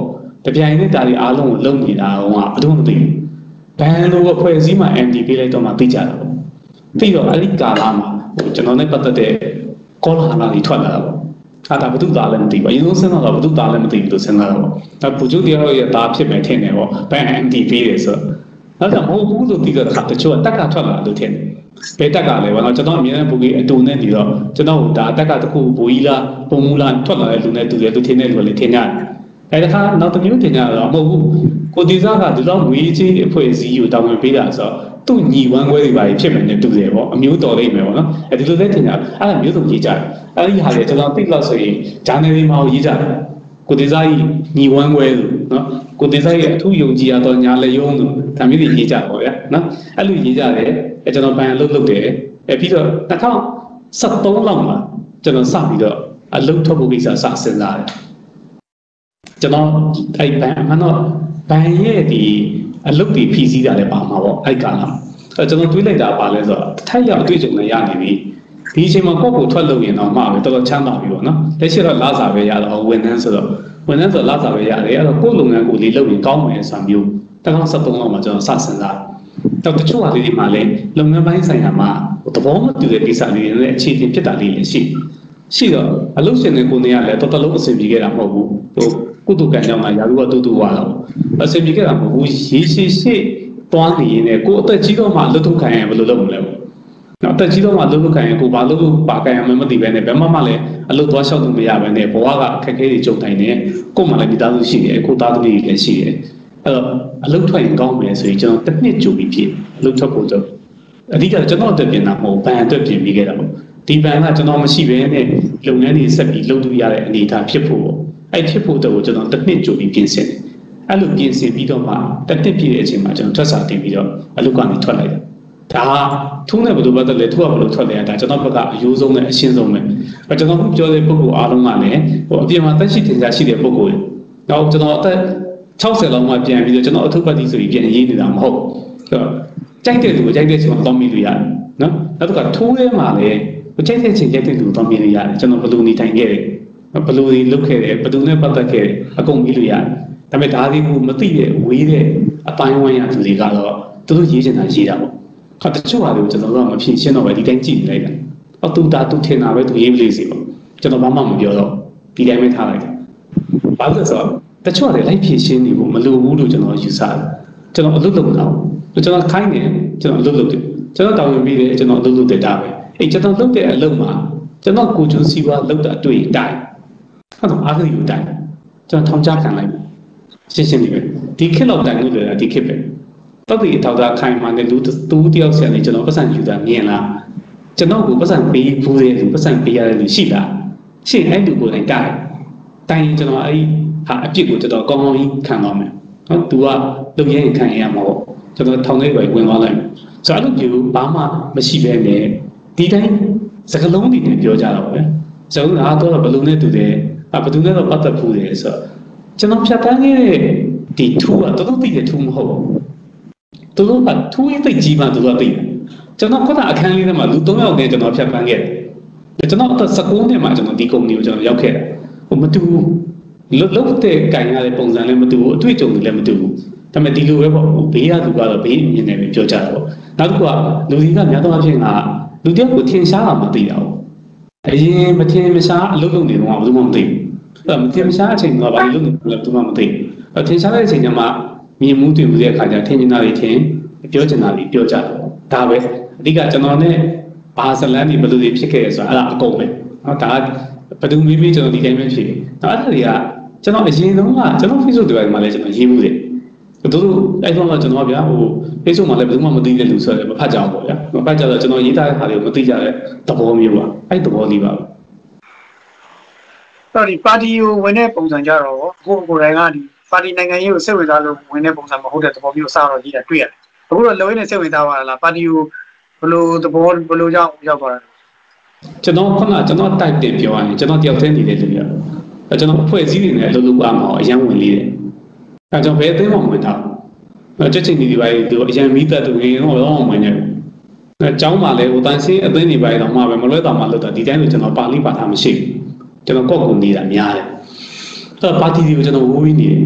တပြိုင်နက်တာတွေအားလုံးကိုလုံနေတာဟိုကဘယ်တော့မှမသိဘူးဘန်လိုအဖွဲ့အစည်းမှာ M D ပေးလိုက်တော့မှသိကြတာပေါ့ပြီးတော့အဲ့ဒီကာလမှာကျွန်တော်နဲ့ပတ်သက်တဲ့ကောလာဟလတွေထွက်လာတာပေါ့အဲ့ဒါဘယ်သူသားလဲမသိဘူးအရင်ဆုံးစဉ်းစားတော့ဘယ်သူသားလဲမသိဘူးလို့စဉ်းစားတာပေါ့ဒါပူကျုပ်တရားရဲ့သားဖြစ်မယ်ထင်တယ်ပေါ့ဘန် M D ပေးတယ်ဆိုတော့ဒါကြောင့်မဟုတ်ဘူးလို့ဒီကတချို့ကတက်ကထွက်လာလို့ထင်တယ်ဘယ်တက်ကလဲပေါ့နော်ကျွန်တော်အမြဲတမ်းဘူကြီးအတူနဲ့ပြီးတော့ကျွန်တော်ဒါတက်ကတခုဘူကြီးလားပုံမူလားထွက်လာတဲ့လူနဲ့တူတယ်သူထင်တဲ့လူလည်းထင်ကြတယ်အဲဒါကနောက်တစ်မျိုးထင်ကြတော့မဟုတ်ဘူးကိုဒီစားကဒီလောက်ငွေချင်းအဖွဲ့အစည်းကိုတောင်းဝင်ပေးတာဆိုတော့သူ့ညီဝမ်းခွဲတွေပါဖြစ်မယ်နဲ့တူတယ်ပေါ့အမျိုးတော်လိမ့်မယ်ပေါ့နော်အဲဒီလိုလည်းထင်ကြအဲ့ဒါမျိုးစုံရေးကြတယ်အဲ့ဒီဟာလေကျွန်တော်သိလို့ဆိုရင်ဂျာနယ်တွေမှာရေးကြတယ်ကိုဒီစားကြီးညီဝမ်းခွဲလို့နော်ကိုဒီစားရဲ့အထူးယုံကြည်ရတော့ညာလက်ယုံလို့ဒါမျိုးတွေရေးကြပေါ့ဗျာနော်အဲ့လိုရေးကြတယ်အဲကျွန်တော်ဘန်အလုပ်လုပ်တယ်အဲပြီးတော့၂၀၁၃လောက်မှာကျွန်တော်စပြီးတော့အလုပ်ထုတ်ဖို့ကိစ္စစစဉ်းစားတယ်ကျွန်တော်အဲ့ဘန်မှတော့ဘန်ရဲ့ဒီအလုပ်တွေဖြည့်ဆည်းတာလည်းပါမှာပေါ့အဲ့ကလာအဲကျွန်တော်တွေးလိုက်တာပါလဲဆိုတော့ထိုက်ရောက်အတွေ့အကြုံလည်းရနေပြီဒီအချိန်မှာကိုယ့်ကိုထွက်လို့ရင်တော့မှပဲတော်တော်ချမ်းသာပြီပေါ့နော်လက်ရှိတော့လာစာပဲရတော့ဝန်ထမ်းဆိုတော့ဝန်ထမ်းဆိုလာစာပဲရတယ်အဲ့တော့ကိုယ့်လုပ်ငန်းကိုလေးလုပ်ရင်ကောင်းမယ်ဆိုတာမျိုး၂၀၁၃လောက်မှာကျွန်တော်စစဉ်းစားတော့တချို့ဟာလေးတွေမှာလည်းလုပ်ငန်းပိုင်းဆိုင်ရာမှာသဘောမတူတဲ့ကိစ္စလေးတွေနဲ့အခြေအနေဖြစ်တာလေးလည်းရှိရှိတော့အလုပ်ရှင်တွေကိုနေရလဲတော်တော်လုံးအဆင်ပြေခဲ့တာမဟုတ်ဘူးဟိုကုသကံကြောင့်မှရာထူးကတူတူသွားတော့အဆင်ပြေခဲ့တာမဟုတ်ဘူးရေရှည်ရှေ့တွားနေရင်လည်းကိုယ်အသက်ကြီးတော့မှလွတ်ထုတ်ခံရဘယ်လိုလုပ်မလဲပေါ့နော်အသက်ကြီးတော့မှလွတ်ထုတ်ခံရင်ကိုဘာလို့ပါခံရမှမသိပဲနဲ့ဘယ်မှမလဲအလုပ်သွားလျှောက်လို့မရပဲနဲ့ဘဝကအခက်အခဲတွေကြုံတိုင်းနေကိုယ်မှလည်းမိသားစုရှိတယ်ကိုသားသမီးတွေလည်းရှိတယ်အဲ့တော့အလုပ်ထွက်ရင်ကောင်းမယ်ဆိုရင်ကျွန်တော်တစ်နှစ်ကြိုပြီးဖြစ်အလုပ်ထွက်ဖို့တော့အဓိကကျွန်တော်အတွက်ပြင်တာမဟုတ်ဘန်အတွက်ပြင်ပြီးခဲ့တာပေါ့ဒီဘန်ကကျွန်တော်မရှိဘဲနဲ့လုပ်ငန်းတွေဆက်ပြီးလုပ်လို့ရတဲ့အနေအထားဖြစ်ဖို့ပေါ့အဲ့ဖြစ်ဖို့တော့ကျွန်တော်တစ်နှစ်ကြိုပြီးပြင်ဆင်တယ်အဲ့လိုပြင်ဆင်ပြီးတော့မှတစ်နှစ်ပြည့်တဲ့အချိန်မှာကျွန်တော်ထွက်စာတင်ပြီးတော့အလုပ်ကနေထွက်လိုက်တယ်ဒါထုံးတဲ့ဘယ်လိုပဲလဲသူကဘယ်လိုထွက်လဲဒါကျွန်တော်ဘက်ကအယိုးဆုံးနဲ့အရှင်းဆုံးပဲအဲ့ကျွန်တော်ပြောတဲ့ပုံကိုအားလုံးကလည်းဟိုအပြင်မှာတက်ရှိတင်စားရှိတဲ့ပုံကိုတော့ကျွန်တော်အသက်၆၀လောက်မှပြန်ပြီးတော့ကျွန်တော်အထုပ်ပတ်တိဆိုပြီးပြန်ရေးနေတာမဟုတ်ဆိုတော့ကြိုက်တဲ့သူကိုကြိုက်တဲ့ချိန်မှာတောင်းမိလို့ရတယ်နော်နောက်တစ်ခါထိုးထဲမှာလည်းကြိုက်တဲ့ချိန်ကြိုက်တဲ့သူကိုတောင်းမိလို့ရတယ်ကျွန်တော်ဘယ်လိုနေထိုင်ခဲ့တယ်ဘယ်လိုတွေလုပ်ခဲ့တယ်ဘယ်သူနဲ့ပတ်သက်ခဲ့တယ်အကုန်ပြီးလို့ရတယ်ဒါပေမဲ့ဒါတွေကိုမသိတဲ့ဝေးတဲ့အတိုင်းဝိုင်းရသူတွေကတော့သူတို့ရေးချင်တာရေးတာပေါ့ခါတချို့ဟာတွေကိုကျွန်တော်တို့ကမဖြေရှင်းတော့ပဲဒီတိုင်းကြည့်နေလိုက်တာအော်သူဒါသူထင်တာပဲသူရေးမလို့စီပေါ့ကျွန်တော်ဘာမှမပြောတော့ဒီတိုင်းပဲထားလိုက်တယ်ဘာလို့လဲဆိုတော့တချို့ကလည်းလိုက်ဖြည့်ရှင်းနေဖို့မလိုဘူးလို့ကျွန်တော်ယူဆတယ်ကျွန်တော်အလုပ်လုပ်တာကျွန်တော်ခိုင်းနေကျွန်တော်အလုပ်လုပ်တယ်ကျွန်တော်တောင်းဝင်ပြီးတယ်ကျွန်တော်အလုပ်လုပ်တယ်ဒါပဲအဲ့ကျွန်တော်လုပ်တဲ့အလုပ်မှာကျွန်တော်ကိုကျိုးစီးပွားလုပ်တာတွေ့တိုင်းအဲ့တော့အားကြီးယူတိုင်းကျွန်တော်ထောင်ချခံလိုက်ရှင်းရှင်းလေးပဲဒီခေတ်လောက်တိုင်းလို့လည်းဒီခေတ်ပဲတော့ဒီထောက်သားခိုင်းမှလည်းလူတူတယောက်ဆန်နေကျွန်တော်ပတ်စံယူတာမြင်လားကျွန်တော်ကိုပတ်စံပေးဘူးတဲ့လူပတ်စံပေးရတဲ့လူရှိလားရှိအဲ့လူကိုလည်းတိုင်းတိုင်းကျွန်တော်အဲ့ဟာအပြစ်ကိုတော်တော်ကောင်းကောင်းကြီးခံသွားမယ်နော် तू ကလုပ်ရရင်ခံရမှာပေါ့ကျွန်တော်ထောင်ထဲပဲဝင်သွားလိုက်ဆိုတော့အဲ့လိုမျိုးဘာမှမရှိပဲနဲ့ဒီတိုင်းစကလုံးတွေနဲ့ပြောကြတာပေါ့ဗျာစကလုံးအားတော့ဘယ်လိုနဲ့တူတယ်အဘယ်သူနဲ့တော့ပတ်သက်ဘူးလေဆိုတော့ကျွန်တော်ဖြတ်တန်းခဲ့တဲ့ဒီထူးကတော်တော်သိတဲ့ထူးမဟုတ်ဘူးသူတို့ကထူးရေးသိကြီးမှသူတို့ကသိတယ်ကျွန်တော်ခုနအခန်းလေးထဲမှာလူ၃ယောက်နဲ့ကျွန်တော်ဖြတ်တန်းခဲ့တယ်ကျွန်တော်အသက်၁၉နှစ်မှာကျွန်တော်ဒီကုမ္ပဏီကိုကျွန်တော်ရောက်ခဲ့တယ်ဟိုမတူလုတ်လုတ်တဲ့ကင်ရတဲ့ပုံစံလည်းမတူဘူးအတွေ့အကြုံတွေလည်းမတူဘူးဒါပေမဲ့ဒီလိုပဲပေါ့ဘေးကသူကတော့ဘေးမြင်နေပြီပြောကြတာပေါ့နောက်တစ်ခုကလူတွေကများသောအားဖြင့်ကလူတယောက်ကိုထင်ရှားတာမသိတာပေါ့အရင်မထင်မရှားအလုပ်လုပ်နေတော့ဘာလို့မှမသိဘူးအဲ့မထင်မရှားအချိန်ကဘာလို့လုပ်နေလဲသူမှမသိဘူးထင်ရှားတဲ့အချိန်ကျမှမြင်မှုတွေ့မှုတဲ့အခါကျထင်နေတာတွေထင်ပြောချင်တာတွေပြောကြတယ်ဒါပဲအဓိကကျွန်တော်နဲ့ဘာဇလန်တွေဘယ်လိုတွေဖြစ်ခဲ့ရဆိုတာအဲ့ဒါအကုန်ပဲနော်ဒါဘယ်သူမေးမေးကျွန်တော်ဒီတိုင်းပဲဖြစ်တယ်။နောက်အဲ့ဒါတွေကကျွန်တော်အရင်တုန်းကကျွန်တော် Facebook တွေမှာလည်းကျွန်တော်ရေးမှုတယ်။သူတို့အဲ့တော့ကျွန်တော်ဗျာဟို Facebook မှာလည်းဘယ်သူမှမသိတဲ့လူဆိုတယ်မဖတ်ကြဘူးပေါ့ဗျာ။မဖတ်ကြတော့ကျွန်တော်ရေးထားတဲ့ဟာတွေကိုမသိကြတဲ့သဘောမျိုးပါ။အဲ့သဘောလေးပါပဲ။တော်ဒီပါတီကိုဝင်တဲ့ပုံစံကြတော့ကိုကိုယ်တိုင်ကဒီပါတီနိုင်ငံရေးကိုစိတ်ဝင်စားလို့ဝင်တဲ့ပုံစံမဟုတ်တဲ့သဘောမျိုးစတော့ရေးတာတွေ့ရတယ်။အခုတော့လုံရင်းနဲ့စိတ်ဝင်စားပါလားပါတီကိုဘယ်လိုသဘောဘယ်လိုကြောင့်ရောက်သွားတာကျွန်တော်ခုနကျွန်တော်တိုက်တင်ပြောရရင်ကျွန်တော်တယောက်တည်းနေတဲ့လူမျိုးအဲကျွန်တော်အဖွဲ့အစည်းတွေနဲ့အလုပ်လုပ်ပါမှာအရန်ဝင်လေးတယ်အဲကျွန်တော်ဘယ်အသိမှမဝင်တာအဲချက်ချင်းဒီဒီပိုင်းသူအရန်မီးသက်သူငယ်တော့တော့ဝင်နေတယ်အဲကျောင်းမှာလည်းဟိုတန်ဆင်းအသိနေပိုင်းတော့မှပဲမလွဲတာမှလုပ်တာဒီတိုင်းလို့ကျွန်တော်ပါဠိပါတာမရှိဘူးကျွန်တော်ကော့ကုန်နေတာများတယ်အဲပါတီတွေကိုကျွန်တော်ဝိုးဝီးနေတယ်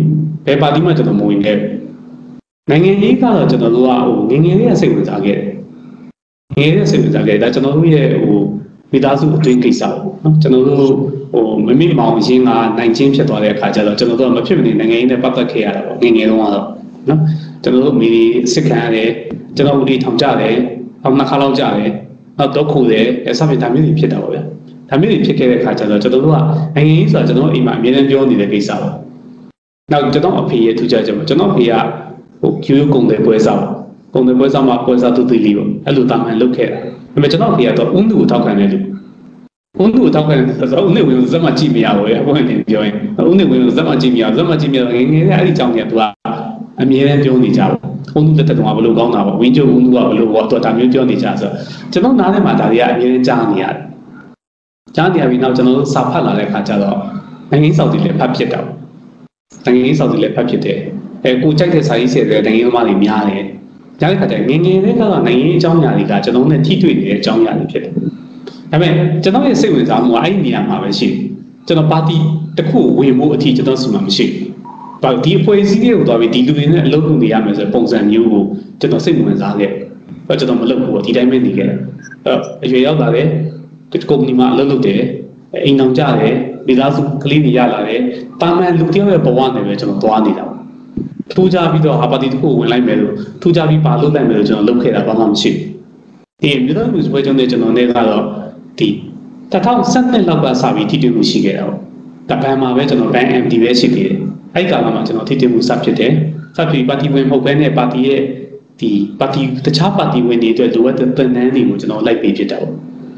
배 바디만 저도 모이네. 냉이가 저도 누가 냉이에 세우는 자게. 냉이에 세우는 자게. 나 저도 위에 미다수 tuyên kỳ sau, cho nó mình mình mong xin là nành chim sẽ tỏa ra cho nó cho nó mà phim này ngày này bắt đầu kia rồi ngày ngày luôn rồi, nó cho nó mình sẽ khai đấy, cho nó đi tham gia đấy, tham gia khảo lao gia đấy, nó tổ khu đấy, cái sao mình tham gia đi phía đầu đấy, tham gia đi phía kia khai cho nó cho nó là ngày ngày giờ cho nó im mà miễn là cho đi cái sau, nào cho nó ở phía thu chơi cho nó cho nó phía à, kêu công để bơi sau, công để bơi sau mà bơi sau tự tự liều, cái lúc tam hành lúc kia. Mà cho nó thì là ổn định thao cái này được, ổn định thao cái này, thật ra ổn định mình rất là chi miêu ấy, không phải tiền tiêu ấy, ổn định mình rất là chi miêu, rất là chi miêu, cái cái ai đi trong nhà tôi à, anh mình em tiêu đi chào, ổn định tất cả mọi thứ nào, ví dụ ổn định mọi thứ, tôi làm như tiêu đi chào rồi, cho nó nói mà tại vì anh mình trang đi à, trang đi à vì nào cho nó sắp phát lại cái chào đó, anh ấy sau thì lại phátผิด đâu, anh ấy sau thì lại phátผิด đấy, cô chắc thì sai sẽ là anh ấy mà làm nhà đấy. Giá cái cái nghe nghe đấy các bạn này trong nhà thì cả cho nó nên thi tuyển để trong nhà thì biết, thế mà cho nó cái sinh hoạt rằng ngoài nhà mà phải xí, cho nó party tất khu quy mô thì cho nó sử dụng xí, và đi phơi xí cái đó vì đi du lịch lâu cũng đi làm rồi phong sản nhiều, cho nó sinh hoạt rằng đấy, và cho nó một lần của thì đại mình thì cái, ờ, cái đó là đấy, cái công ty mà lâu lâu đấy, anh nông gia đấy, bây giờ dùng cái gì ra là đấy, ta mà lúc tiêu về bảo an này cho nó toan đi đâu. Thu gia bây giờ họ đi thu hồi lại mấy rồi, thu gia bây bảo lúc lại mấy rồi cho nó lúc kia là bao nhiêu xí, thì em nhớ lúc bây giờ này cho nó này là đó, thì ta thao sẵn này là bao sao bị thi tuyển xí cái đó, ta phải mà về cho nó bank em đi về xí cái, hay cả là mà cho nó thi tuyển sắp chết đấy, sắp bị bắt đi về một bên này bắt đi thì bắt đi, tất cả bắt đi về này rồi đối với tân này thì một cho nó lại bị chết đâu,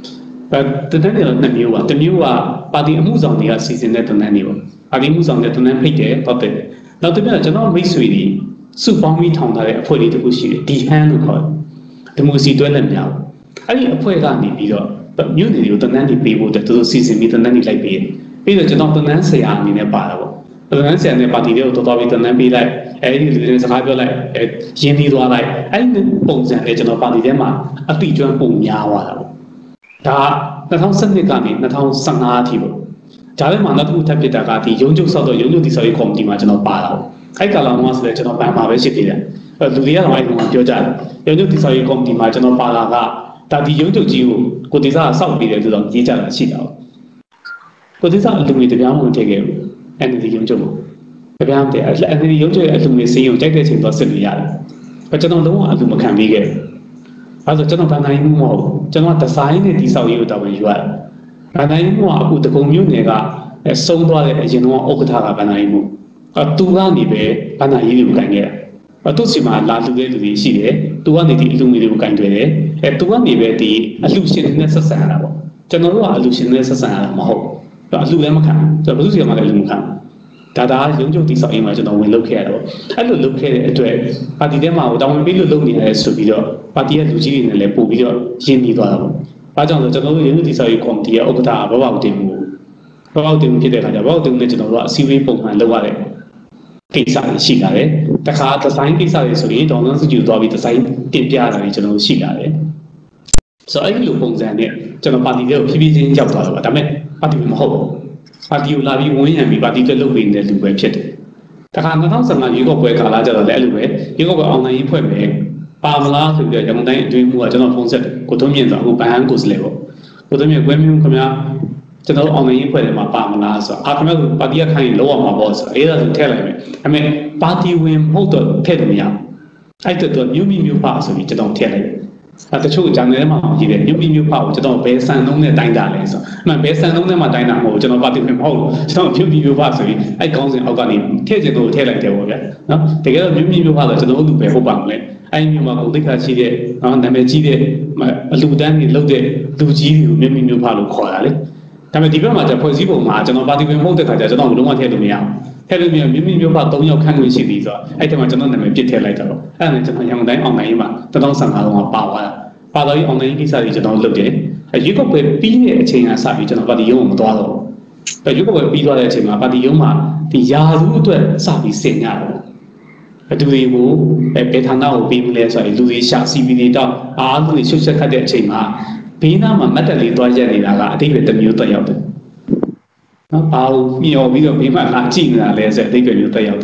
và tân này là năm nhiêu à, năm nhiêu à, bắt đi mua dòng này là season này tân này nhiều, bắt đi mua dòng này tân này phải chết, bắt đấy. Now the minuteကျွန်တော်မိတ်ဆွေတွေစုပေါင်းပြီးထောင်ထားတဲ့အဖွဲ့လေးတစ်ခုရှိတယ်ဒီဟန်လို့ခေါ်တယ်ဒီမိုစီတွဲလက်မြောက်အဲ့ဒီအဖွဲ့ကနေပြီးတော့မြို့နယ်တွေကိုတန်းတန်းပြီးပေးဖို့အတွက်သူတို့စီစဉ်ပြီးတန်းတန်းပြီးလိုက်ပေးတယ်ပြီးတော့ကျွန်တော်တန်းတန်းဆရာအနေနဲ့ပါတာပေါ့တန်းတန်းဆရာနဲ့ပါတီတွေကိုတော်တော်ပြီးတန်းတန်းပေးလိုက်အဲ့ဒီလူတွေစကားပြောလိုက်ရင်းပြီးသွားလိုက်အဲ့ဒီပုံစံနဲ့ကျွန်တော်ပါတီထဲမှာအတိကျွမ်းပုံများသွားတာပေါ့ဒါ၂၀၁၂ကနေ၂၀၁၅အထိပေါ့ဒါလည်းမှနောက်တစ်ခုထပ်ဖြစ်တာကဒီရုံးချုပ်ဆောက်တော့ရုံးချုပ်ဒီဆောက်ရေးကော်မတီမှာကျွန်တော်ပါတာ။အဲ့ကာလမှာဆိုလည်းကျွန်တော်ပန်မှာပဲရှိသေးတယ်။အဲလူတွေကတော့အဲ့ဒီမှာပြောကြတယ်။ရုံးချုပ်ဒီဆောက်ရေးကော်မတီမှာကျွန်တော်ပါတာကဒါဒီရုံးချုပ်ကြီးကိုကိုတေစာဆောက်ပြီးတယ်ဆိုတော့ရေးကြတာရှိတာ။ကိုတေစာအလူငွေတပြားမှမထည့်ခဲ့ဘူး။ အန် ဒီ ရုံးချုပ်ကိုတပြားမထည့်အန် ဒီ ရုံးချုပ်ရဲ့အလူငွေစင်းရုံကြိုက်တဲ့ချိန်တော့စစ်လို့ရတယ်။ကျွန်တော်လုံးဝအလူမခံပေးခဲ့ဘူး။အဲဆိုကျွန်တော်ဗန်တိုင်းမှုမဟုတ်ဘူး။ကျွန်တော်ဒီဇိုင်းနဲ့ဒီဆောက်ရေးကိုတာဝန်ယူရတယ်။ဗန်တိုင်းမှုကအခုတကုံမျိုးနယ်ကဆုံးသွားတဲ့အရင်တော့ဥက္ကဋ္ဌကဗန်တိုင်းမှုအတူကနေပဲဗန်တိုင်းရေးကိုကန်ခဲ့တာအတူစီမှာလာလူတဲ့လူတွေရှိတယ်သူကနေဒီအလူငွေတွေကိုကန်တွေ့တယ်အဲသူကနေပဲဒီအလူရှင်နဲ့ဆက်ဆံရတာပေါ့ကျွန်တော်တို့ကအလူရှင်နဲ့ဆက်ဆံရတာမဟုတ်ဘူးအလူလည်းမခံကျွန်တော်ဘယ်သူစီမှာလည်းအလူမခံဒါဒါရုံးချုပ်တိဆောက်ရေးမှာကျွန်တော်ဝင်လုပ်ခဲ့ရတော့အဲ့လိုလုပ်ခဲ့တဲ့အတွက်ပါတီထဲမှာတာဝန်ပေးလို့လုပ်နေရတယ်ဆိုပြီးတော့ပါတီရဲ့လူကြီးတွေနဲ့လည်းပို့ပြီးတော့ရင်းနှီးသွားတာပေါ့ဘာကြောင့်လဲကျွန်တော်တို့ရုံးချုပ်တိဆောက်ရေးကော်မတီရဲ့ဥက္ကဋ္ဌကဘဘောက်တင်မှုဘောက်တင်ဖြစ်တဲ့အခါကျဘောက်တင်နဲ့ကျွန်တော်တို့ကအစည်းအဝေးပုံမှန်လုပ်ရတယ်ကိစ္စတွေရှိလာတယ်တခါဒီဇိုင်းကိစ္စတွေဆိုရင်ဒေါ်နန်းစုကြည်သွားပြီးဒီဇိုင်းတင်ပြတာတွေကျွန်တော်တို့ရှိလာတယ်ဆိုတော့အဲ့ဒီလိုပုံစံနဲ့ကျွန်တော်ပါတီတွေကိုဖြည်းဖြည်းချင်းရောက်သွားတော့ပါဒါပေမဲ့ပါတီမဟုတ်ဘူးပါတီကိုလာပြီးဝန်းရံပြီးပါတီတွေလုပ်နေတဲ့လူပဲဖြစ်တယ်တခါ၂၀၁၅ရွေးကောက်ပွဲကာလကျတော့လည်းအဲ့လိုပဲရွေးကောက်ပွဲအောင်နိုင်ရေးဖွဲ့မယ်ပါမလားဆိုပြီးတော့ရမတိုင်းအတွင်းမှုကကျွန်တော်ဖုန်းဆက်တယ်ကိုထုံးမြင့်ဆိုအခုဘန်ကိုစလဲပေါ့ကိုထုံးမြင့်ကွဲမျိုးခင်ဗျာကျွန်တော်အောင်နိုင်ရေးဖွဲ့တယ်မှာပါမလားဆိုတော့အာခင်ဗျာပါတီကခိုင်းလောက်အောင်မှာပေါ့ဆိုတော့အဲ့ဒါဆိုထည့်လိုက်မယ်ဒါပေမဲ့ပါတီဝင်မဟုတ်တော့ထည့်လို့မရအဲ့တော့မြို့မိမြို့ဖဆိုပြီးကျွန်တော်ထည့်လိုက်အဲတချို့ဂျန်နယ်ထဲမှာကြီးတယ်မြို့မိမြို့ဖကိုကျွန်တော်ဘယ်ဆန်လုံးနဲ့တိုင်းတာလဲဆိုတော့အမှန်ဘယ်ဆန်လုံးနဲ့မှတိုင်းတာမဟုတ်ကျွန်တော်ပါတီဝင်မဟုတ်ဘူးကျွန်တော်မြို့မိမြို့ဖဆိုပြီးအဲ့ကောင်းစဉ်အောက်ကနေထည့်ချင်တော့ထည့်လိုက်တယ်ပေါ့ဗျာနော်တကယ်တော့မြို့မိမြို့ဖဆိုကျွန်တော်တို့ပဲဟုတ်ပါမလဲအဲ့ဒီမှာကိုသိခါရှိတဲ့နော်နာမည်ကြီးတဲ့အလူတန်းတွေလုပ်တဲ့လူကြီးတွေကိုမြို့မိမြို့ဖလို့ခေါ်တာလေဒါပေမဲ့ဒီဘက်မှာကျဖွဲ့စည်းပုံမှာကျွန်တော်ပါတီဝင်မဟုတ်တဲ့ခါကျကျွန်တော်လုံးဝထည့်လို့မရဘူးထည့်လို့မရမြို့မိမြို့ဖ၃ယောက်ခန့်ခွင့်ရှိပြီးဆိုတော့အဲ့ဒီမှာကျွန်တော်နာမည်ပြစ်ထည့်လိုက်တော့အဲ့ဒါနဲ့ကျွန်တော်ရန်ကုန်တိုင်းအောင်နိုင်ရေးမှာ၂၀၁၅လုံးကပါသွားတာပါတော့အောင်နိုင်ရေးကိစ္စတွေကျွန်တော်လုပ်တယ်ရွေးကောက်ပွဲပြီးတဲ့အချိန်ကစပြီးကျွန်တော်ပါတီရုံးကိုမသွားတော့ဘူးရွေးကောက်ပွဲပြီးသွားတဲ့အချိန်မှာပါတီရုံးမှာဒီယာစုအတွက်စပြီးစင်ရတယ်ဘယ်သူတွေကိုဘယ်ဌာနကိုပြီးမလဲဆိုရင်လူတွေရှာစီပီတွေတော့အားလုံးတွေရှုပ်ချက်ခတ်တဲ့အချိန်မှာဘေးနားမှာမတ်တက်လေးတွားရက်နေတာကအတိတ်ပဲတစ်မျိုးတက်ရောက်တယ်နော်ဘာလို့မျောပြီးတော့ဘေးမှာလာကြည့်နေတာလဲဆိုတဲ့အတိတ်ပဲမျိုးတက်ရောက်တယ်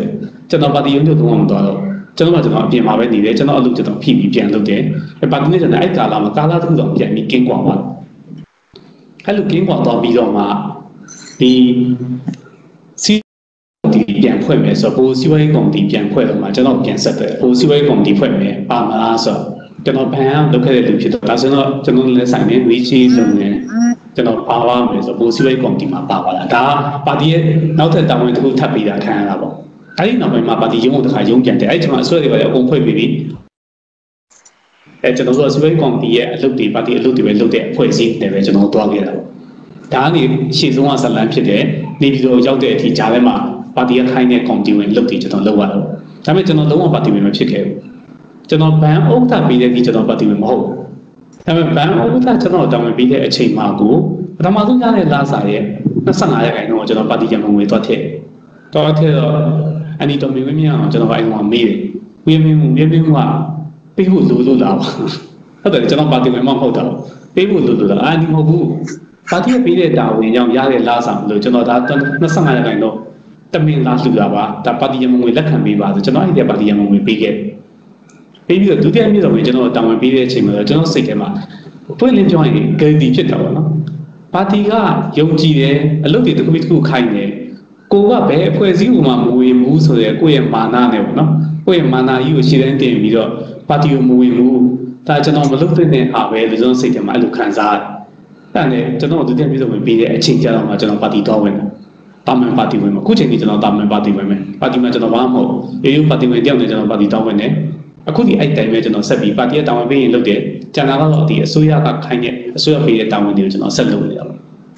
ကျွန်တော်ပါတီရုံးချုပ်တော့မတော်တော့ကျွန်တော်ကကျွန်တော်အပြင်မှာပဲနေတယ်ကျွန်တော်အလုပ်ကျွန်တော်ဖိပြီးပြန်လုပ်တယ်ပါတီနဲ့ကျွန်တော်အဲ့ကာလာမှာကာလာတစ်ခုတော့ပြန်ပြီးကင်းကွာသွားအဲ့လိုကင်းကွာသွားပြီးတော့မှဒီစီဒီပြန်ဖွဲ့မယ်ဆိုတော့စီဝိုင်းကောင်တီပြန်ဖွဲ့တော့မှကျွန်တော်ပြန်ဆက်တယ်ဟိုစီဝိုင်းကောင်တီဖွဲ့မယ်ပါမလားဆိုတော့ကျွန်တော်ဘန်အောင်လုပ်ခဲ့တဲ့လူဖြစ်တော့ဒါဆိုတော့ကျွန်တော်လည်းဆိုင်နေဝီချီလုံးနေကျွန်တော်ပါပါမယ်ဆိုတော့စီဝိုင်းကောင်တီမှာပါပါလားဒါပါတီရဲ့နောက်ထပ်တာဝန်တစ်ခုထပ်ပြီးတာခံရတာပေါ့အဲ့ဒီနောက်ပိုင်းမှာပါတီရုံးတစ်ခါရုံးပြန်တယ်အဲ့ဒီမှာအစိုးရတွေကလည်းအကုန်ဖွဲ့ပြီးပြီအဲကျွန်တော်တို့စီဝိုင်းကောင်တီရဲ့အလုပ်တွေပါတီအလုပ်တွေပဲလုပ်တဲ့အဖွဲ့အစည်းတွေပဲကျွန်တော်တွားခဲ့တာပေါ့ဒါကနေရှေ့ဆုံးကဇလန်ဖြစ်တဲ့နေပြည်တော်ရောက်တဲ့အထိဂျာထဲမှာပါတီအခိုင်းတဲ့ကောင်တီဝင်လုပ်တွေကျွန်တော်လုပ်ရတော့ဒါပေမဲ့ကျွန်တော်လုံးဝပါတီဝင်မဖြစ်ခဲ့ဘူးကျွန်တော်ဘန်ဥက္ကဋ္ဌပြီးတဲ့ဒီကျွန်တော်ပါတီဝင်မဟုတ်ဘူးဒါပေမဲ့ဘန်ဥက္ကဋ္ဌကျွန်တော်တာဝန်ပြီးတဲ့အချိန်မှာကိုပထမဆုံးရတဲ့လာစာရဲ့နှစ်ဆယ့်ငါးရာခိုင်နှုန်းကိုကျွန်တော်ပါတီရန်ကုန်ငွေသွားထည့်တော့ထည့်တော့အနီတော်မင်းမင်းအောင်ကျွန်တော်အဲ့ကောင်မေးတယ်ဝင်းမင်းဝင်းမင်းကပေးဖို့လိုလို့လားဟုတ်တယ်ကျွန်တော်ပါတီဝင်မဟုတ်တော့ပေးဖို့လိုလို့လားအာဒီမဟုတ်ဘူးပါတီပေးတဲ့တာဝန်ကြောင့်ရတဲ့လာစာလို့ကျွန်တော်ဒါနှစ်ဆယ့်ငါးရာခိုင်နှုန်းတမင်လာလှူတာပါဒါပါတီရန်ကုန်ငွေလက်ခံပေးပါဆိုကျွန်တော်အဲ့ဒီပါတီရန်ကုန်ငွေပေးခဲ့ပြီးပြီးတော့ဒုတိယမြေဆောင်ဝင်ကျွန်တော်တာဝန်ပေးတဲ့အချိန်မှာကျွန်တော်စိတ်ထဲမှာပွင့်လင်းပြောရင်ဂရီဖြစ်တာပေါ့နော်ပါတီကယုံကြည်တယ်အလုပ်တွေတစ်ခုတစ်ခုခိုင်းတယ်ကိုကဘယ်အဖွဲ့အစည်းမှမဝင်ဘူးဆိုတဲ့ကိုယ့်ရဲ့မာနနဲ့ပေါ့နော်ကိုယ့်ရဲ့မာနကြီးကိုရှေ့တန်းတင်ပြီးတော့ပါတီကိုမဝင်ဘူးဒါကျွန်တော်မလုပ်တဲ့ဟာပဲလို့ကျွန်တော်စိတ်ထဲမှာအဲ့လိုခံစားရတယ်အဲ့ဒါနဲ့ကျွန်တော်ဒုတိယမြေဆောင်ဝင်ပေးတဲ့အချိန်ကြာတော့မှကျွန်တော်ပါတီတော်ဝင်တယ်တာမန်ပါတီဝင်မှာအခုချိန်ကြီးကျွန်တော်တာမန်ပါတီဝင်မယ်ပါတီမှာကျွန်တော်ဘာမှမဟုတ်ရိုးရိုးပါတီဝင်တယောက်နဲ့ကျွန်တော်ပါတီတော်ဝင်တယ်အခုဒီအဲ့တိုင်းပဲကျွန်တော်ဆက်ပြီးပါတီရဲ့တာဝန်ပေးရင်လုပ်တယ်ကျန်တာကတော့ဒီအစိုးရကခိုင်းတဲ့အစိုးရပေးတဲ့တာဝန်တွေကိုကျွန်တော်ဆက်လုပ်နေရပါ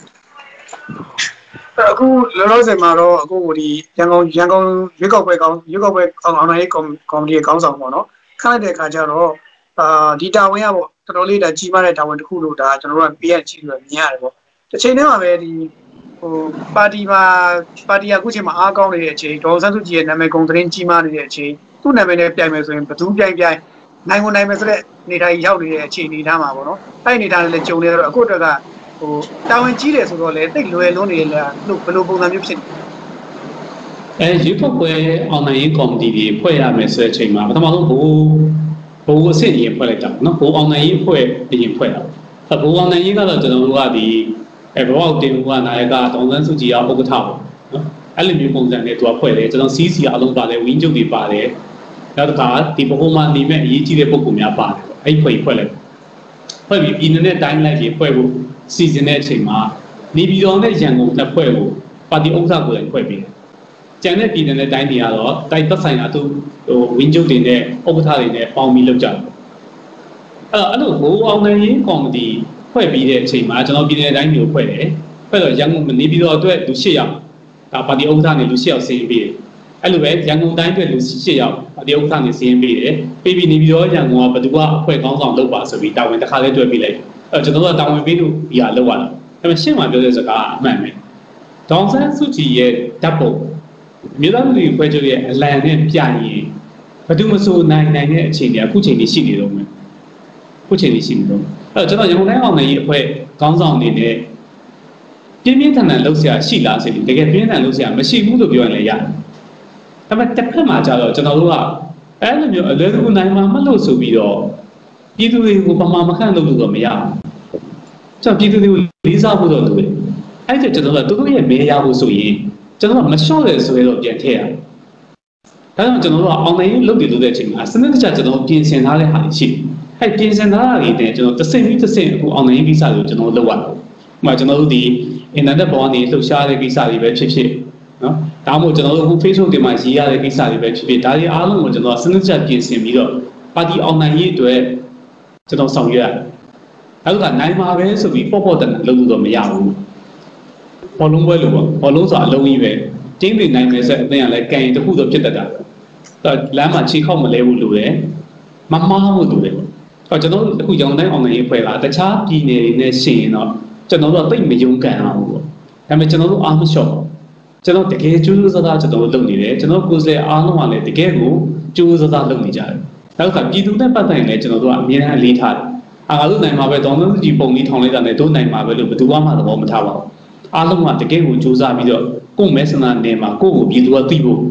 အခုလောလောဆယ်မှာတော့အခုဒီရန်ကုန်ရန်ကုန်ရွေးကောက်ပွဲကောင်းရွေးကောက်ပွဲအောင်အောင်ရေးကော်မတီကောင်းဆောင်ပေါ့နော်ခန့်လိုက်တဲ့အခါကျတော့အာဒီတာဝန်ကပေါ့တော်တော်လေးဒါကြီးမားတဲ့တာဝန်တစ်ခုလို့ဒါကျွန်တော်တို့ကပေးရချီလို့မြင်ရတယ်ပေါ့တစ်ချိန်တည်းမှာပဲဒီဟိုပါတီမှာပါတီကအခုချိန်မှာအားကောင်းနေတဲ့အချိန်ဒေါ်ဆန်းစုကြည်ရဲ့နာမည်ကုန်သတင်းကြီးမားနေတဲ့အချိန်သူ့နာမည်နဲ့ပြိုင်မယ်ဆိုရင်ဘသူပြိုင်ပြိုင်နိုင်ဝင်နိုင်မယ်ဆိုတဲ့နေတိုင်းရောက်နေတဲ့အခြေအနေထားမှာပေါ့နော်တိုက်နေထားတယ်လည်းကြုံနေတော့အခုအတွက်ကဟိုတာဝန်ကြီးတယ်ဆိုတော့လေတိတ်လွယ်လုံးနေလားလို့ဘယ်လိုပုံစံမျိုးဖြစ်နေအဲရွေးကောက်ပွဲအောင်နိုင်ရေးကော်မတီတွေဖွဲ့ရမယ်ဆိုတဲ့အချိန်မှာပထမဆုံးဘိုးဘိုးအစ်စ်ရင်ဖွဲ့လိုက်တာနော်ဘိုးအောင်နိုင်ရေးဖွဲ့ရင်ဖွဲ့တာဘိုးအောင်နိုင်ရေးကတော့ကျွန်တော်တို့ကဒီအဲဘောက်တင်ကနာယကဒေါန်ဆန်းစုကြည်အောင်ဥက္ကဋ္ဌပေါ့နော်အဲ့လိုမျိုးပုံစံနဲ့သူကဖွဲ့တယ်ကျွန်တော်စီးစီအလုံးပါတယ်ဝင်းကျုပ်တွေပါတယ်နောက်တစ်ခါဒီဘုံမှာနေမဲ့အရေးကြီးတဲ့ပုံကူများပါတယ်အဲ့ဖွဲ့ဖွဲ့လိုက်ဖွဲ့ပြီးပြည်နယ်တိုင်းလိုက်ပြီးဖွဲ့ဖို့စီစဉ်တဲ့အချိန်မှာနေပြည်တော်နဲ့ရန်ကုန်နှစ်ဖွဲ့ကိုပါတီဥက္ကဋ္ဌကိုလည်းဖွဲ့ပြီးတယ်ကျန်တဲ့ပြည်နယ်တိုင်းတွေကတော့တိုက်သက်ဆိုင်ရာသူဟိုဝင်းကျုပ်တွေနဲ့ဥက္ကဋ္ဌတွေနဲ့ပေါင်းပြီးလုပ်ကြတယ်အဲ့တော့အဲ့လိုဘိုးအောင်နိုင်ရေးကော်မတီဖွဲ့ပြီးတဲ့အချိန်မှာကျွန်တော်ပြည်နယ်တိုင်းမျိုးဖွဲ့တယ်ဖွဲ့တော့ရန်ကုန်နေပြည်တော်အတွက်လူ၈ယောက်ဒါပါတီဥက္ကဋ္ဌနဲ့လူ၈ယောက်စီရင်ပေးတယ်အဲ့လိုပဲရန်ကုန်တိုင်းအတွက်လူ၈ယောက်ပါတီဥက္ကဋ္ဌနဲ့စီရင်ပေးတယ်ပြီးပြီးနေပြည်တော်ရန်ကုန်ကဘယ်သူကအဖွဲ့ကောင်းဆောင်လုပ်ပါဆိုပြီးတာဝန်တစ်ခါလေးတွဲပေးလိုက်အဲ့ကျွန်တော်တို့ကတာဝန်ပေးလို့ဒီဟာလုပ်ရတာဒါပေမဲ့ရှင်းမှပြောတဲ့စကားအမှန်ပဲဒေါန်ဆန်းစုကြည်ရဲ့ဓာတ်ပုံမြေသားလူတွေဖွဲ့ချုပ်ရဲ့အလံနဲ့ပြရင်ဘယ်သူမဆိုနိုင်နိုင်တဲ့အခြေအနေအခုချိန်ကြီးရှိနေတော့မယ်အခုချိန်ကြီးရှိနေတော့အဲ့တော့ကျွန်တော်ရန်ကုန်တိုင်းအောင်နိုင်ရေးအဖွဲ့ကောင်းဆောင်အနေနဲ့ပြင်းပြင်းထန်ထန်လှုပ်ရှားရှိလားဆိုပြီးတကယ်ပြင်းထန်လှုပ်ရှားမရှိဘူးလို့ပြောရင်လည်းရတယ်ဒါပေမဲ့တစ်ဖက်မှာကျတော့ကျွန်တော်တို့ကအဲ့လိုမျိုးအလွယ်တကူနိုင်မှာမလို့ဆိုပြီးတော့ပြည်သူတွေကိုပမာမခန့်လုပ်လို့တော့မရဘူးကျွန်တော်ပြည်သူတွေကိုလေးစားဖို့တော့လိုတယ်အဲ့ဒါကျွန်တော်ကသူတို့ရဲ့မဲရဖို့ဆိုရင်ကျွန်တော်ကမလျှော့တယ်ဆိုရတော့ပြန်ထည့်ရဒါကြောင့်ကျွန်တော်တို့ကအောင်နိုင်ရေးလုပ်တယ်လို့တဲ့အချိန်မှာစနစ်တကျကျွန်တော်ပြင်ဆင်ထားတဲ့ဟာတွေရှိတယ်အဲ့ပြင်ဆင်ထားတာတွေနဲ့ကျွန်တော်တစ်စိမ့်ပြီးတစ်စိမ့်အခုအောင်နိုင်ရေးကိစ္စတွေကိုကျွန်တော်လုပ်ရတယ်ဥပမာကျွန်တော်တို့ဒီအင်တာနက်ပေါ်ကနေလှုပ်ရှားတဲ့ကိစ္စတွေပဲဖြစ်ဖြစ်နော်ဒါမှမဟုတ်ကျွန်တော်တို့အခု Facebook တွေမှာရေးရတဲ့ကိစ္စတွေပဲဖြစ်ဖြစ်ဒါတွေအားလုံးကိုကျွန်တော်စနစ်တကျပြင်ဆင်ပြီးတော့ပါတီအောင်နိုင်ရေးအတွက်ကျွန်တော်ဆောင်ရွက်ရတယ်နောက်ကနိုင်မှာပဲဆိုပြီးပေါ့ပေါ့တန်လုပ်လို့တော့မရဘူးဘောလုံးပွဲလို့ပေါ့ဘောလုံးဆိုအလုံးကြီးပဲတင်းတွေနိုင်မယ်ဆိုအသင်းကလည်းကန်တခုတော့ဖြစ်တတ်တာလမ်းမှာခြေခောက်မလဲဘူးလို့လေမမားဘူးလို့လေတော့ကျွန်တော်တို့အခုရောင်တိုင်းအောင်နိုင်ရေးဖွဲ့တာတခြားပြည်နယ်တွေနဲ့ရှင်ရင်တော့ကျွန်တော်တို့ကသိမယုံကန်အောင်ပေါ့ဒါပေမဲ့ကျွန်တော်တို့အားမလျှော့ကျွန်တော်တကယ်ကျိုးကျိုးစားစားကျွန်တော်တို့လုပ်နေတယ်ကျွန်တော်ကိုယ်စားလှယ်အားလုံးကလည်းတကယ်ကိုကျိုးစားစားလုပ်နေကြတယ်နောက်ကပြည်သူနဲ့ပတ်သက်ရင်လည်းကျွန်တော်တို့ကအမြဲတမ်းအလေးထားတယ်အာငါတို့နိုင်မှာပဲတောင်းတကြီးပုံကြီးထောင်လိုက်တာနဲ့တို့နိုင်မှာပဲလို့ဘယ်သူမှသဘောမထားပါဘူးအားလုံးကတကယ်ကိုကြိုးစားပြီးတော့ကိုယ်မဲဆန္ဒနယ်မှာကိုယ့်ကိုပြည်သူကသိဖို့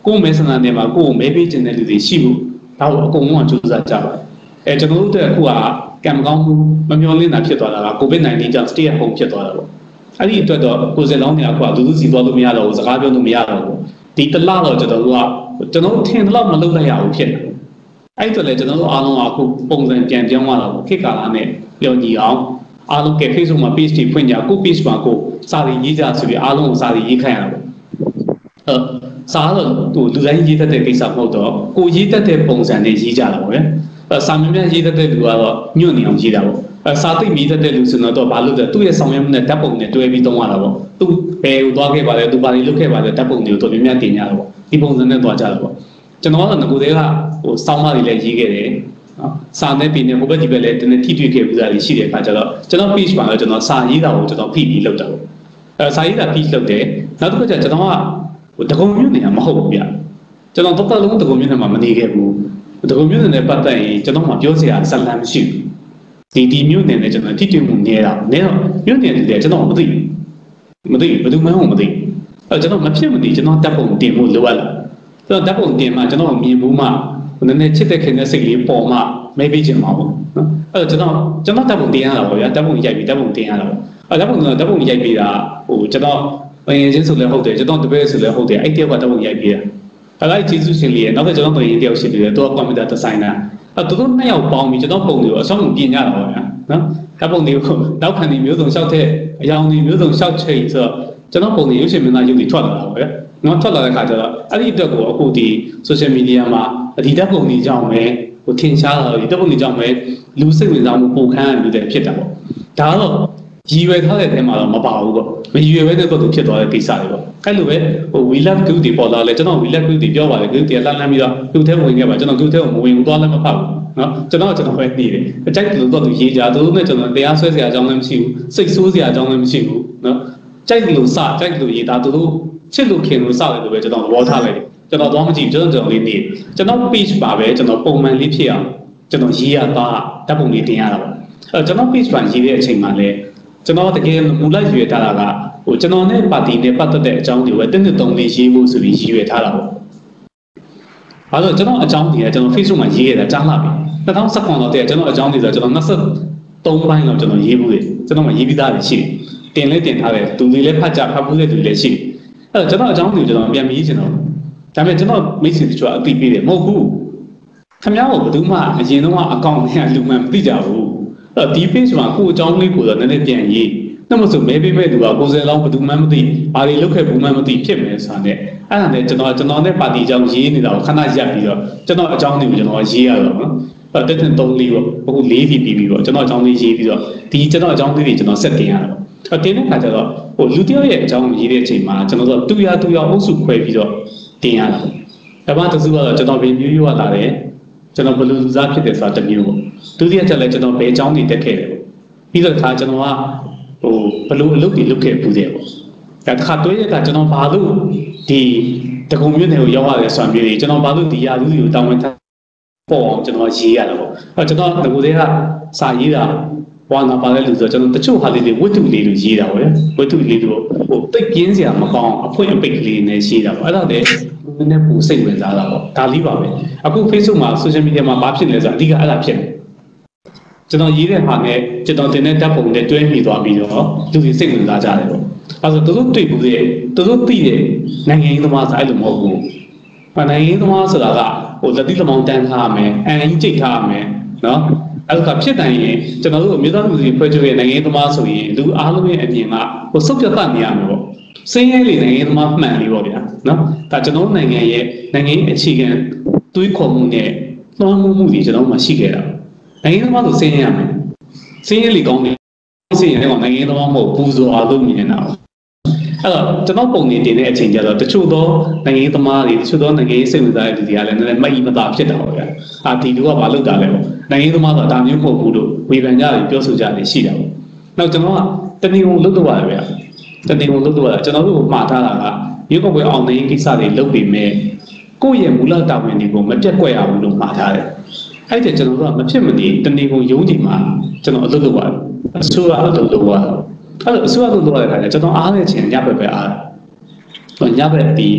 ကိုမဲဆန္ဒနယ်မှာကိုမဲပေးခြင်းတဲ့လူတွေရှိဘူးဒါကိုအကုန်လုံးကစူးစမ်းကြပါအဲကျွန်တော်တို့အတွက်အခုကကံမကောင်းမှုမမျှော်လင့်တာဖြစ်သွားတာက COVID nineteen ကြောင့် stay at home ဖြစ်သွားတာပေါ့အဲ့ဒီအတွက်တော့ကိုယ်စင်လောင်းနေအခုကလူလူစီသွားလို့မရတော့ဘူးစကားပြောလို့မရတော့ဘူးဒီတစ်လတော့ကျွန်တော်တို့ကကျွန်တော်ထင်တော့မလုပ်လိုက်ရဘူးဖြစ်တယ်အဲ့အတွက်လည်းကျွန်တော်တို့အားလုံးကအခုပုံစံပြန်ပြောင်းလာတာပေါ့ခေတ်ကာလနဲ့ပြောညီအောင်အားလုံးက Facebook မှာ page တွေဖွင့်ကြကို page မှာကိုစာရီရေးကြဆိုပြီးအားလုံးကိုစာရီရေးခိုင်းရတာပေါ့အဲစာတော့သူလူတိုင်းရေးတတ်တဲ့ကိစ္စမဟုတ်တော့ကိုရေးတတ်တဲ့ပုံစံနဲ့ရေးကြတာပေါ့ဗျအဲစာမြင်မြန်ရေးတတ်တဲ့လူကတော့ညွန့်နေအောင်ရေးတာပေါ့အဲစာသိရေးတတ်တဲ့လူဆိုတော့ဘာလို့လဲသူ့ရဲ့ဆောင်ရွက်မှုနဲ့ဓာတ်ပုံနဲ့တွဲပြီးသုံးရတာပေါ့သူဘယ်ကိုသွားခဲ့ပါလဲသူဘာတွေလုပ်ခဲ့ပါလဲဓာတ်ပုံတွေကိုတော်တော်များများတင်ကြတာပေါ့ဒီပုံစံနဲ့သွားကြတာပေါ့ကျွန်တော်ကတော့ငကိုတွေကဟိုစောင်းမတွေလည်းရေးခဲ့တယ်နော်စာနဲ့ပြင်နေဟိုဘက်ဒီဘက်လည်းတနေ့ထိတွေ့ခဲ့ပြီးသားတွေရှိတဲ့အခါကျတော့ကျွန်တော် page မှာတော့ကျွန်တော်စာရေးတာကိုကျွန်တော်ဖိပြီးလုပ်တာပေါ့အဲစာရေးတာဖိလုပ်တယ်နောက်တစ်ခါကျကျွန်တော်ကဟိုတကုံမျိုးနေတာမဟုတ်ဘူးဗျကျွန်တော်တော့တော့လုံးတကုံမျိုးနေမှာမနေခဲ့ဘူးတကုံမျိုးနေတဲ့ပတ်သက်ရင်ကျွန်တော်မှပြောစရာဇလန်မရှိဘူးဒီဒီမျိုးနေနဲ့ကျွန်တော်ထိတွေ့မှုနေတာနေတော့မျိုးနေတယ်ကျွန်တော်မသိမသိဘယ်သူမှမသိအဲကျွန်တော်မဖြစ်မသိကျွန်တော်တက်ပုံတင်မှုလိုအပ်လာကျွန်တော်ဓာတ်ပုံတင်မှကျွန်တော်မြင်ဘူးမှနည်းနည်းချစ်တဲ့ခင်တဲ့စိတ်လေးပေါ်မှမဲပေးခြင်းမှာပေါ့နော်အဲ့တော့ကျွန်တော်ကျွန်တော်ဓာတ်ပုံတင်ရတာပေါ့ဗျာဓာတ်ပုံရိုက်ပြီးဓာတ်ပုံတင်ရတာပေါ့အဲ့ဓာတ်ပုံဓာတ်ပုံရိုက်ပြီးတာဟိုကျွန်တော်ငယ်ချင်းဆိုလည်းဟုတ်တယ်ကျွန်တော်တပည့်ဆိုလည်းဟုတ်တယ်အဲ့တယောက်ကဓာတ်ပုံရိုက်ပြီးတာအဲ့ဒါကျေးဇူးရှင်လေးရဲ့နောက်တော့ကျွန်တော်ငယ်ချင်းတယောက်ရှိတယ်သူကကွန်ပျူတာဒီဇိုင်နာအဲ့သူတို့နှစ်ယောက်ပေါင်းပြီးကျွန်တော်ပုံတွေကိုအဆုံးပြင်ကြတာပေါ့ဗျာနော်ဓာတ်ပုံတွေကိုနောက်ခံနေမျိုးစုံလျှောက်တဲ့အယောင်တွေမျိုးစုံလျှောက်ချိန်ဆိုတော့ကျွန်တော်ပုံတွေရုပ်ရှင်မင်းသားရုပ်တွေထွက်လာတာပေါ့ဗျာနော်ထွက်လာတဲ့ခါကျတော့အဲ့ဒီအတွက်ကိုအခုဒီ social media မှာဒီဓာတ်ပုံတွေကြောင့်ပဲဟိုထင်ရှားလာတော့ဒီဓာတ်ပုံတွေကြောင့်ပဲလူစိတ်ဝင်စားမှုပုံခန်းရလို့တဲ့ဖြစ်တာပေါ့ဒါကတော့ရည်ရွယ်ထားတဲ့အထဲမှာတော့မပါဘူးပေါ့မရည်ရွယ်ဘဲနဲ့တော့သူဖြစ်သွားတဲ့ကိစ္စတွေပေါ့အဲ့လိုပဲဟို we love group တွေပေါ်လာလဲကျွန်တော် we love group တွေပြောပါတယ် group တွေလှမ်းလှမ်းပြီးတော့ group ထဲဝင်ခဲ့ပါကျွန်တော် group ထဲကိုမဝင်ဘူးသွားလည်းမဖတ်ဘူးနော်ကျွန်တော်ကျွန်တော်ပဲနေတယ်အကြိုက်လို့တော့သူရေးကြသူတို့နဲ့ကျွန်တော်တရားဆွဲစရာအကြောင်းလည်းမရှိဘူးစိတ်ဆိုးစရာအကြောင်းလည်းမရှိဘူးနော်ကြိုက်လို့စကြိုက်လို့ရေးတာသူတို့ချစ်လို့ခင်လို့စတယ်လို့ပဲကျွန်တော်သဘောထားလိုက်တယ်ကျွန်တော်တော့မကြည့်ကျွန်တော်ကျွန်တော်လေးနေကျွန်တော် page ပါပဲကျွန်တော်ပုံမှန်လေးဖြစ်အောင်ကျွန်တော်ရေးရတာဓာတ်ပုံလေးတင်ရတာပေါ့အဲကျွန်တော် page မှာရေးတဲ့အချိန်မှာလည်းကျွန်တော်တကယ်မူလိုက်ရွေထားတာကဟိုကျွန်တော်နဲ့ပါတီနဲ့ပတ်သက်တဲ့အကြောင်းတွေပဲတင်းတင်းတုံးလေးရေးဖို့ဆိုပြီးရွေထားတာပေါ့အဲတော့ကျွန်တော်အကြောင်းတွေကကျွန်တော် Facebook မှာရေးရတာကြားလာပြီ၂၀၁၇လောက်တည်းကျွန်တော်အကြောင်းတွေဆိုကျွန်တော်၂၃ပိုင်းလောက်ကျွန်တော်ရေးဘူးတယ်ကျွန်တော်မှရေးပြီးသားတွေရှိတယ်တင်လဲတင်ထားတယ်သူတွေလည်းဖတ်ကြဖတ်ဘူးတဲ့သူတွေလည်းရှိတယ်အဲ့တော့ကျွန်တော်အကြောင်းတွေကိုကျွန်တော်ပြန်ပြီးချင်တော့ဒါပေမဲ့ကျွန်တော်မိတ်ဆွေတို့ကအသိပေးတယ်မဟုတ်ဘူးခင်ဗျားတို့ဘယ်သူမှအရင်တော့အကောင့်နဲ့လူမှန်မသိကြဘူးအဲ့တော့ဒီ page မှာကိုယ်အကြောင်းလေးကိုတော့နည်းနည်းပြန်ရေးနှမဆိုမဲပေးမဲ့သူကကိုယ်စဲလောင်းဘယ်သူမှမသိဘာတွေလုပ်ခဲ့ဘူးမှမသိဖြစ်မယ်ဆိုတာနဲ့အဲ့ဒါနဲ့ကျွန်တော်ကျွန်တော်နဲ့ပါတီအကြောင်းရေးနေတာကိုခဏရပ်ပြီးတော့ကျွန်တော်အကြောင်းတွေကိုကျွန်တော်ရေးရတော့နော်အဲ့တက်တက်သုံးလေးပေါ့အခုလေးပြီပြီးပြီပေါ့ကျွန်တော်အကြောင်းလေးရေးပြီးတော့ဒီကျွန်တော်အကြောင်းလေးတွေကျွန်တော်ဆက်တင်ရတာပေါ့တင်တဲ့ခါကျတော့ဟိုလူတယောက်ရဲ့အကြောင်းရေးတဲ့အချိန်မှာကျွန်တော်တို့တူရတူရအုပ်စုခွဲပြီးတော့တင်ရတာပေါ့ဒါမှတစုကတော့ကျွန်တော်ဘယ်မျိုးရွာလာတယ်ကျွန်တော်ဘယ်လိုလူစားဖြစ်တယ်ဆိုတာတစ်မျိုးပေါ့ဒုတိယချက်လည်းကျွန်တော်ဘယ်အကြောင်းတွေတက်ခဲ့တယ်ပေါ့ပြီးတော့ခါကျွန်တော်ကဟိုဘယ်လိုအလုပ်တွေလုပ်ခဲ့ဘူးတယ်ပေါ့ဒါတစ်ခါတွဲရတာကျွန်တော်ဘာလို့ဒီတကုံမျိုးတွေကိုရောက်ရတယ်ဆိုတာမျိုးတွေကျွန်တော်ဘာလို့ဒီရာလူတွေကိုတောင်းဝင်ထားပေါ့ကျွန်တော်ရေးရတာပေါ့အဲကျွန်တော်ငကိုတွေကစာရေးတာဘွာနာပါတဲ့လူဆိုကျွန်တော်တချို့ဟာလေးတွေဝတ္ထုလေးတွေရေးတာပေါ့ဝတ္ထုလေးတွေဟိုတိတ်ပြင်းစရာမကောင်းအဖွင့်အပိတ်ကလေးနဲ့ရေးတာပေါ့အဲ့ဒါတည်းနည်းနည်းပူစိတ်ဝင်စားတာပေါ့ဒါလေးပါပဲအခု Facebook မှာ social media မှာဘာဖြစ်လဲဆိုတော့အဓိကအဲ့ဒါဖြစ်တယ်ကျွန်တော်ရေးတဲ့ဟာနဲ့ကျွန်တော်တင်တဲ့ဓာတ်ပုံနဲ့တွဲမိသွားပြီးတော့လူတွေစိတ်ဝင်စားကြတယ်ပေါ့အဲဆိုသူတို့တွေ့ဘူးတဲ့သူတို့သိတဲ့နိုင်ငံရေးသမားဆိုအဲ့လိုမဟုတ်ဘူးနိုင်ငံရေးသမားဆိုတာကဟိုလက်တိလမောင်းတန်းထားရမယ်အန်အင်းကြိတ်ထားရမယ်နော်အဲ့ဒါဖြစ်တိုင်းရင်ကျွန်တော်တို့အမျိုးသားလူကြီးဖွဲ့ချုပ်ရဲ့နိုင်ငံရေးသမားဆိုရင်လူအားလုံးရဲ့အမြင်ကဟိုစုပ်ပြတ်နေရမှာပေါ့စင်းရဲလေနိုင်ငံရေးသမားမှန်ပြီပေါ့ဗျာနော်ဒါကျွန်တော်နိုင်ငံရဲ့နိုင်ငံရေးအခြေခံတွေးခေါ်မှုနဲ့နှောမှုမှုတွေကျွန်တော်မှရှိခဲ့တာနိုင်ငံရေးသမားဆိုစင်းရဲရမယ်စင်းရဲလေကောင်းတယ်စင်းရဲကောင်နိုင်ငံရေးသမားမဟုတ်ဘူးဆိုအားလုံးမြင်နေတာအဲ့တော့ကျွန်တော်ပုံနေတင်တဲ့အချိန်ကျတော့တချို့သောနိုင်ငံရေးသမားတွေတချို့သောနိုင်ငံရေးစိတ်ဝင်စားတဲ့လူတွေကလည်းနည်းနည်းမအီမသာဖြစ်တာပေါ့ဗျာအာဒီလူကဘာလုပ်တာလဲပေါ့နိုင်ငံရေးသမားဆိုတာဒါမျိုးမဟုတ်ဘူးလို့ဝေဖန်ကြတယ်ပြောဆိုကြတယ်ရှိတာပေါ့နောက်ကျွန်တော်ကတဏီုံလုပ်တော့ရတယ်ဗျာတဏီုံလုပ်တော့ရကျွန်တော်တို့မှားထားတာကရုပ်ကပွဲအောင်နိုင်ကိစ္စတွေလုပ်ပြီးမဲ့ကိုယ့်ရဲ့မူလတာဝန်တွေကိုမပြတ်ကွက်ရဘူးလို့မှားထားတယ်အဲ့ဒါကျွန်တော်တို့ကမဖြစ်မနေတဏီုံရုံးချိန်မှာကျွန်တော်အလုပ်လုပ်ရတယ်အစိုးရအလုပ်လုပ်ရတယ်အဲ့တော့အစိုးရလုပ်လုပ်ရတဲ့ခါကျကျွန်တော်အားတဲ့ချင်းညဘက်ပဲအားညဘက်ပြီး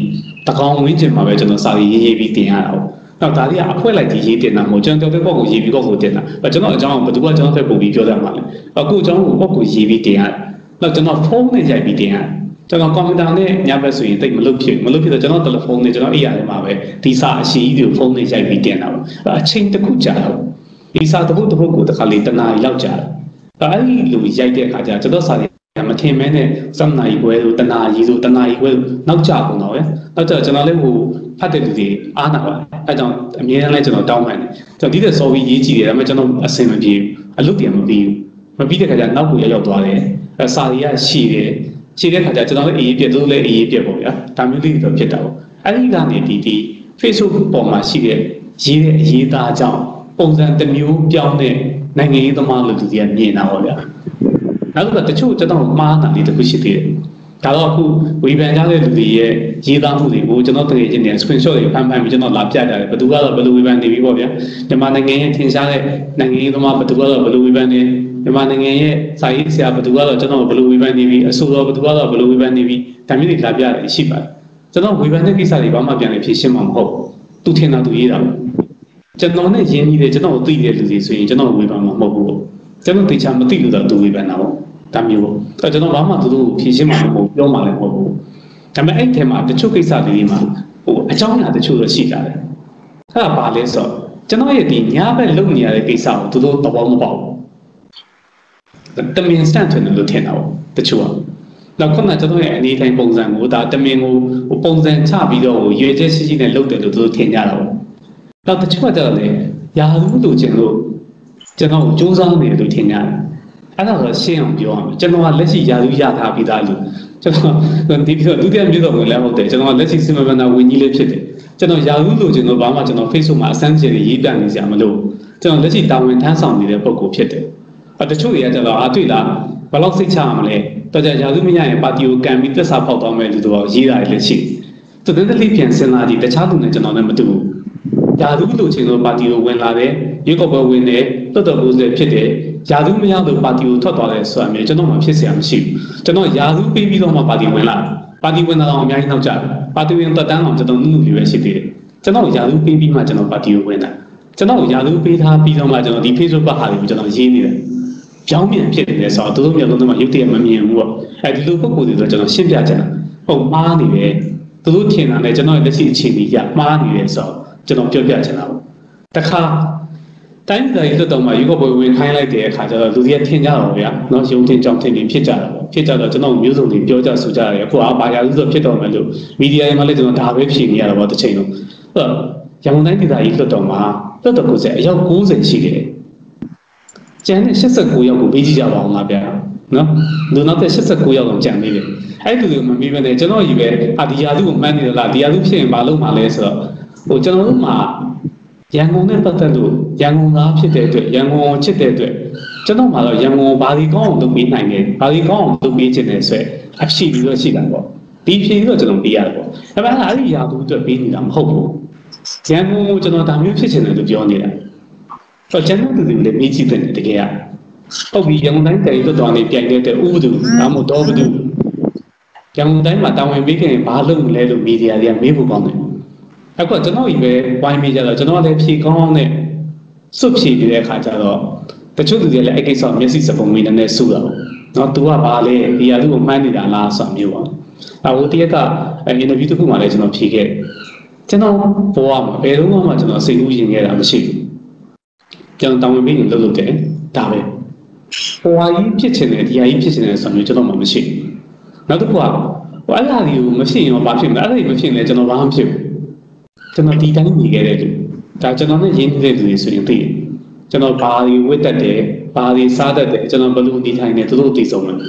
တကောင်ဝင်းကျင်မှာပဲကျွန်တော်စာရေးရေးပြီးတင်ရတာပေါ့နောက်ဒါတွေကအဖွဲ့လိုက်ဒီရေးတင်တာမဟုတ်ကျွန်တော်တဲ့ကောက်ကိုရေးပြီးကောက်ကိုတင်တာကျွန်တော်အကြောင်းဘယ်သူကကျွန်တော်ဖက်ပို့ပြီးပြောတတ်မှာလဲအခုအကြောင်းကိုကောက်ကိုရေးပြီးတင်ရတယ်နောက်ကျွန်တော်ဖုန်းနဲ့ရိုက်ပြီးတင်ရတယ်ကျွန်တော်ကွန်ပျူတာနဲ့ညဘက်ဆိုရင်တိတ်မလုပ်ဖြစ်မလုပ်ဖြစ်တော့ကျွန်တော်တယ်လီဖုန်းနဲ့ကျွန်တော်အိယာထဲမှာပဲဒီစာအရှိကြီးကိုဖုန်းနဲ့ရိုက်ပြီးတင်တာပေါ့အချိန်တစ်ခုကြာတော့ဒီစာတစ်ခုတစ်ခုကိုတစ်ခါလေးတနားရီလောက်ကြာတယ်အဲ့ဒီလိုရိုက်တဲ့အခါကျကျွန်တော်စာတွေမထင်မဲနဲ့စက်နာရီခွဲလို့တနာရီလို့တနာရီခွဲနောက်ကျကုန်တော့ပဲနောက်ကျကျွန်တော်လည်းဟိုဖတ်တဲ့လူတွေအားနာပါတယ်အဲကြောင့်အမြဲတမ်းလည်းကျွန်တော်တောင်းပန်တယ်ကျွန်တော်ဒီတဲ့စော်ပြီးရေးကြည့်တယ်ဒါပေမဲ့ကျွန်တော်အဆင်မပြေဘူးအလုပ်ပြန်မပြီးဘူးမပြီးတဲ့ခါကျနောက်ကိုရောက်သွားတယ်အဲစာရီကရှိတယ်ရှိတဲ့ခါကျကျွန်တော်လည်းအေးအေးပြက်သူလည်းအေးအေးပြက်ပေါ့ဗျာဒါမျိုးလေးတော့ဖြစ်တာပေါ့အဲဒီကနေဒီဒီ Facebook ပေါ်မှာရှိတဲ့ရေးတဲ့အရေးသားအကြောင်းပုံစံတစ်မျိုးပြောင်းတဲ့နိုင်ငံရေးသမားလူတွေကမြင်တာပေါ့ဗျာနောက်တော့တချို့ကျွန်တော်မှားတာလေးတစ်ခုရှိသေးတယ်ဒါတော့အခုဝေဖန်ကြတဲ့လူတွေရဲ့ရေးသားမှုတွေကိုကျွန်တော်တကယ်ချင်းနေ screenshot တွေဖမ်းဖမ်းပြီးကျွန်တော်လာပြကြတယ်ဘယ်သူကတော့ဘယ်လိုဝေဖန်နေပြီပေါ့ဗျာမြန်မာနိုင်ငံရဲ့ထင်ရှားတဲ့နိုင်ငံရေးသမားဘယ်သူကတော့ဘယ်လိုဝေဖန်နေမြန်မာနိုင်ငံရဲ့စာရေးဆရာဘယ်သူကတော့ကျွန်တော်ဘယ်လိုဝေဖန်နေပြီအဆိုတော်ဘယ်သူကတော့ဘယ်လိုဝေဖန်နေပြီဒါမျိုးတွေလာပြတယ်ရှိပါတယ်ကျွန်တော်ဝေဖန်တဲ့ကိစ္စတွေဘာမှပြန်လည်ဖြေရှင်းမှာမဟုတ်သူထင်တာသူရေးတာကျွန်တော်နဲ့ရင်းနှီးတယ်ကျွန်တော်သိတဲ့လူတွေဆိုရင်ကျွန်တော်ဝေဖန်မှာမဟုတ်ဘူးကျွန်တော်သိချာမသိလို့တော့သူဝေဖန်တာပေါ့ဒါမျိုးပေါ့အဲကျွန်တော်ဘာမှသူတို့ဖြေရှင်းမှာမဟုတ်ပြောမှာလည်းမဟုတ်ဘူးဒါပေမဲ့အဲ့ထဲမှာတချို့ကိစ္စတွေမှာဟိုအကြောင်းအရာတချို့တော့ရှိကြတယ်အဲ့ဒါဘာလဲဆိုတော့ကျွန်တော်ရဲ့ဒီညာဘက်လုံနေရတဲ့ကိစ္စကိုသူတို့သဘောမပေါက်ဘူးတမင်စတန်ထွင်လို့ထင်တာပေါ့တချို့ကနောက်ခုနကကျွန်တော်ရဲ့အနေတိုင်းပုံစံကိုဒါတမင်ကိုပုံစံချပြီးတော့ရွေချက်ရှိရှိနဲ့လုပ်တယ်လို့သူတို့ထင်ကြတာပေါ့နောက်တချို့ကကြတော့လေယာလူလို့ကျင်လို့ကျွန်တော်စူးစမ်းနေတယ်လို့ထင်ကြတယ်အဲ့ဒါဆိုရှင်းအောင်ပြောရမယ်ကျွန်တော်ကလက်ရှိယာလူရထားပြီးသားလို့ကျွန်တော်ဒီပြီးတော့ဒုတိယမြို့တော်ဝင်လည်းဟုတ်တယ်ကျွန်တော်ကလက်ရှိစီမံဘဏ္ဍာဝန်ကြီးလေးဖြစ်တယ်ကျွန်တော်ယာလူလို့ကျင်လို့ဘာမှကျွန်တော် Facebook မှာအစမ်းချေရေးပြနေစရာမလိုကျွန်တော်လက်ရှိတာဝန်ထမ်းဆောင်နေတဲ့ပုံကိုဖြစ်တယ်အဲတချို့တွေကကျတော့အာတွေ့လားဘယ်လောက်စိတ်ချရမလဲတော့ကြယာလူမရရင်ပါတီကိုကန်ပြီးသက်စာဖောက်သွားမယ်လို့တော့ရေးတာလည်းရှိသူတည်းတည်းပြန်စဉ်းစားကြည့်တခြားသူနဲ့ကျွန်တော်လည်းမတူဘူးယာလူလို့ချင်းတော့ပါတီကိုဝင်လာတယ်ရွေးကောက်ပွဲဝင်တယ်တော်တော်ကိုယ်စားဖြစ်တယ်ယာလူမရလို့ပါတီကိုထွက်သွားတယ်ဆိုတာမျိုးကျွန်တော်မှဖြစ်เสียမရှိဘူးကျွန်တော်ယာလူပြီးပြီးတော့မှပါတီဝင်လာပါတီဝင်တာတော့အများကြီးနောက်ကျတယ်ပါတီဝင်တက်တန်းအောင်ကျွန်တော်နုနုလေးပဲရှိသေးတယ်ကျွန်တော်ယာလူပြီးပြီးမှကျွန်တော်ပါတီကိုဝင်တာကျွန်တော်ယာလူပေးထားပြီးတော့မှကျွန်တော်ဒီ Facebook ပတ်ဟာတွေကိုကျွန်တော်ရေးနေတယ်ပြောင်းပြန်ဖြစ်နေတယ်ဆိုတော့သူတို့မျိုးလုံးတွေမှာရုပ်တရက်မမြင်ဘူးပေါ့အဲဒီလိုပုံကိုယ်တွေဆိုကျွန်တော်ရှင်းပြချင်တာဟုတ်မှားနေတယ်သူတို့ထင်တာနဲ့ကျွန်တော်လက်ရှိအခြေအနေကမှားနေတယ်ဆိုတော့ကျွန်တော်ပြောပြချင်တာပေါ့တခါတိုင်းပြည်ရေးတော့မှရေကောပွဲဝင်ခိုင်းလိုက်တဲ့အခါကျတော့လူတွေကထင်ကြတော့ဗျာနော်ရုံတင်ကြောင်ထင်ပြီးဖြစ်ကြတာပေါ့ဖြစ်ကြတော့ကျွန်တော်မျိုးစုံတွေပြောကြဆိုကြရတယ်အခုအားပါရလို့ဆိုဖြစ်တော့မယ်လို့မီဒီယာတွေမှာလည်းကျွန်တော်ဒါပဲဖြေနေရတာပေါ့တစ်ချိန်လုံးအဲ့တော့ရန်ကုန်တိုင်းဒေသကြီးလွှတ်တော်မှာလွှတ်တော်ကိုယ်စားအယောက်၉၀ရှိတယ်ကျန်တဲ့၈၉ယောက်ကိုပေးကြည့်ကြပါအောင်လားဗျာနော်လူနောက်တဲ့၈၉ယောက်တော့ကျန်နေတယ်အဲ့ဒီလိုမမေးဘဲနဲ့ကျွန်တော်ယူပဲအာဒီယာလူကိုမှန်းနေလားဒီယာလူဖြစ်ရင်မလုပ်မှာလဲဆိုတော့ဟိုကျွန်တော်တို့မှာရန်ကုန်နဲ့ပတ်သက်လို့ရန်ကုန်သားဖြစ်တဲ့အတွက်ရန်ကုန်ချစ်တဲ့အတွက်ကျွန်တော်မှတော့ရန်ကုန်ဘာဒီကောင်းအောင်လုပ်ပေးနိုင်တယ်ဘာဒီကောင်းအောင်လုပ်ပေးခြင်းနဲ့ဆိုအဖြစ်ပြီးတော့ရှိတာပေါ့ဒီဖြစ်ပြီးတော့ကျွန်တော်ပေးရတယ်ပေါ့ဒါပေမဲ့အဲ့ဒီယာလူအတွက်ပေးနေတာမဟုတ်ဘူးရန်ကုန်ကိုကျွန်တော်ဒါမျိုးဖြစ်ချင်တယ်လို့ပြောနေတာဆိုတော့ကျွန်တော်တို့လည်းမေးကြည့်တယ်တကယ်ကဟုတ်ပြီရန်ကုန်တိုင်းတိုင်းတော်တော်နေပြိုင်တဲ့ဥပဒေဒါမှမဟုတ်တော့ဘူးရန်ကုန်တိုင်းမှာတာဝန်ပေးခင်ဘာလုပ်မလဲလို့မီဒီယာတွေကမေးဖို့ကောင်းတယ်အခုကျွန်တော်ကြီးပဲဝိုင်းမိကြတော့ကျွန်တော်လည်းဖြေကောင်းနဲ့စွတ်ဖြေပြီးတဲ့အခါကျတော့တချို့လူတွေလည်းအဲ့ကိစ္စမျက်စိစပုံမီနဲ့နဲ့ဆူတာပေါ့နော် तू ကဘာလဲဒီဟာသူ့ကိုမှန်းနေတာလားဆိုမျိုးပေါ့အခုတရကအင်တာဗျူးတစ်ခုမှလည်းကျွန်တော်ဖြေခဲ့ကျွန်တော်ဘဝမှာဘယ်တော့မှကျွန်တော်စိတ်ကူးရင်ခဲ့တာမရှိဘူးကျွန်တော်တောင်းဝင်ပြီးလုပ်လုပ်တယ်ဒါပဲဟိုဟာကြီးဖြစ်ချင်တယ်ဒီဟာကြီးဖြစ်ချင်တယ်ဆိုမျိုးကျွန်တော်မှမရှိဘူးနောက်တစ်ခုကဟိုအဲ့ဟာကြီးကိုမဖြစ်ရင်ဘာဖြစ်မလဲအဲ့ဒါကြီးမဖြစ်ရင်လည်းကျွန်တော်ဘာမှမဖြစ်ဘူးကျွန်တော်ဒီတိုင်းညီခဲ့တဲ့လူဒါကျွန်တော်နဲ့ရင်းနှီးတဲ့လူတွေဆိုရင်သိတယ်ကျွန်တော်ဘာတွေဝတ်တတ်တယ်ဘာတွေစားတတ်တယ်ကျွန်တော်ဘယ်လိုနေထိုင်နေသူတို့သိဆုံးတယ်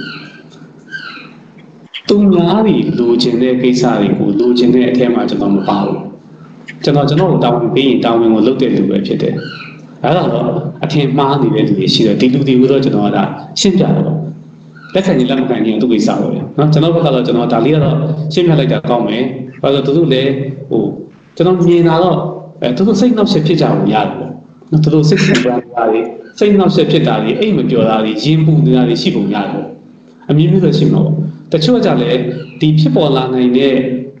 သူများတွေလိုချင်တဲ့ကိစ္စတွေကိုလိုချင်တဲ့အထက်မှာကျွန်တော်မပါဘူးကျွန်တော်ကျွန်တော်ကိုတောင်းပြီးရင်တောင်းဝင်ကိုလုပ်တဲ့လူပဲဖြစ်တယ်အဲ့ဒါတော့အထင်မှားနေတဲ့လူတွေရှိတယ်ဒီလူတွေကိုတော့ကျွန်တော်ကဒါရှင်းပြတယ်ပေါ့လက်ခံရင်လက်မခံရင်သူ့ကိစ္စပေါ့ဗျာနော်ကျွန်တော်ဘက်ကတော့ကျွန်တော်ဒါလေးကတော့ရှင်းပြလိုက်တာကောင်းမယ်ဘာလို့သူတို့လည်းဟိုကျွန်တော်မြင်တာတော့အဲသူတို့စိတ်နှောက်ရှက်ဖြစ်ကြအောင်ရတယ်ပေါ့နော်သူတို့စိတ်ဆင်ပန်းတာတွေစိတ်နှောက်ရှက်ဖြစ်တာတွေအိတ်မပြောတာတွေရင်းပူနေတာတွေရှိပုံရတယ်ပေါ့အမြင်မျိုးဆိုရှိမှာပေါ့တချို့ကကြလည်းဒီဖြစ်ပေါ်လာနိုင်တဲ့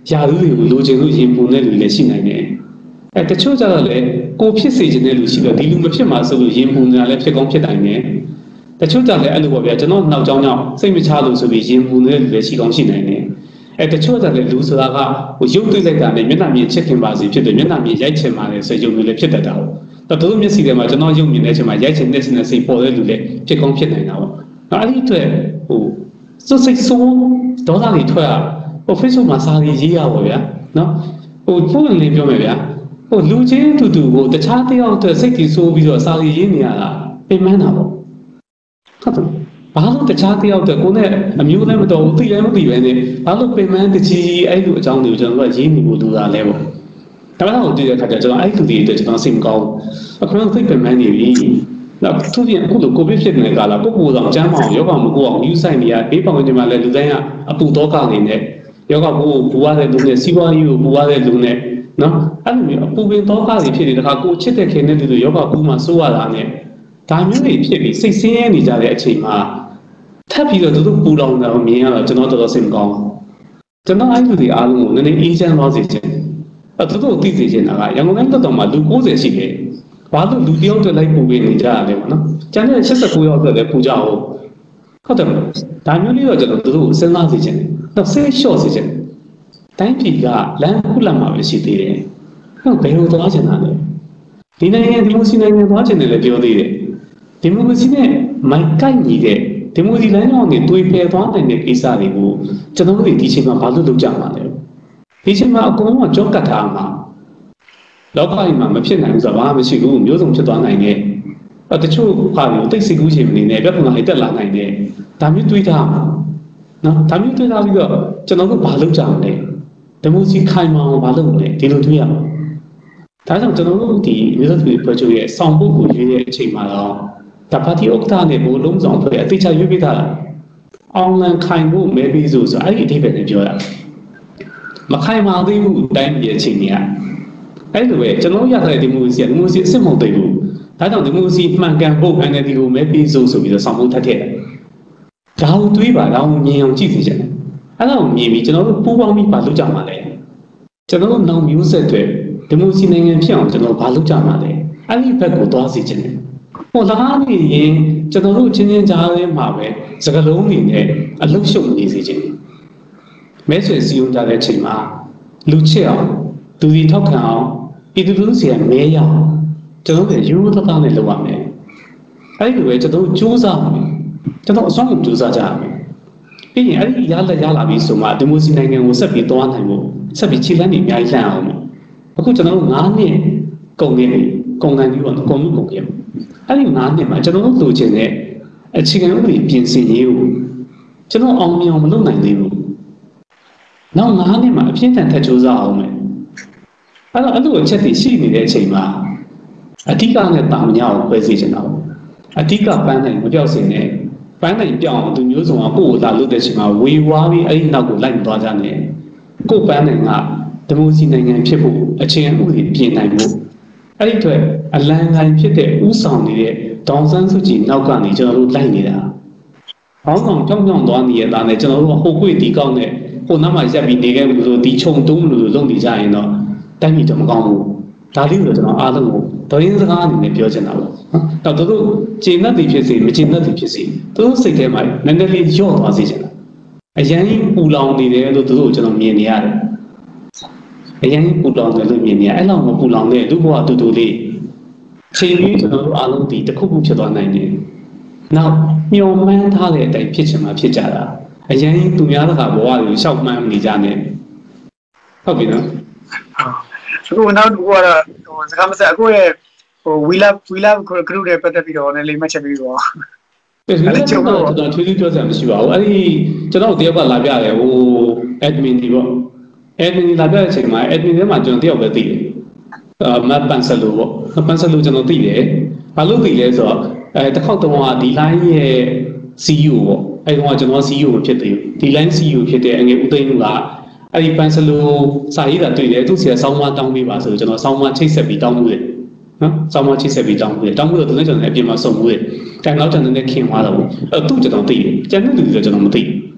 ရာလူတွေကိုလိုချင်လို့ရင်ပုံတဲ့လူလည်းရှိနိုင်တယ်အဲတချို့ကြတော့လေကိုဖြစ်စေချင်တဲ့လူရှိတော့ဒီလူမဖြစ်မှာဆိုလို့ရင်ပုံနေတာလည်းဖြစ်ကောင်းဖြစ်နိုင်တယ်တချို့ကြလည်းအဲ့လိုပေါ့ဗျာကျွန်တော်နောက်ကြောင်းကြောင့်စိတ်မချလို့ဆိုပြီးရင်ပုံနေတဲ့လူလည်းရှိကောင်းရှိနိုင်တယ်အဲတချို့ကြလည်းလူဆိုတာကဟိုရုပ်သိလိုက်တာနဲ့မျက်နှာမြင်ချစ်ခင်ပါစေဖြစ်တယ်မျက်နှာမြင်ရိုက်ချင်ပါတယ်ဆိုရုပ်မျိုးလည်းဖြစ်တတ်တာဟုတ်တော်တော်မျက်စိထဲမှာကျွန်တော်ရုပ်မြင်တဲ့အချိန်မှာရိုက်ချင်တဲ့စိတ်ပေါ်တဲ့လူလည်းဖြစ်ကောင်းဖြစ်နိုင်တာပေါ့အဲ့ဒီအတွက်ဟိုစိတ်စိတ်ဆိုးဒေါသတွေထွက်ရဟို Facebook မှာစာရေးရေးရပါဗျာနော်ဟိုပုံလေးပြောမယ်ဗျာဟိုလူချင်းတူတူကိုတခြားတယောက်အတွက်စိတ်ကြီးဆိုးပြီးတော့စာရေးရေးနေရတာပင်ပန်းတာပေါ့ဟုတ်တယ်ဘာလို့တခြားတယောက်အတွက်ကိုယ်နဲ့အမျိုးလည်းမတော်ဘူးသိလည်းမသိပဲနဲ့ဘာလို့ပင်ပန်းတကြီးအဲ့လိုအကြောင်းတွေကိုကျွန်တော်တို့ရေးနေဖို့လိုတာလဲပေါ့ဒါမှမဟုတ်တွေ့တဲ့ခါကျကျွန်တော်အဲ့ဒီတွေအတွက်ကျွန်တော်စိတ်မကောင်းအခုတော့သိပင်ပန်းနေပြီနောက်သူပြင်အခုလိုကိုဗစ်ဖြစ်နေတဲ့ကာလကိုကိုယ်ဆောင်ကျမ်းမအောင်ယောဂမကိုအောင်ယူဆိုင်နေရဘေးပေါင်းနေမှာလဲလူတိုင်းကအပူတော့ကနေနဲ့ယောဂကိုပူရတဲ့လူနဲ့စီးပွားရေးကိုပူရတဲ့လူနဲ့နော်အဲ့လိုမျိုးအပူပင်တော့ကားတွေဖြစ်နေတဲ့ခါကိုချစ်တဲ့ခင်တဲ့လူတွေယောဂပူမှစိုးရတာနဲ့ဒါမျိုးတွေဖြစ်ပြီးစိတ်ဆင်းရဲနေကြတဲ့အချိန်မှာထပ်ပြီးတော့သူတို့ပူလောင်တာကိုမြင်ရတော့ကျွန်တော်တော်တော်စိတ်မကောင်းကျွန်တော်အဲ့လူတွေအားလုံးကိုနည်းနည်းအေးချမ်းသွားစေချင်အဲ့သူတို့သိစေချင်တာကရန်ကုန်တိုင်းတော်တော်မှာလူ၉၀ရှိတယ်ဘာလို့လူတယောက်တည်းလိုက်ပူပေးနေကြရလဲပေါ့နော်ကျန်တဲ့၈၉ယောက်တည်းလည်းပူကြအောင်ဟုတ်တယ်မလားဒါမျိုးလေးတော့ကျွန်တော်တို့စဉ်းစားစေချင်တယ်နောက်ဆေးလျှော့စေချင်တယ်တိုင်းပြည်ကလမ်းခုလက်မှာပဲရှိသေးတယ်ဟုတ်ဘယ်လိုသွားချင်တာလဲဒီနိုင်ငံဒီမိုစီနိုင်ငံသွားချင်တယ်လည်းပြောသေးတယ်ဒီမိုစီနဲ့မိုက်ကိုက်ညီတဲ့ဒီမိုစီလမ်းကြောင်းတွေတွေးပယ်သွားနိုင်တဲ့ကိစ္စတွေကိုကျွန်တော်တို့ဒီချိန်မှာဘာလို့လုပ်ကြမှာလဲဒီချိန်မှာအကုန်လုံးကကြောက်ကတ်ထားမှာလောကကြီးမှာမဖြစ်နိုင်ဘူးဆိုတာဘာမှမရှိဘူးမျိုးစုံဖြစ်သွားနိုင်တယ်။အဲတချို့ဟာတွေကိုတိတ်စိတ်ကူးချင်နေနေပြဿနာတွေတက်လာနိုင်တယ်။ဒါမျိုးတွေးထားမှာနော်ဒါမျိုးတွေးထားပြီးတော့ကျွန်တော်တို့ဘာလုပ်ကြမလဲ။ဒီမိုစီခိုင်မာအောင်ဘာလုပ်မလဲဒီလိုတွေးရမှာ။ဒါကြောင့်ကျွန်တော်တို့ဒီမျိုးစုံတွေဖွဲ့ချုပ်ရဲ့စောင့်ဖို့ကိုရွေးတဲ့အချိန်မှာတော့ဒါပါတီဥက္ကဋ္ဌနဲ့ဘိုးလုံးဆောင်ဖွဲ့အတိအကျရွေးပေးထားတာ။အောင်လန်ခိုင်ဖို့မဲပြီးဆိုဆိုအဲ့ဒီအထိပဲနဲ့ပြောရတာ။မခိုင်မာသေးဘူးတိုင်းပြည်အချိန်ကြီးကအဲ့လိုပဲကျွန်တော်ရထားတဲ့ဒီမိုစီကဒီမိုစီအစ်စ်မဟုတ်သေးဘူးဒါကြောင့်ဒီမိုစီမှန်ကန်ဖို့ အန် အယ် ဒီ ကိုမဲပြီးဆိုဆိုပြီးတော့ဆောင်ဖို့ထပ်ထည့်တယ်ဒါကိုတွေးပါဒါကိုမြင်အောင်ကြည့်စီချင်တယ်အဲ့ဒါကိုမြင်ပြီးကျွန်တော်တို့ပူးပေါင်းပြီးဘာလုပ်ကြမှာလဲကျွန်တော်တို့နောက်မျိုးဆက်တွေဒီမိုစီနိုင်ငံဖြစ်အောင်ကျွန်တော်ဘာလုပ်ကြမှာလဲအဲ့ဒီဘက်ကိုသွားစီချင်တယ်ဟိုလားနေရင်ကျွန်တော်တို့ချင်းချင်းကြားထဲမှာပဲစကလုံးတွေနဲ့အလုရှုပ်နေစေချင်တယ်မဲဆွေစီယုံကြတဲ့အချိန်မှာလူချစ်အောင်သူဒီထောက်ခံအောင်ဤသူလူစီကမဲရအောင်ကျွန်တော်တို့ရိုးရိုးသားသားနဲ့လုပ်ရမယ်အဲ့ဒီလိုပဲကျွန်တော်တို့စူးစမ်းမယ်ကျွန်တော်အစွမ်းကုန်စူးစမ်းကြရမယ်ပြီးရင်အဲ့ဒီရလက်ရလာပြီဆိုမှဒီမိုစီနိုင်ငံကိုဆက်ပြီးသွားနိုင်ဖို့ဆက်ပြီးခြေလှမ်းတွေအများကြီးလှမ်းအောင်အခုကျွန်တော်တို့၅နှစ်ကုန်နေပြီကုန်နိုင်ပြီပေါ့နော်ကုန်မှုကုန်ခဲ့အဲ့ဒီ၅နှစ်မှာကျွန်တော်တို့လိုချင်တဲ့အခြေခံဥပဒေပြင်ဆင်ရေးကိုကျွန်တော်အောင်မြင်အောင်မလုပ်နိုင်သေးဘူးနောက်၅နှစ်မှာအပြည့်အထန်ထပ်စူးစမ်းအောင်မယ်အဲ့တော့အဲ့လိုအချက်တွေရှိနေတဲ့အချိန်မှာအဓိကနဲ့တာမညာကိုဖွဲ့စည်းချင်တာပေါ့အဓိကပန်းနိုင်မပြောက်စင်နဲ့ပန်းနိုင်ပြောင်းအောင်သူမျိုးစုံကကိုယ့်ကိုလာလို့တဲ့ချိန်မှာဝေဝါးပြီးအဲ့ဒီနောက်ကိုလိုက်သွားကြတယ်ကိုယ့်ပန်းနိုင်ကဒီမိုစီနိုင်ငံဖြစ်ဖို့အခြေခံဥပဒေပြင်နိုင်ဖို့အဲ့ဒီအတွက်အလံတိုင်းဖြစ်တဲ့ဥဆောင်နေတဲ့ဒေါန်ဆန်းစုကြည်နောက်ကနေကျွန်တော်တို့လိုက်နေတာဟောင်းဆောင်ကြောင်ကြောင်သွားနေရတာနဲ့ကျွန်တော်တို့ဟိုကွေ့ဒီကောက်နဲ့ဟိုနောက်မှရက်ပြီးနေခဲ့မှုလို့ဒီခြုံတုံးလို့လုပ်နေကြရင်တော့တိုင်းပြည်တော့မကောင်းဘူးဒါလေးကိုကျွန်တော်အားလုံးကိုတော်ရင်းစကားအနေနဲ့ပြောချင်တာပေါ့နော်တော့သူတို့ကျင့်တတ်သည်ဖြစ်စေမကျင့်တတ်သည်ဖြစ်စေသူတို့စိတ်ထဲမှာနည်းနည်းလေးညှော့သွားစေချင်တာအရင်ပူလောင်နေတယ်လို့သူတို့ကျွန်တော်မြင်နေရတယ်အရင်ပူလောင်တယ်လို့မြင်နေရအဲ့လောက်မပူလောင်တဲ့လူဘဝတူတူလေးချိန်ပြီးကျွန်တော်တို့အားလုံးဒီတစ်ခုခုဖြစ်သွားနိုင်တယ်နောက်မျောမှန်းထားတဲ့အတိုင်းဖြစ်ချင်မှဖြစ်ကြတာအရင်သူများတကာဘဝကိုရှောက်မှန်းနေကြတယ်ဟုတ်ပြီနော်အခုနောက်တစ်ခုကတော့ဟိုစကားမစအခုရဲ့ဟို we love we love group တွေပတ်သက်ပြီးတော့လည်းလေးမှတ်ချက်ပြီးတော့အဲ့ဒါကျွန်တော်ကျွန်တော်ထွေးထွေးပြောစရာမရှိပါဘူးအဲ့ဒီကျွန်တော်တယောက်ကလာပြတယ်ဟို admin ဒီပေါ့ admin လာပြတဲ့အချိန်မှာ admin ထဲမှာကျွန်တော်တယောက်ပဲသိတယ်အာမတ်ပန်ဆလိုပေါ့ပန်ဆလိုကျွန်တော်သိတယ်ဘာလို့သိလဲဆိုတော့အဲတစ်ခေါက်တော့ဒီ line ရဲ့ စီ အီ အို ပေါ့အဲ့တော့ကျွန်တော် စီ အီ အို မဖြစ်သေးဘူးဒီ line စီ အီ အို ဖြစ်တဲ့အငယ်ဦးသိန်းကအဲ့ဒီပန်ဆလိုစာရေးတာတွေ့တယ်သူစီကစောင်းမတောင်းပေးပါဆိုကျွန်တော်စောင်းမချိတ်ဆက်ပြီးတောင်းမှုတယ်နော်စောင်းမချိတ်ဆက်ပြီးတောင်းမှုတယ်တောင်းမှုတော့သူလည်းကျွန်တော်အပြင်မှာစုံမှုတယ်တိုင်နောက်တန်တဲ့ခင်သွားတော့အဲ့သူကျွန်တော်သိတယ်ကျန်တဲ့လူတွေကျွန်တော်မသိ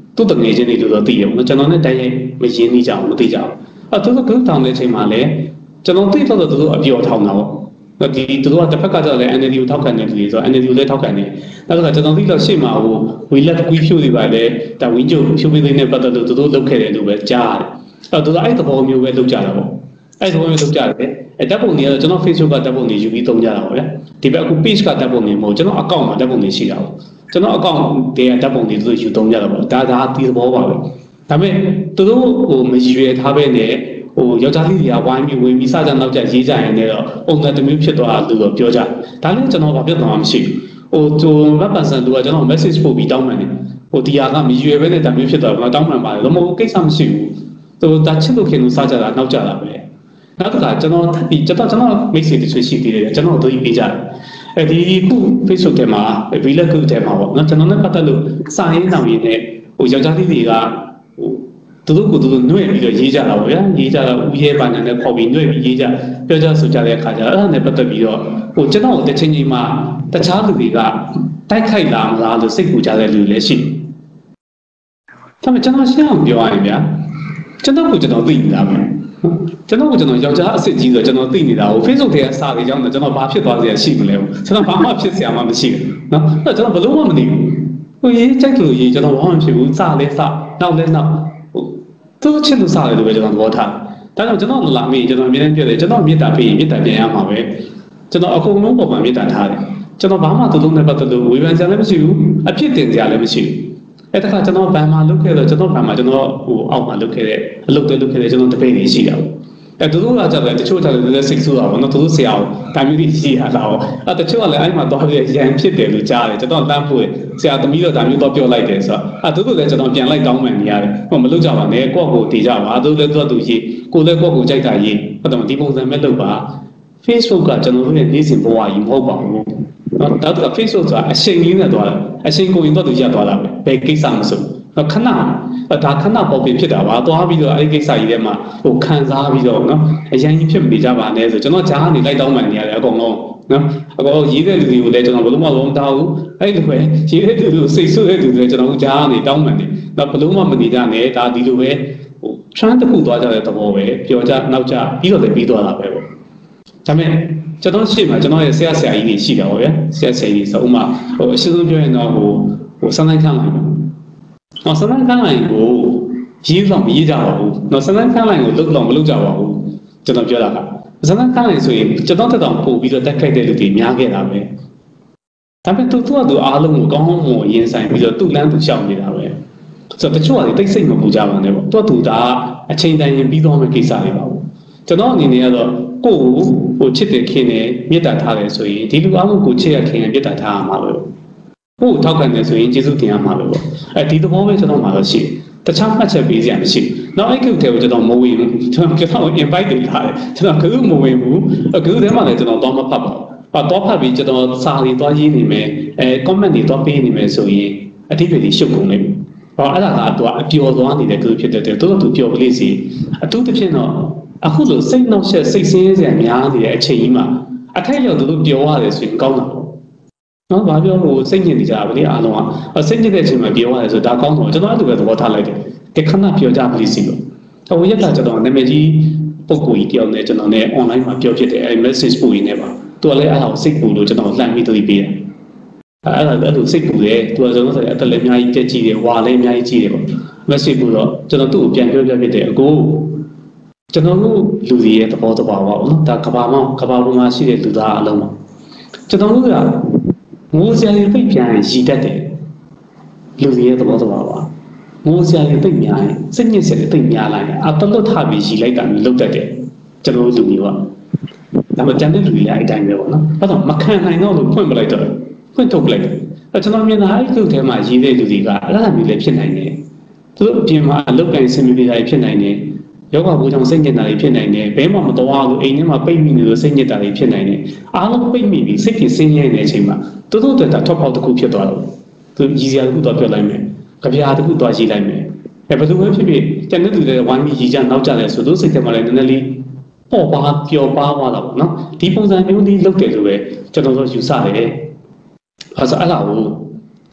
都等那些那都对的，那真的那大家没心理讲，没对讲，啊，都是更当的情况嘞，真的对到的都是比较讨恼，那第都是在拍个照嘞，安尼就讨厌的，就是说安尼就在讨厌的，那个真的对到些嘛，我为了规票的话嘞，但为就消费者呢，不得都都都开的都会假的，啊，都是爱的方面会都假的不，爱的方面都假的，哎，大部分呢，真的 Facebook 大部分呢就比东家了，哎，特别是 page 大部分呢，冇真的 account 嘛，大部分呢是了。真的account的大部分都是就东家了吧，大家第一波吧了。他们都都我们学他们呢，我要家里啊，外面外面啥子老家一家人那个，我们都没撇到啊，这个标价。但是真的话别那么少，我做那本身如果真的 message 不比当门的，我第二个没学问的，但没撇到那当门吧，那么给他们少，都大家都看到啥子啦，老家啦呗。那个真的他比真的真的没谁的吹细的，真的都一比价。哎，第股 Facebook 的嘛，为了股的嘛，那真的那不得了，上一上面呢，我要家里这个，我都都股都是内比较一家了，我呀一家物业班的那靠边内比一家，标价数家来看家，那不得比较，我知道我的亲戚嘛，他差的这个，大开朗然后是股价的流来性，他们真的想表安一边，真的不知道对你他们。真的我真的要家设计的真的对你的，我非常天啥的样的，真的把撇多少钱洗不了，真的把把撇啥嘛不洗，那那真的不是我们的，我一这个也真的我们皮肤咋的啥，那我那我都钱都啥的都会真的多谈，但是真的拉面真的没人觉得，真的没打费没打电话嘛呗，真的啊我们我们没打他的，真的爸妈都懂得不得了，为完家那不修，啊撇点家那不修。哎，大家真的办嘛，录开了，真的办嘛，真的我澳嘛录开的，录的录开的，真的特别联系了。哎，都都那家来，就家来在识数啊，那都是小，但没联系啊，然后啊，但就话来哎嘛，多些人撇的都假的，真的担负的，现在都没有咱们多表来的是吧？啊，都都在真的变来当门的，我们录家话呢，过户地家话都在做东西，过来过户在干嘢，不同地方上面录吧 ，Facebook 啊，真的是你是不话以后保护。那到这个 Facebook 做，新人的多了，新工人多都也多了，被给上手。那看那，呃，他看那包别撇的话，多比如哎给啥一点嘛，我看啥比如呢，哎像一片比较吧，那是真的家里来到门的来讲咯，那我一个旅游来真的不弄嘛弄到，哎对不对？一个旅游谁说的对不对？真的家里到门的，那不弄嘛门的家呢，大旅游呗，穿的不多家的多呗，比如家老家比多的比多了呗，咱们。这东西嘛，这东西写写一点细的，我呀，写写一点手嘛。我西中表演呢，我我上山看了，我上山看了以后，一上一家伙，那上山看了以后，六上六家伙，这东表达个。上山看了所以，这东这东不比较大概的就对面给他们，他们都多都阿龙我刚好我延伸比较都难都想给他们，这不就话对谁么不加完的不？多都大，前单人比他们给啥的吧？这东你那个。过户我记得看呢，没打他的，所以第六阿姆过去也看没打他嘛了。我他看的所以接受点嘛了。哎，第六方面这种嘛了些，他差不多比这样些。那哎个台我这种冇为务，这种这种一百对他的，这种个冇为务，呃个台嘛来这种多么拍吧，把多拍比这种沙里多一里面，哎，公门里多边里面所以，啊特别的修工的。哦，阿拉个多标多你的个片的都都标不离些，啊都的片哦。啊，或者谁弄些谁先人များ的钱嘛，啊，他要都标下来算高了。那话标我生年的家不的啊弄啊，啊生年的钱嘛标下来是打高了，这哪都个多他来的，给看那标价不离些个。他我一看这种那么的不贵标呢，这种呢 online 嘛标价的，哎 message 不一样吧，多来啊好识不了，这种烂米都一边。啊，啊啊都识不的，多这种是啊，来面一点几的，话来面一几的，没识不了，这种都变标标标的个。ကျွန်တော်တို့လူတွေရဲ့သဘောတဘာဝပေါ့နော်ဒါကဘာမှကဘာပေါ်မှာရှိတဲ့လူသားအလုံးပါကျွန်တော်တို့ကငိုစရာတွေသိပြန်ရည်တတ်တယ်လူတွေရဲ့သဘောတဘာဝငိုစရာတွေသိများရင်စိတ်ညစ်စရာတွေသိများလာရင်အတလွတ်ထပြီးရည်လိုက်တာမျိုးလုပ်တတ်တယ်ကျွန်တော်တို့လူမျိုးကဒါမှကျန်တဲ့လူတွေလည်းအဲ့တိုင်းပဲပေါ့နော်အဲ့တော့မခံနိုင်တော့လို့ဖွင့်ပလိုက်တော့ဖွင့်ထုတ်ပလိုက်တယ်အဲ့ကျွန်တော်မြင်တာအဲ့ဒီထဲမှာရည်တဲ့လူတွေကအဲ့ဒါမျိုးလည်းဖြစ်နိုင်တယ်သူတို့အပြင်မှာအလုပ်ကိုင်းဆင်ပြေတာဖြစ်နိုင်တယ်ယောဂဘူကြောင့်စိတ်ညစ်တာတွေဖြစ်နိုင်တယ်ဘဲမှမတော်ဘူးအိမ်ထဲမှာပိတ်မိနေလို့စိတ်ညစ်တာတွေဖြစ်နိုင်တယ်အားလုံးပိတ်မိပြီးစိတ်ဖြစ်ဆင်းရဲနေတဲ့အချိန်မှာတိုးတိုးတက်တာထွက်ပေါက်တစ်ခုဖြစ်သွားတော့သူရည်စရာတစ်ခုတော့ပြောလိုက်မယ်ကြပြားတစ်ခုတော့ရှိလိုက်မယ်အဲဘယ်လိုပဲဖြစ်ဖြစ်ကျန်တဲ့သူတွေဝိုင်းပြီးရည်ကြနောက်ကြလဲဆိုတော့စိတ်ထဲမှာလည်းနည်းနည်းလေးပေါ့ပါပျော်ပါသွားတာပေါ့နော်ဒီပုံစံမျိုးလေးလုပ်တယ်လို့ပဲကျွန်တော်တို့ယူဆတယ်အဲဆိုအဲ့ဒါကို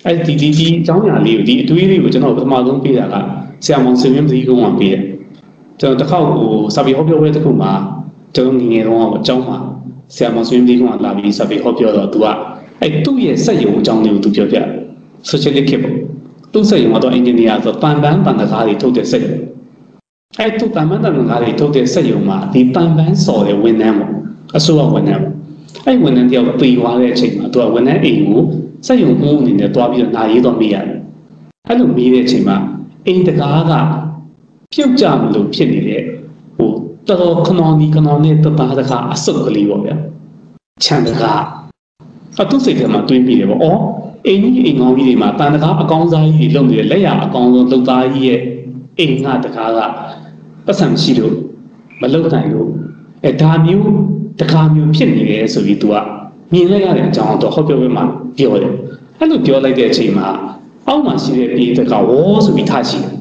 အဲ့ဒီဒီဒီအကြောင်းအရာလေးကိုဒီအတွေးလေးကိုကျွန်တော်ပထမဆုံးပြတာကဆရာမောင်စင်မင်းပြည်ကုန်းကပြတယ်ကျွန်တော်တစ်ခေါက်ဟိုစာပေဟောပြောပွဲတစ်ခုမှာကျွန်တော်ငငယ်တုန်းကအကြောင်းမှာဆရာမောင်စင်မင်းပြည်ကုန်းကလာပြီးစာပေဟောပြောတော့သူကအဲ့သူ့ရဲ့စက်ရုံအကြောင်းလေးကိုသူပြောပြဆိုရှယ်လစ်ခေတ်ပေါ့သူ့စက်ရုံကတော့အင်ဂျင်နီယာဆိုတန်ပန်းတန်တကားတွေထုတ်တဲ့စက်ရုံအဲ့သူ့တန်ပန်းတန်တကားတွေထုတ်တဲ့စက်ရုံမှာဒီတန်ပန်းစော်တဲ့ဝန်ထမ်းပေါ့အစိုးရဝန်ထမ်းပေါ့အဲ့ဝန်ထမ်းတယောက်ပြေးသွားတဲ့အချိန်မှာသူကဝန်ထမ်းအိမ်ကိုစက်ရုံမှုအနေနဲ့တွားပြီးတော့နာရေးတော့မေးရတယ်အဲ့လိုမေးတဲ့အချိန်မှာအိမ်တကားကပြုတ်ကြမလို့ဖြစ်နေတဲ့ဟိုတော်ခနောနီခနောနဲ့တသားတကားအစုပ်ကလေးပေါ့ဗျာခြံတကားအတုစိတ်ထဲမှာတွင်းပြီးတယ်ပေါ့အော်အိမ်ကြီးအိမ်ကောင်းကြီးတွေမှာတန်တကားအကောင်းစားကြီးတွေလုပ်နေတဲ့လက်ရအကောင်းဆုံးလုပ်သားကြီးရဲ့အိမ်ကတကားကပတ်စံရှိလို့မလုပ်နိုင်လို့အဲဒါမျိုးတကားမျိုးဖြစ်နေတယ်ဆိုပြီးသူကမြင်လိုက်ရတဲ့အကြောင်းတော့ဟောပြောပွဲမှာပြောတယ်အဲ့လိုပြောလိုက်တဲ့အချိန်မှာအောက်မှာရှိတဲ့ပြည်တကားဝေါ်ဆိုပြီးထားရှိတယ်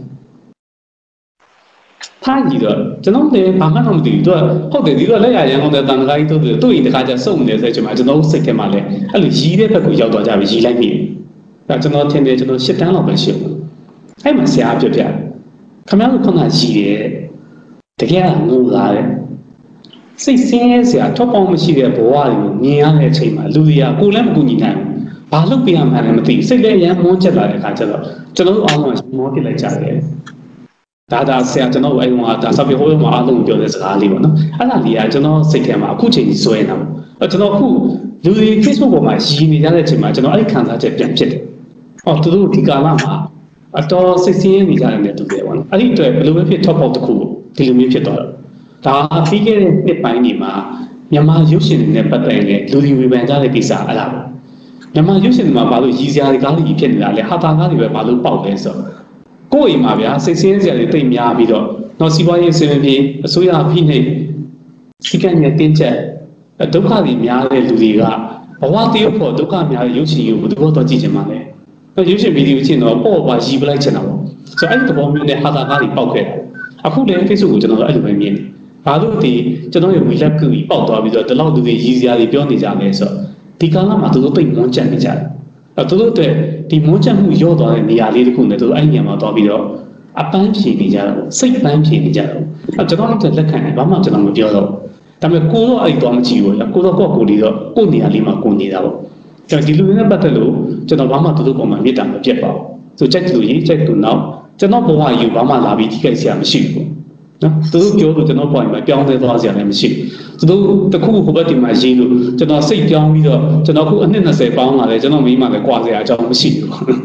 ထားကြည့်တော့ကျွန်တော်လည်းဘာမှတော့မသိဘူးသူကဟုတ်တယ်ဒီတော့လက်ရရန်ကုန်တဲ့တန်တကားကြီးတို့သူ့အိမ်တကားကျစုံနေတဲ့အချိန်မှာကျွန်တော်စိတ်ထဲမှာလည်းအဲ့လိုရီးတဲ့ဘက်ကိုရောက်သွားကြပြီရီးလိုက်ပြီဒါကျွန်တော်ထင်တယ်ကျွန်တော်ရှစ်တန်းလောက်ပဲရှိဘူးအဲ့မှာဆရာပြပြခင်ဗျားတို့ခုနရီးတယ်တကယ်ကငိုလာတယ်စိတ်ဆင်းရဲစရာထောက်ပေါင်းမရှိတဲ့ဘဝတွေကိုမြင်ရတဲ့အချိန်မှာလူတွေကကိုယ်လည်းမကူညီနိုင်ဘူးဘာလို့ပြရမှန်းလည်းမသိစိတ်လည်းအရန်မွန်းချက်လာတဲ့အခါကျတော့ကျွန်တော်တို့အားလုံးမောပြလိုက်ကြတယ်ဒါဒါဆရာကျွန်တော်အဲ့ကောင်ကဒါစာပေဟိုးမှာအားလုံးပြောတဲ့စကားလေးပေါ့နော်အဲ့ဒါလေးကကျွန်တော်စိတ်ထဲမှာအခုချိန်ကြီးစွဲနေတာပေါ့ကျွန်တော်အခုလူတွေ Facebook ပေါ်မှာရည်နေကြတဲ့အချိန်မှာကျွန်တော်အဲ့ဒီခံစားချက်ပြန်ဖြစ်တယ်ဟောသူတို့ဒီကာလမှာအတော်စိတ်ဆင်းရဲနေကြတယ်တူတယ်ပေါ့နော်အဲ့ဒီအတွက်ဘယ်လိုပဲဖြစ် top ပေါက်တစ်ခုဒီလိုမျိုးဖြစ်သွားတော့ဒါပြီးခဲ့တဲ့နှစ်ပိုင်းတွေမှာမြန်မာရုပ်ရှင်တွေနဲ့ပတ်သက်တဲ့လူတွေဝေဖန်ကြတဲ့ကိစ္စအဲ့ဒါပေါ့မြန်မာရုပ်ရှင်တွေမှာဘာလို့ရည်စရာတွေကားတွေဖြစ်နေတာလဲဟာတာကားတွေပဲဘာလို့ပေါက်လဲဆိုတော့ကိုယ့်အိမ်မှာဗျာစိတ်ဆင်းရဲစရာတွေတိတ်များပြီးတော့တော့စီးပွားရေးအစီအစဉ်ပြေအစိုးရဖိနှိပ်စီကံနဲ့တင်းကျပ်ဒုက္ခတွေများတဲ့လူတွေကဘဝတရုပ်ဖို့ဒုက္ခများတဲ့ရုပ်ရှင်ကိုဘယ်လိုတော့ကြည့်ချင်မှာလဲရုပ်ရှင်ဗီဒီယိုကြည့်တော့ပေါ့ပါရီးပလိုက်ချင်တာပေါ့ဆိုတော့အဲ့ဒီသဘောမျိုးနဲ့ဟာတာကားတွေပေါက်ခဲ့တာအခုလည်း Facebook ကိုကျွန်တော်အဲ့လိုပဲမြင်တယ်ဘာလို့ဒီကျွန်တော်ရဲ့ဝီလက်ကူကြီးပေါက်သွားပြီးတော့ဒီလောက်သူတွေရည်စရာတွေပြောနေကြလဲဆိုတော့ဒီကာလမှာသူတို့သိမွန်းကျန်နေကြတယ်အဲသူတို့အတွက်ဒီမွန်းကျန်မှုရော့သွားတဲ့နေရာလေးတစ်ခုနဲ့သူတို့အဲ့ဒီနေရာမှာသွားပြီးတော့အပန်းဖြေနေကြတာပေါ့စိတ်ပန်းဖြေနေကြတာပေါ့အဲကျွန်တော်တို့လက်ခံတယ်ဘာမှကျွန်တော်မပြောတော့ဒါပေမဲ့ကိုတော့အဲ့ဒီတော့မကြည့်ဘူးလေကိုတော့ကိုကိုလေးတော့ကိုနေရာလေးမှာကိုနေတာပေါ့ကျွန်တော်ဒီလူတွေနဲ့ပတ်သက်လို့ကျွန်တော်ဘာမှသူတို့ပုံမှန်မြစ်တာမပြတ်ပါဘူးဆိုကြက်သူကြီးကြက်သူနောက်ကျွန်တော်ဘဝယူဘာမှလာပြီးထိခိုက်စရာမရှိဘူးနော်သူတို့ပြောလို့ကျွန်တော်point မှာပြောင်းလဲသွားစရာလည်းမရှိဘူးသူတို့တခုဟိုဘက်ဒီမှာရေးလို့ကျွန်တော်စိတ်ပြောင်းပြီးတော့ကျွန်တော်ခုအနှစ်၂၀ပေါင်းလာတယ်ကျွန်တော်မိမှလည်းကြွားစရာအကြောင်းမရှိဘူးဟုတ်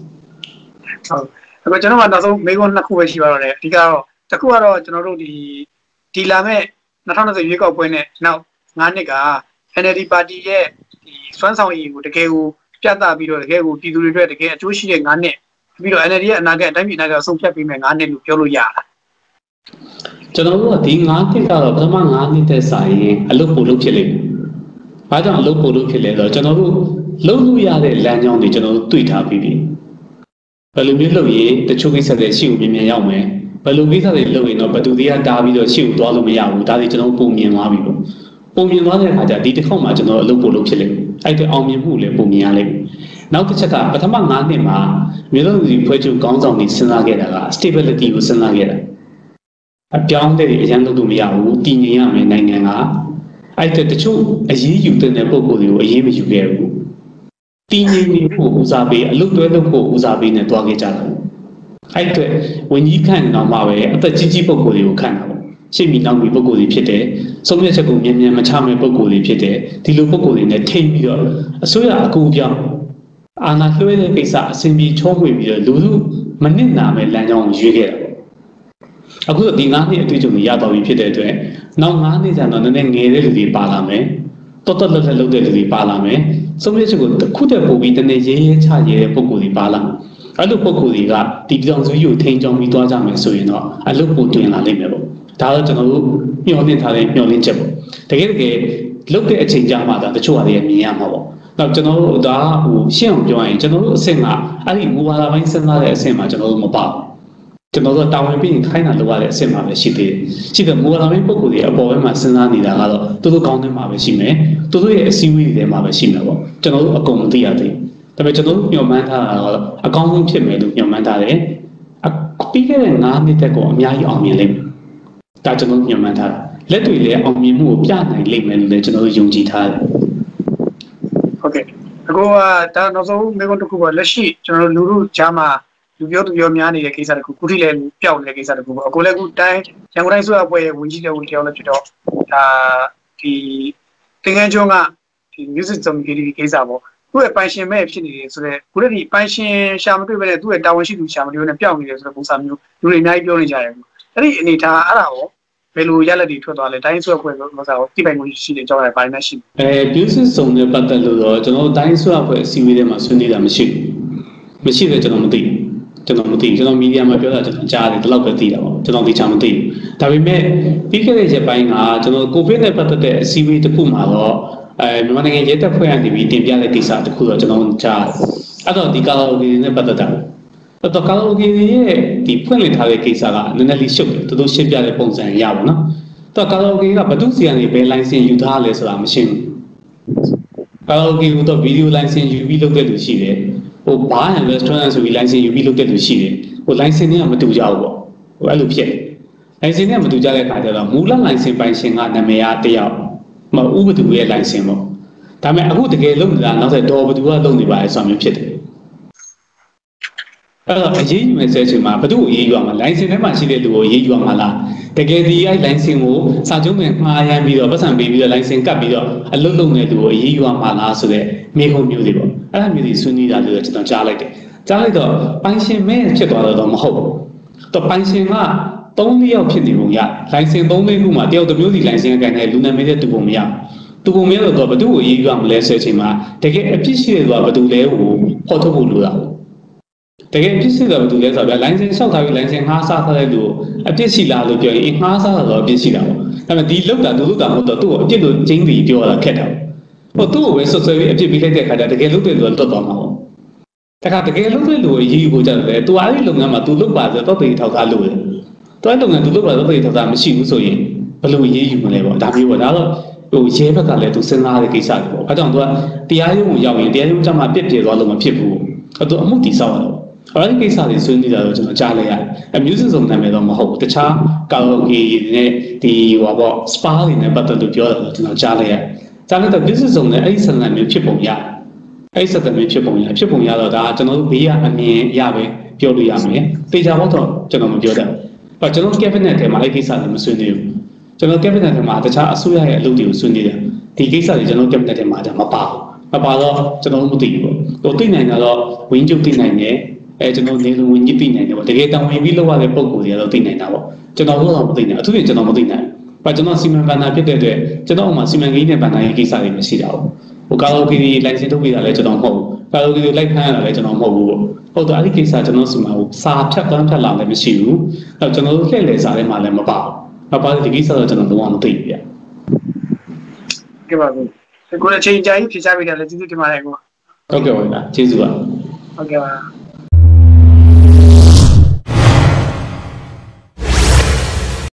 အခုကျွန်တော်ကနောက်ဆုံးမိကုန်းနှစ်ခုပဲရှိပါတော့တယ်အဓိကတော့တစ်ခုကတော့ကျွန်တော်တို့ဒီဒီလာမဲ့၂၀၂၀ရွေးကောက်ပွဲနဲ့နောက်၅နှစ်က N L D ပါတီရဲ့ဒီစွမ်းဆောင်ရည်ကိုတကယ်ကိုပြသပြီးတော့တကယ်ကိုပြည်သူတွေအတွက်တကယ်အကျိုးရှိတဲ့၅နှစ်ပြီးတော့ N L D ရဲ့အနာဂတ်အတိုင်းပြည်အနာဂတ်ဆုံးဖြတ်ပေးမယ်၅နှစ်လို့ပြောလို့ရတာကျွန်တော်တို့ကဒီ၅နှစ်ကတော့ပထမ၅နှစ်တဲ့စာရင်အလုပ်ပို့လုပ်ဖြစ်လိမ့်မယ်။ဘာကြောင့်အလုပ်ပို့လုပ်ဖြစ်လဲဆိုတော့ကျွန်တော်တို့လုပ်လို့ရတဲ့လမ်းကြောင်းတွေကျွန်တော်တို့တွေ့ထားပြီးပြီ။ဘယ်လိုမျိုးလုပ်ရင်တချို့ကိစ္စတွေရှေ့ကိုမြင်မြန်ရောက်မယ်။ဘယ်လိုကိစ္စတွေလုပ်ရင်တော့ဘယ်သူတွေကတားပြီးတော့ရှေ့ကိုသွားလို့မရဘူး။ဒါတွေကျွန်တော်ပုံမြင်သွားပြီပေါ့။ပုံမြင်သွားတဲ့အခါကျဒီတစ်ခေါက်မှာကျွန်တော်အလုပ်ပို့လုပ်ဖြစ်လိမ့်မယ်။အဲ့ဒီအောင်မြင်မှုလည်းပုံမြင်ရလိမ့်မယ်။နောက်တစ်ချက်ကပထမ၅နှစ်မှာမြို့တော်စီဖွဲ့ချုပ်ခေါင်းဆောင်တွေစဉ်းစားခဲ့တာက stability ကိုစဉ်းစားခဲ့တာ။အပြောင်းတဲ့အရန်လုပ်လို့မရဘူးတည်ငြိမ်ရမယ်နိုင်ငံကအဲ့တဲ့တချို့အရေးယူတဲ့ပုံကိုယ်တွေကိုအရေးမယူခဲ့ဘူးတည်ငြိမ်နေဖို့ဦးစားပေးအလုပ်တွဲလုပ်ဖို့ဦးစားပေးနဲ့တွားခဲ့ကြတယ်အဲ့တဲ့ဝန်ကြီးခန့်တော်မှာပဲအသက်ကြီးကြီးပုံကိုယ်တွေကိုခန့်တာပေါ့ရှေ့မီနောက်မီပုံကိုယ်တွေဖြစ်တယ်ဆုံးဖြတ်ချက်ကိုမြန်မြန်မချမဲ့ပုံကိုယ်တွေဖြစ်တယ်ဒီလိုပုံကိုယ်တွေနဲ့ထိမ့်ပြီးတော့အစိုးရအကူပြောင်းအာဏာလွှဲတဲ့ကိစ္စအစဉ်ပြေချုံးဝေပြီးတော့လူလူမနစ်နာမဲ့လမ်းကြောင်းကိုရွေးခဲ့တာအခုဒီ၅နှစ်အတွေ့အကြုံတွေရတော့ပြီဖြစ်တဲ့အတွက်နောက်၅နှစ်ကျတော့နည်းနည်းငယ်တဲ့လူတွေပါလာမယ်တော်တော်လက်လက်လုပ်တဲ့လူတွေပါလာမယ်ဆုံးဖြတ်ချက်ကိုတစ်ခုတည်းပို့ပြီးတနေ့ရေးရေးချရေးတဲ့ပုံကိုယ်တွေပါလာအဲ့လိုပုံကိုယ်တွေကဒီပြောင်စုကြီးကိုထိန်းချောင်းပြီးသွားကြမယ်ဆိုရင်တော့အလုပ်ကိုတွင်လာနိုင်မယ်ပေါ့ဒါတော့ကျွန်တော်တို့မျှော်လင့်ထားတဲ့မျှော်လင့်ချက်ပေါ့တကယ်တကယ်လုပ်တဲ့အချိန်ကြာမှဒါတချို့ဟာတွေမြင်ရမှာပေါ့နောက်ကျွန်တော်တို့ဒါဟိုရှင်းအောင်ပြောရင်ကျွန်တော်တို့အဆင့်ကအဲ့ဒီမူဝါဒပိုင်းစဉ်းစားတဲ့အဆင့်မှာကျွန်တော်တို့မပါဘူးကျွန်တော်တို့တာဝန်ပြီးရင်ခိုင်းတာလုပ်ရတဲ့အဆင့်မှာပဲရှိသေးတယ်ရှိတဲ့မူဝါဒပိုင်းပုံကိုယ်တွေအပေါ်ဘက်မှာစဉ်းစားနေတာကတော့သူတို့ကောင်းတဲ့မှာပဲရှိမယ်သူတို့ရဲ့အစည်းအဝေးတွေထဲမှာပဲရှိမှာပေါ့ကျွန်တော်တို့အကုန်မသိရသေးဘူးဒါပေမဲ့ကျွန်တော်ညှော်မှန်းထားတာတော့အကောင်းဆုံးဖြစ်မယ်လို့ညှော်မှန်းထားတယ်ပြီးခဲ့တဲ့ငါးနှစ်တက်ကအများကြီးအောင်မြင်လိမ့်မယ်ဒါကျွန်တော်ညှော်မှန်းထားတာလက်တွေလည်းအောင်မြင်မှုကိုပြနိုင်လိမ့်မယ်လို့လည်းကျွန်တော်ယုံကြည်ထားတယ်ဟုတ်ကဲ့အခုကဒါနောက်ဆုံးမိကုန်းတစ်ခုပေါ့လက်ရှိကျွန်တော်တို့လူလူကြားမှာလူပြောသူပြောများနေတဲ့ကိစ္စတခုခုထိလည်းပျောက်နေတဲ့ကိစ္စတခုပေါ့အခုလည်းခုတိုင်းရန်ကုန်တိုင်းဆိုအပွဲဝင်ကြီးတဲ့ဝင်ကြောင်းလည်းဖြစ်တော့ဒါဒီသင်္ကန်းကျွန်းကဒီ music community ကိစ္စပေါ့သူ့ရဲ့ပိုင်ရှင်မဲ့ဖြစ်နေတယ်ဆိုတော့ခုတည်းဒီပိုင်ရှင်ရှာမတွေ့ပဲနဲ့သူ့ရဲ့တာဝန်ရှိသူရှာမတွေ့ပဲနဲ့ပျောက်နေတယ်ဆိုတဲ့ပုံစံမျိုးလူတွေအများကြီးပြောနေကြတယ်အဲ့ဒီအနေထားအဲ့ဒါရောဘယ်လိုရလက်တွေထွက်သွားလဲတိုင်းဆွဲဖွဲ့လို့မစားဘူးတိပိုင်ကိုရှိတယ်ကြောင်းရပိုင်းနဲ့ရှိအဲ music စုံနဲ့ပတ်သက်လို့တော့ကျွန်တော်တိုင်းဆွဲဖွဲ့အစည်းအဝေးထဲမှာဆွေးနွေးတာမရှိဘူးမရှိတယ်ကျွန်တော်မသိဘူးကျွန်တော်မသိဘူးကျွန်တော်မီဒီယာမှာပြောတာကျွန်တော်ကြားတယ်ဒီလောက်ပဲသိတာပေါ့ကျွန်တော်သိချာမသိဘူးဒါပေမဲ့ပြီးခဲ့တဲ့ရက်ပိုင်းကကျွန်တော်ကိုဗစ်နဲ့ပတ်သက်တဲ့အစည်းအဝေးတစ်ခုမှာတော့အဲမြန်မာနိုင်ငံရဲတပ်ဖွဲ့ကနေပြီးတင်ပြတဲ့ကိစ္စတစ်ခုတော့ကျွန်တော်ကြားအဲ့တော့ဒီကာလာအိုကေနဲ့ပတ်သက်တာအဲ့တော့ကာလာအိုကေရဲ့ဒီဖွင့်လှစ်ထားတဲ့ကိစ္စကနည်းနည်းလေးရှုပ်တယ်သူတို့ရှင်းပြတဲ့ပုံစံရပါတော့တော့ကာလာအိုကေကဘယ်သူစီကနေဘယ် license ယူထားလဲဆိုတာမရှင်းဘူးကာလာအိုကေကတော့ video license ယူပြီးလုပ်တဲ့လူရှိတယ်ဟို bar and restaurant ဆိုပြီး license ယူပြီးလုပ်တဲ့လူရှိတယ်ဟို license နဲ့မတူကြဘူးပေါ့ဟိုအဲ့လိုဖြစ်တယ် license နဲ့မတူကြတဲ့အခါကျတော့မူလ license ပိုင်ရှင်ကနာမည်ရတယောက်မဥပဒေရဲ့ license ပေါ့ဒါပေမဲ့အခုတကယ်လုပ်နေတာနောက်ဆက်တော့ဘသူကလုပ်နေပါလဲဆိုတာမျိုးဖြစ်တယ်အဲ့တော့အရေးယူမယ်ဆိုတဲ့အချိန်မှာဘသူ့ကိုအရေးယူရမှာ license ထဲမှာရှိတဲ့လူကိုအရေးယူရမှာလားတကယ်ဒီအဲ့ license ကိုစာချုပ်နဲ့မှားရမ်းပြီးတော့ပတ်စံပေးပြီးတော့ license ကတ်ပြီးတော့အလုပ်လုပ်နေတဲ့လူကိုအရေးယူရမှာလားဆိုတဲ့မေးခွန်းမျိုးတွေပေါ့အဲ့ဒါမျိုးတွေဆွေးနွေးတာလို့ကျွန်တော်ကြားလိုက်တယ်ကြားလိုက်တော့ပိုင်ရှင်မဲဖြစ်သွားတော့မဟုတ်ဘူးတော့ပိုင်ရှင်ကသုံးယောက်ဖြစ်နေပုံရ license သုံးလေးခုမှာတယောက်တစ်မျိုးစီ license ကန်တဲ့လူနာမည်တဲ့တူပုံမရတူပုံမရတော့ဘယ်သူ့ကိုအရေးယူရမလဲဆိုတဲ့အချိန်မှာတကယ်အပြစ်ရှိတဲ့သူကဘယ်သူလဲကိုဖော်ထုတ်ဖို့လိုတာတကယ်အပြစ်ရှိတာဘယ်သူလဲဆိုတော့ license လျှောက်ထားပြီး license ငှားစားထားတဲ့လူကိုအပြစ်ရှိလားလို့ပြောရင်ငှားစားတာတော့အပြစ်ရှိတာပေါ့ဒါပေမဲ့ဒီလောက်တာသူလောက်တာမဟုတ်တော့သူ့ကိုအပြစ်လို့ကျင်းပြီးပြောတာခက်တာဟိုသူ့ကိုပဲဆွဆွဲပြီးအပြစ်ပေးလိုက်တဲ့အခါကျတကယ်လုပ်တဲ့လူကတွတ်သွားမှာပေါ့တခါတကယ်လုပ်တဲ့လူကိုအရေးယူဖို့ကြတယ်သူအားကြီးလုပ်ငန်းမှာသူလုပ်ပါဆိုတော့တေထောက်ထားလို့တယ်သူအဲ့လုပ်ငန်းသူလုပ်ပါတော့တေထောက်ထားမရှိဘူးဆိုရင်ဘယ်လိုအရေးယူမလဲပေါ့ဒါမျိုးပေါ့ဒါတော့ဟိုရဲဘက်ကလည်းသူစဉ်းစားတဲ့ကိစ္စတွေပေါ့အဲကြောင့်သူကတရားရုံးကိုရောက်ရင်တရားရုံးကျမှပြစ်ပြေသွားလို့မဖြစ်ဘူးအဲသူအမှုတည်ဆောက်ရတော့အဲ့ဒီကိစ္စတွေဆွေးနွေးတာတော့ကျွန်တော်ကြားလိုက်ရတယ်အမျိုးစုံနာမည်တော့မဟုတ်ဘူးတခြားကာလာအိုကေနဲ့ဒီဟောပေါ့ spa တွေနဲ့ပတ်သက်လို့ပြောတာတော့ကျွန်တော်ကြားလိုက်ရတယ်ကြားလိုက်တော့ business စုံနဲ့အဲ့ဒီဆန္ဒမျိုးဖြစ်ပုံရအဲ့ဒီဆန္ဒမျိုးဖြစ်ပုံရဖြစ်ပုံရတော့ဒါကျွန်တော်တို့ဘေးကအမြင်ရပဲပြောလို့ရမယ်တေချာတော့ကျွန်တော်မပြောတတ်ဘူးကျွန်တော် cabinet ထဲမှာအဲ့ဒီကိစ္စတွေမဆွေးနွေးဘူးကျွန်တော် cabinet ထဲမှာတခြားအစိုးရရဲ့အလုပ်တွေကိုဆွေးနွေးတယ်ဒီကိစ္စတွေကျွန်တော် cabinet ထဲမှာဒါမပါဘူးမပါတော့ကျွန်တော်မသိဘူးပေါ့ဟိုသိနိုင်တာတော့ဝင်းကျုပ်သိနိုင်တယ်အဲကျွန်တော်နေလူဝင်ကြီးသိနိုင်တယ်ပေါ့တကယ်တောင်းဝင်ပြီးလောက်ရတဲ့ပုံကိုယ်တွေကတော့သိနိုင်တာပေါ့ကျွန်တော်တို့တော့မသိနိုင်အထူးဖြင့်ကျွန်တော်မသိနိုင်ဘာကျွန်တော်စီမံဘဏ္ဍာဖြစ်တဲ့အတွက်ကျွန်တော်ဥမာစီမံကိန်းနဲ့ဘဏ္ဍာရေးကိစ္စတွေမရှိတာဘူးဟိုကာလာအိုကေလိုင်စင်ထုတ်ပေးတာလည်းကျွန်တော်မဟုတ်ဘူးကာလာအိုကေလိုလိုက်ဖမ်းရတာလည်းကျွန်တော်မဟုတ်ဘူးပေါ့ဟုတ်တော့အဲ့ဒီကိစ္စကျွန်တော်စီမံကိုစာဖြတ်တန်းဖြတ်လာလည်းမရှိဘူးအဲကျွန်တော်တို့လှည့်လည်စာထဲမှာလည်းမပါဘူးမပါတဲ့ဒီကိစ္စတော့ကျွန်တော်တော့မသိဘူးဗျကဲပါဘူးကိုယ်အချိန်ကြာကြီးဖြေချပေးတယ်လည်းကျေးဇူးတင်ပါတယ်ကိုဟုတ်ကဲ့ပါဗျာကျေးဇူးပါဟုတ်ကဲ့ပါ